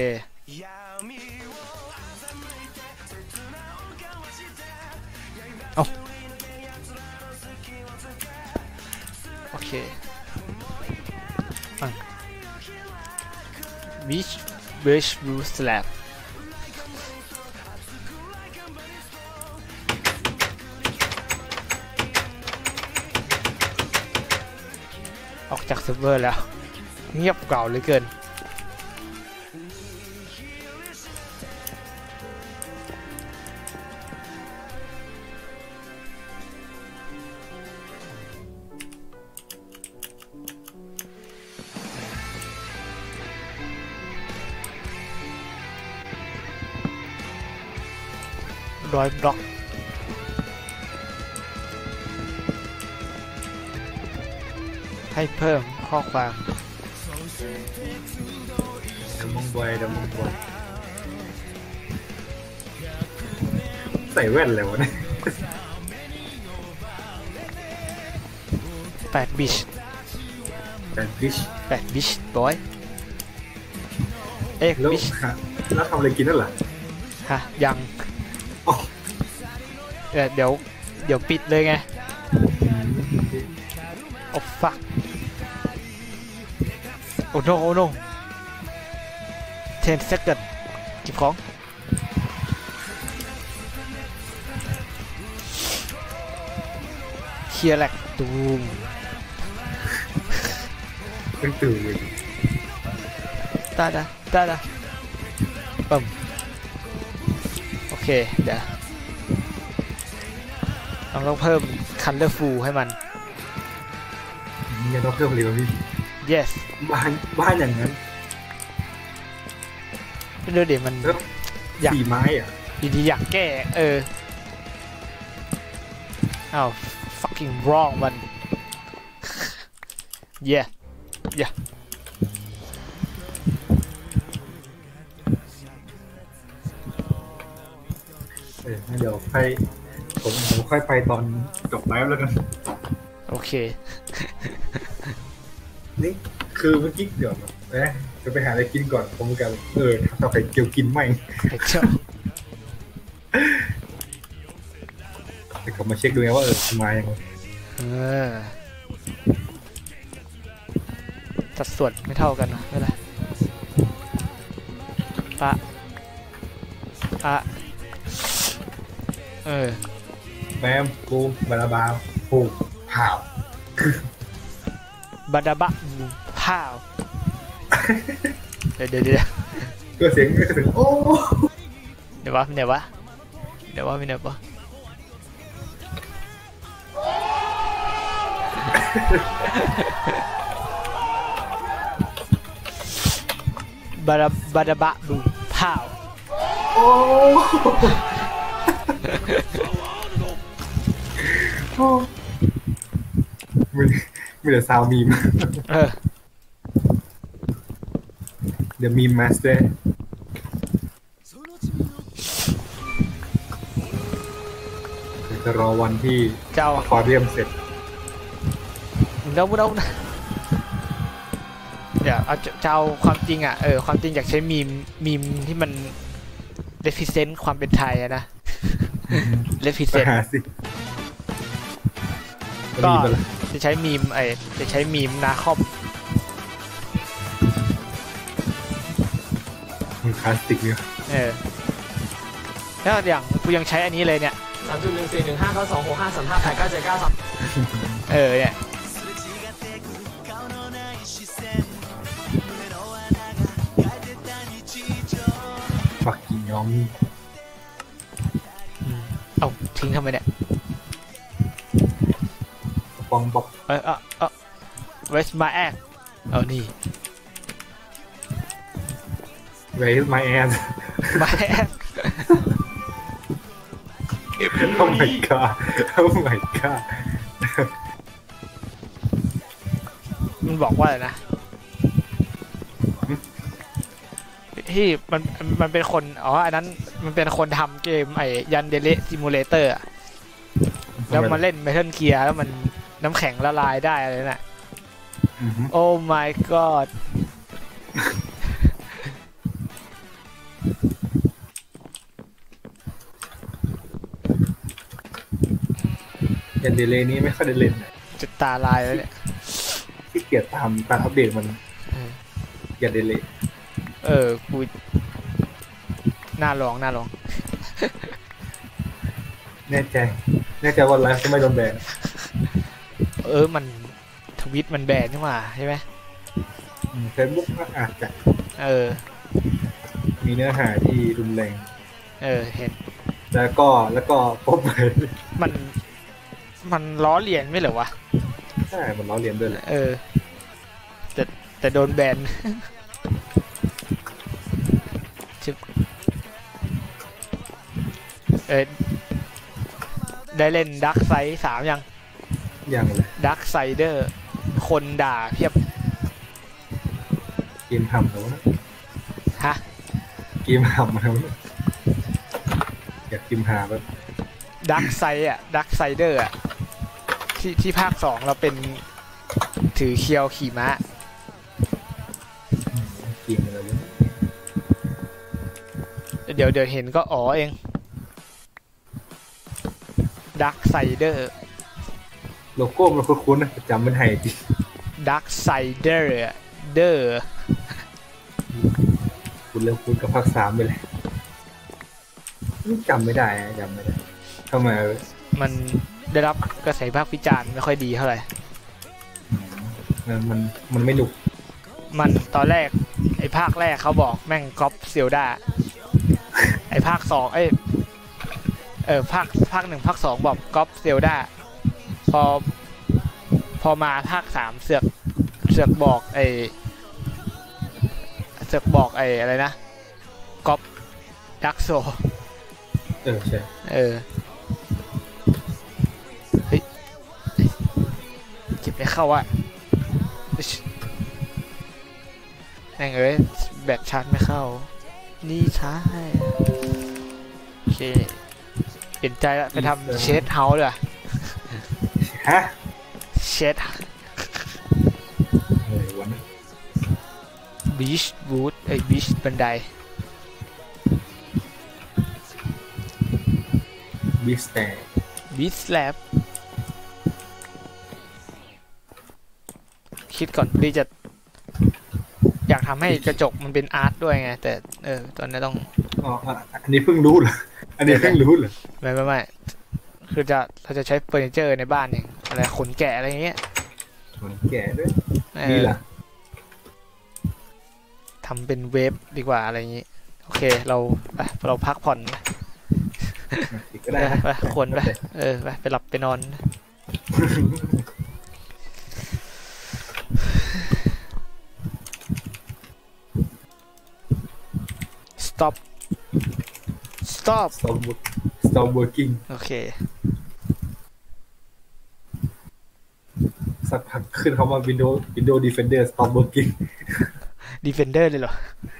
เอาโอเคปัง Beach Blue Slab ออกจากเซิร์ฟเวอร์แล้วเงียบเก่าเหลือเกิน Destroy block ให้เพิ่มข้อความเดมอนบอยใส่แว่นแล้วะเนี่ย 8 บิชบอยบิชแล้วทำอะไรกินนั่นเหรอฮะยังเดี๋ยวปิดเลยไงโอ้ฟักโอ้โน10 seconds เก็บของเคลียร์แหลกตูมตื่นเลยตาปั๊มโอเคเดี๋ยวต้องเพิ่ม colorful ให้มันยังต้องเพิ่มอะไรวะพี่ yes บ้านอย่างนั้นไม่รู้เดี๋ยวมันอยากสีไม้อ่ะดีอยากแก้อ้าว fucking wrong มัน yeah เดี๋ยวผมค่อยไปตอนจบไลฟ์แล้วกันโอเคนี่คือเมื่อกี้เดี๋ยวจะไปหาอะไรกินก่อนผมกันทำไข่เจียวกินไหมแต่ก็มาเช็คดูไงว่ามายังไงสัดส่วนไม่เท่ากันนะไม่เป็นไรปะแบมปูบาราบาปูเผาบาดาบะเผาเดี๋ยวก็เสียงโอ้เดี๋ยววะบาดาบะบูเผาโอ้ไม่ได้ซาวมีมเดี๋ยวมีมมาสเตอร์จะรอวันที่คอเรียมเสร็จเดาเดี๋ยวเอาความจริงความจริงอยากใช้มีมที่มันrepresent ความเป็นไทยนะ represent ก็จะใช้มีมนาคอมมันคลาสสิกเนี่ยแล้วอย่างกูยังใช้อันนี้เลยเนี่ย 3.14159265358973 เนี่ยปักกิ่งยองเอาทิ้งทำไมเนี่ยปองบอก where's my ass เอานี่ where's my ass my ass oh my god มันบอกว่าอะไรนะที่มันเป็นคนอันนั้นมันเป็นคนทำเกมยันเดเลซิมูเลเตอร์แล้วมาเล่นเมทัลเกียร์แล้วมันน้ำแข็งละลายได้อะไรน่ะโอ้ my god ยันเดเลนี้ไม่ค่อยได้เล่นจะตาลายแล้วเนี่ยที่เกียดตามการอัปเดตมันยันเดเลกูน่าลองแน่ใจว่าไลฟ์จะไม่โดนแบนมันทวิตมันแบนขึ้นมาใช่ไหม Facebook ก็อาจจะมีเนื้อหาที่รุนแรงเห็นแล้วก็พบไปมันล้อเลียนไม่เหรอวะใช่มันล้อเลียนด้วยแหละแต่โดนแบนได้เล่นดักไซด์3 ยังเลยดักไซเดอร์คนด่าเพียบเกมทำแล้วนะฮะเกมทำมาแล้วอยากพิมพ์หาแบบดักไซอ่ะดักไซเดอร์อ่ะที่ภาค2เราเป็นถือเคียวขี่ม้าเกมอะไรเนี่ยเดี๋ยวเห็นก็อ๋อเองดักไซเดอร์โลโก้มันคุ้นๆนะจำไม่ได้ดิดักไซเดอร์เดอร์คุณเริ่มคุ้นกับภาค3ไปเลยจำไม่ได้ทำไมมันได้รับกระแสภาควิจารณ์ไม่ค่อยดีเท่าไหร่มันไม่หนุกมันตอนแรกไอ้ภาคแรกเขาบอกแม่งก๊อปเซลดาไอ้ภาค2ภาค1ภาค2บอกก๊อปเซลดาพอมาภาค3เสือกบอกอะไรนะก๊อปดักโซใช่เฮ้ยเก็บไม่เข้าอ่ะแม่งแบตชาร์จไม่เข้านี่ใช่โอเคเปลี่ยนใจละไปทำเชดเฮาส์เลยฮะเชดบีชบูธบีชบันไดบีชแลบคิดก่อนที่จะอยากทำให้กระจกมันเป็นอาร์ตด้วยไงแต่ตอนนี้ต้องอันนี้เพิ่งรู้เหรอไม่คือเราจะใช้เฟอร์นิเจอร์ในบ้านอย่างอะไรขนแกะอะไรเงี้ยขนแกะด้วยนี่แหละทำเป็นเวฟดีกว่าอะไรอย่างงี้โอเคเราพักผ่อนก็ได้ไปคนไปหลับไปนอนstop working โอเคสักพักขึ้นเขามา Windows Defender stop working Defender เลยเหรอ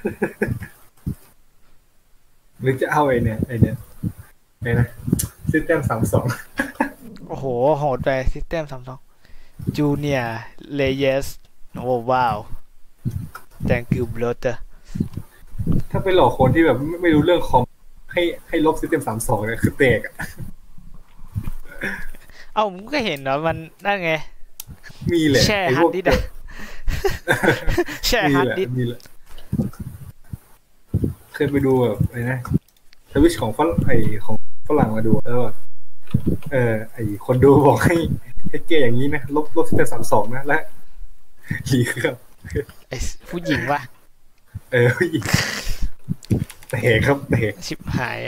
หรือจะเอาไอ้เนี่ยนะ System 32 โอ้โหโหดไป System 32 Junior Reyes โอ้ว้าว Thank you brother ถ้าไปหลอกคนที่แบบไม่รู้เรื่องคอมให้ลบ System 32เนี่ยคือแตกผมก็เห็นเนาะมันนั่นไงมีแหละแช่ฮาร์ดดิสก์แช่ฮาร์ดดิสก์เคยไปดูแบบอะไรนะทวิชของฝรั่งมาดูแล้วคนดูบอกให้เก๋อย่างนี้นะลบSystem 32นะและรีเครื่องผู้หญิงวะผู้หญิงแตกครับแตกชิบหาย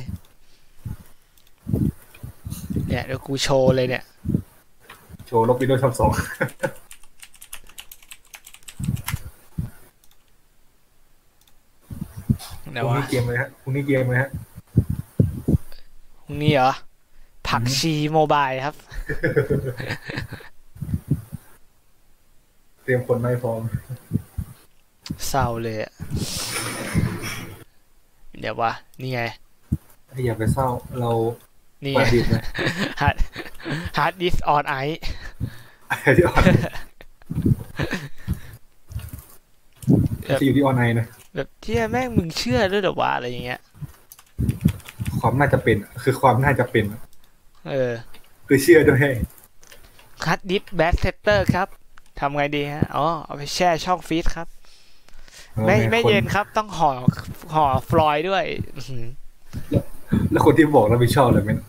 เนี่ยเดี๋ยวกูโชว์เลยเนี่ยโชว์ลบWindows 32พรุ่งนี้เกมไหมฮะพรุ่งนี้เหรอผักชีโมบายครับเตรียมคนไม่พร้อมเศร้าเลยอ่ะเดี๋ยววะนี่ไงอย่าไปเศร้าเรานี่ฮาร์ดดิสออนไออยู่ที่ออนไอนะแบบที่แม่งมึงเชื่อด้วยหรอวะอะไรอย่างเงี้ยความน่าจะเป็นคือความน่าจะเป็นคือเชื่อด้วยฮาร์ดดิสแบทเซตเตอร์ครับทำไงดีฮะเอาไปแช่ช่องฟีดครับไม่เย็นครับต้องห่อฟลอยด์ด้วยแล้วคนที่บอกเราไม่ชอบเลยมั้ย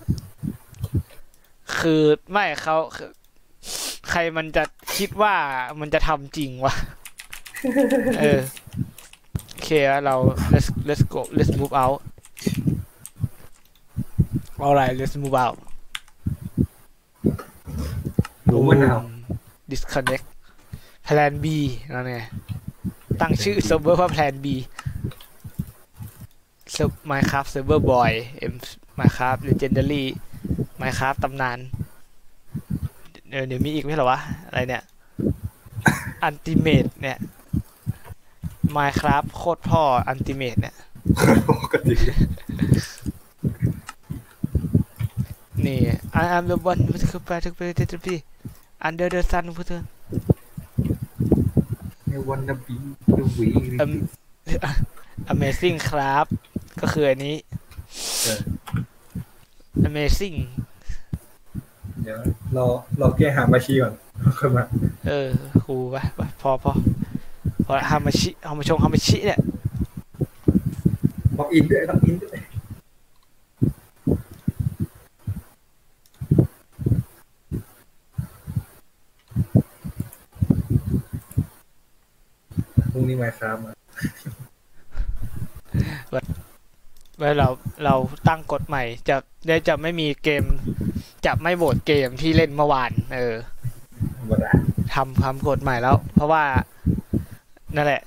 คือไม่เขาใครมันจะคิดว่ามันจะทำจริงวะโอเคเรา let's go let's move out alright let's move out disconnect plan B นั่นไงตั้งชื่อเซิร์ฟเวอร์ว่า plan B Minecraft Server Boy Minecraft Legendary Minecraft ตำนานเดี๋ยวมีอีกไม่ใช่เหรอวะอะไรเนี่ยUltimate เนี่ย Minecraft โคตรพ่อ Ultimate เนี่ยปกตินี่ I am the one who could be under the sun พูดเถอะในวันนบีดูวี Amazing ครับก็คืออันนี้ Amazing เดี๋ยวเราแก้หามาชีก่อนค่อยมาครูไปพอฮามาชิเนี่ยล็อกอินด้วยพรุ่งนี้มาครับเราตั้งกฎใหม่จะไม่มีเกมจะไม่โหวตเกมที่เล่นเมื่อวานทำกฎใหม่แล้วเพราะว่านั่นแหละ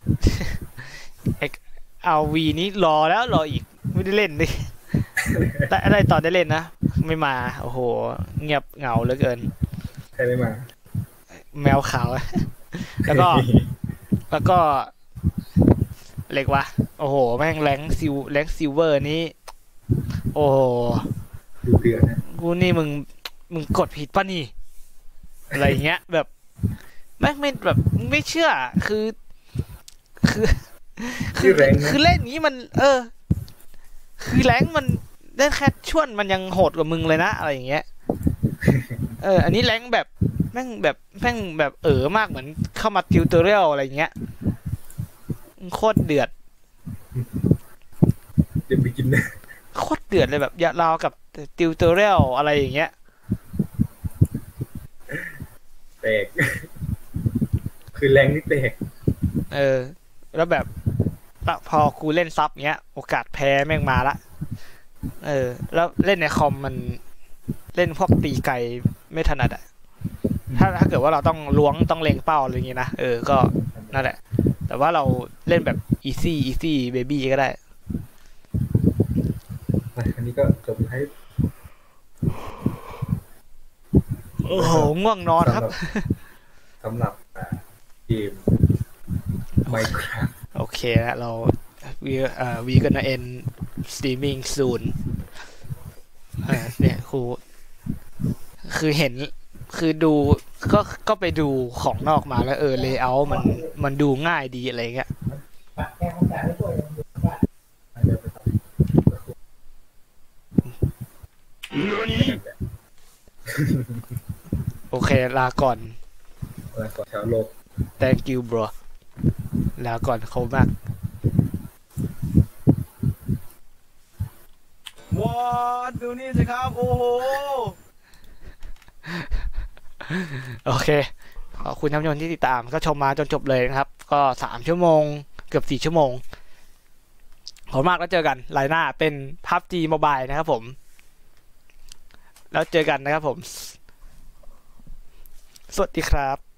เอาวีนี้รออีกไม่ได้เล่นดิแต่อะไรตอนได้เล่นนะไม่มาโอ้โหเงียบเหงาเหลือเกินใครไม่มาแมวขาวแล้วก็เล็กวะโอ้โหแม่งแรงซิลเวอร์นี้โอ้ดูเดือดนะกูนี่มึงกดผิดป่ะนี่อะไรเงี้ยแบบแม่งไม่แบบไม่เชื่อคือเล่นนี้มันคือแรงมันเล่นแค่ช่วนมันยังโหดกว่ามึงเลยนะอะไรอย่างเงี้ยอันนี้แรงแบบแม่งแบบมากเหมือนเข้ามาติวตอเรียลอะไรเงี้ยโคตรเดือดเดี๋ยวไปกินนะโคตรเดือดเลยแบบอย่าราวกับติวตอเรียลอะไรอย่างเงี้ยแตกคือแรงนี่แตกแล้วแบบพอกูเล่นซับเงี้ยโอกาสแพ้แม่งมาละแล้วเล่นในคอมมันเล่นพวกตีไกลไม่ถนัดอ่ะถ้าเกิดว่าเราต้องล้วงต้องเล็งเป้าอะไรอย่างงี้นะก็นั่นแหละแต่ว่าเราเล่นแบบ easy baby ก็ได้อันนี้ก็จบให้โอ้โหง่วงนอนครับสำหรับเกม Minecraft โอเคแล้วเราwe gonna end streaming soon เนี่ยครูคือเห็นคือดูก็ไปดูของนอกมาแล้วlayout มันดูง่ายดีอะไรเงี้ยโอเคลาก่อนชาวโลก thank you bro ลาก่อนเขามากว้าวดูนี่สิครับโอ้โหโอเคขอบคุณท่านผู้ชมที่ติดตามก็ชมมาจนจบเลยนะครับก็3 ชั่วโมงเกือบ4 ชั่วโมงขอบคุณมากแล้วเจอกันไลน์หน้าเป็น PUBG Mobile นะครับผมแล้วเจอกันนะครับผมสวัสดีครับ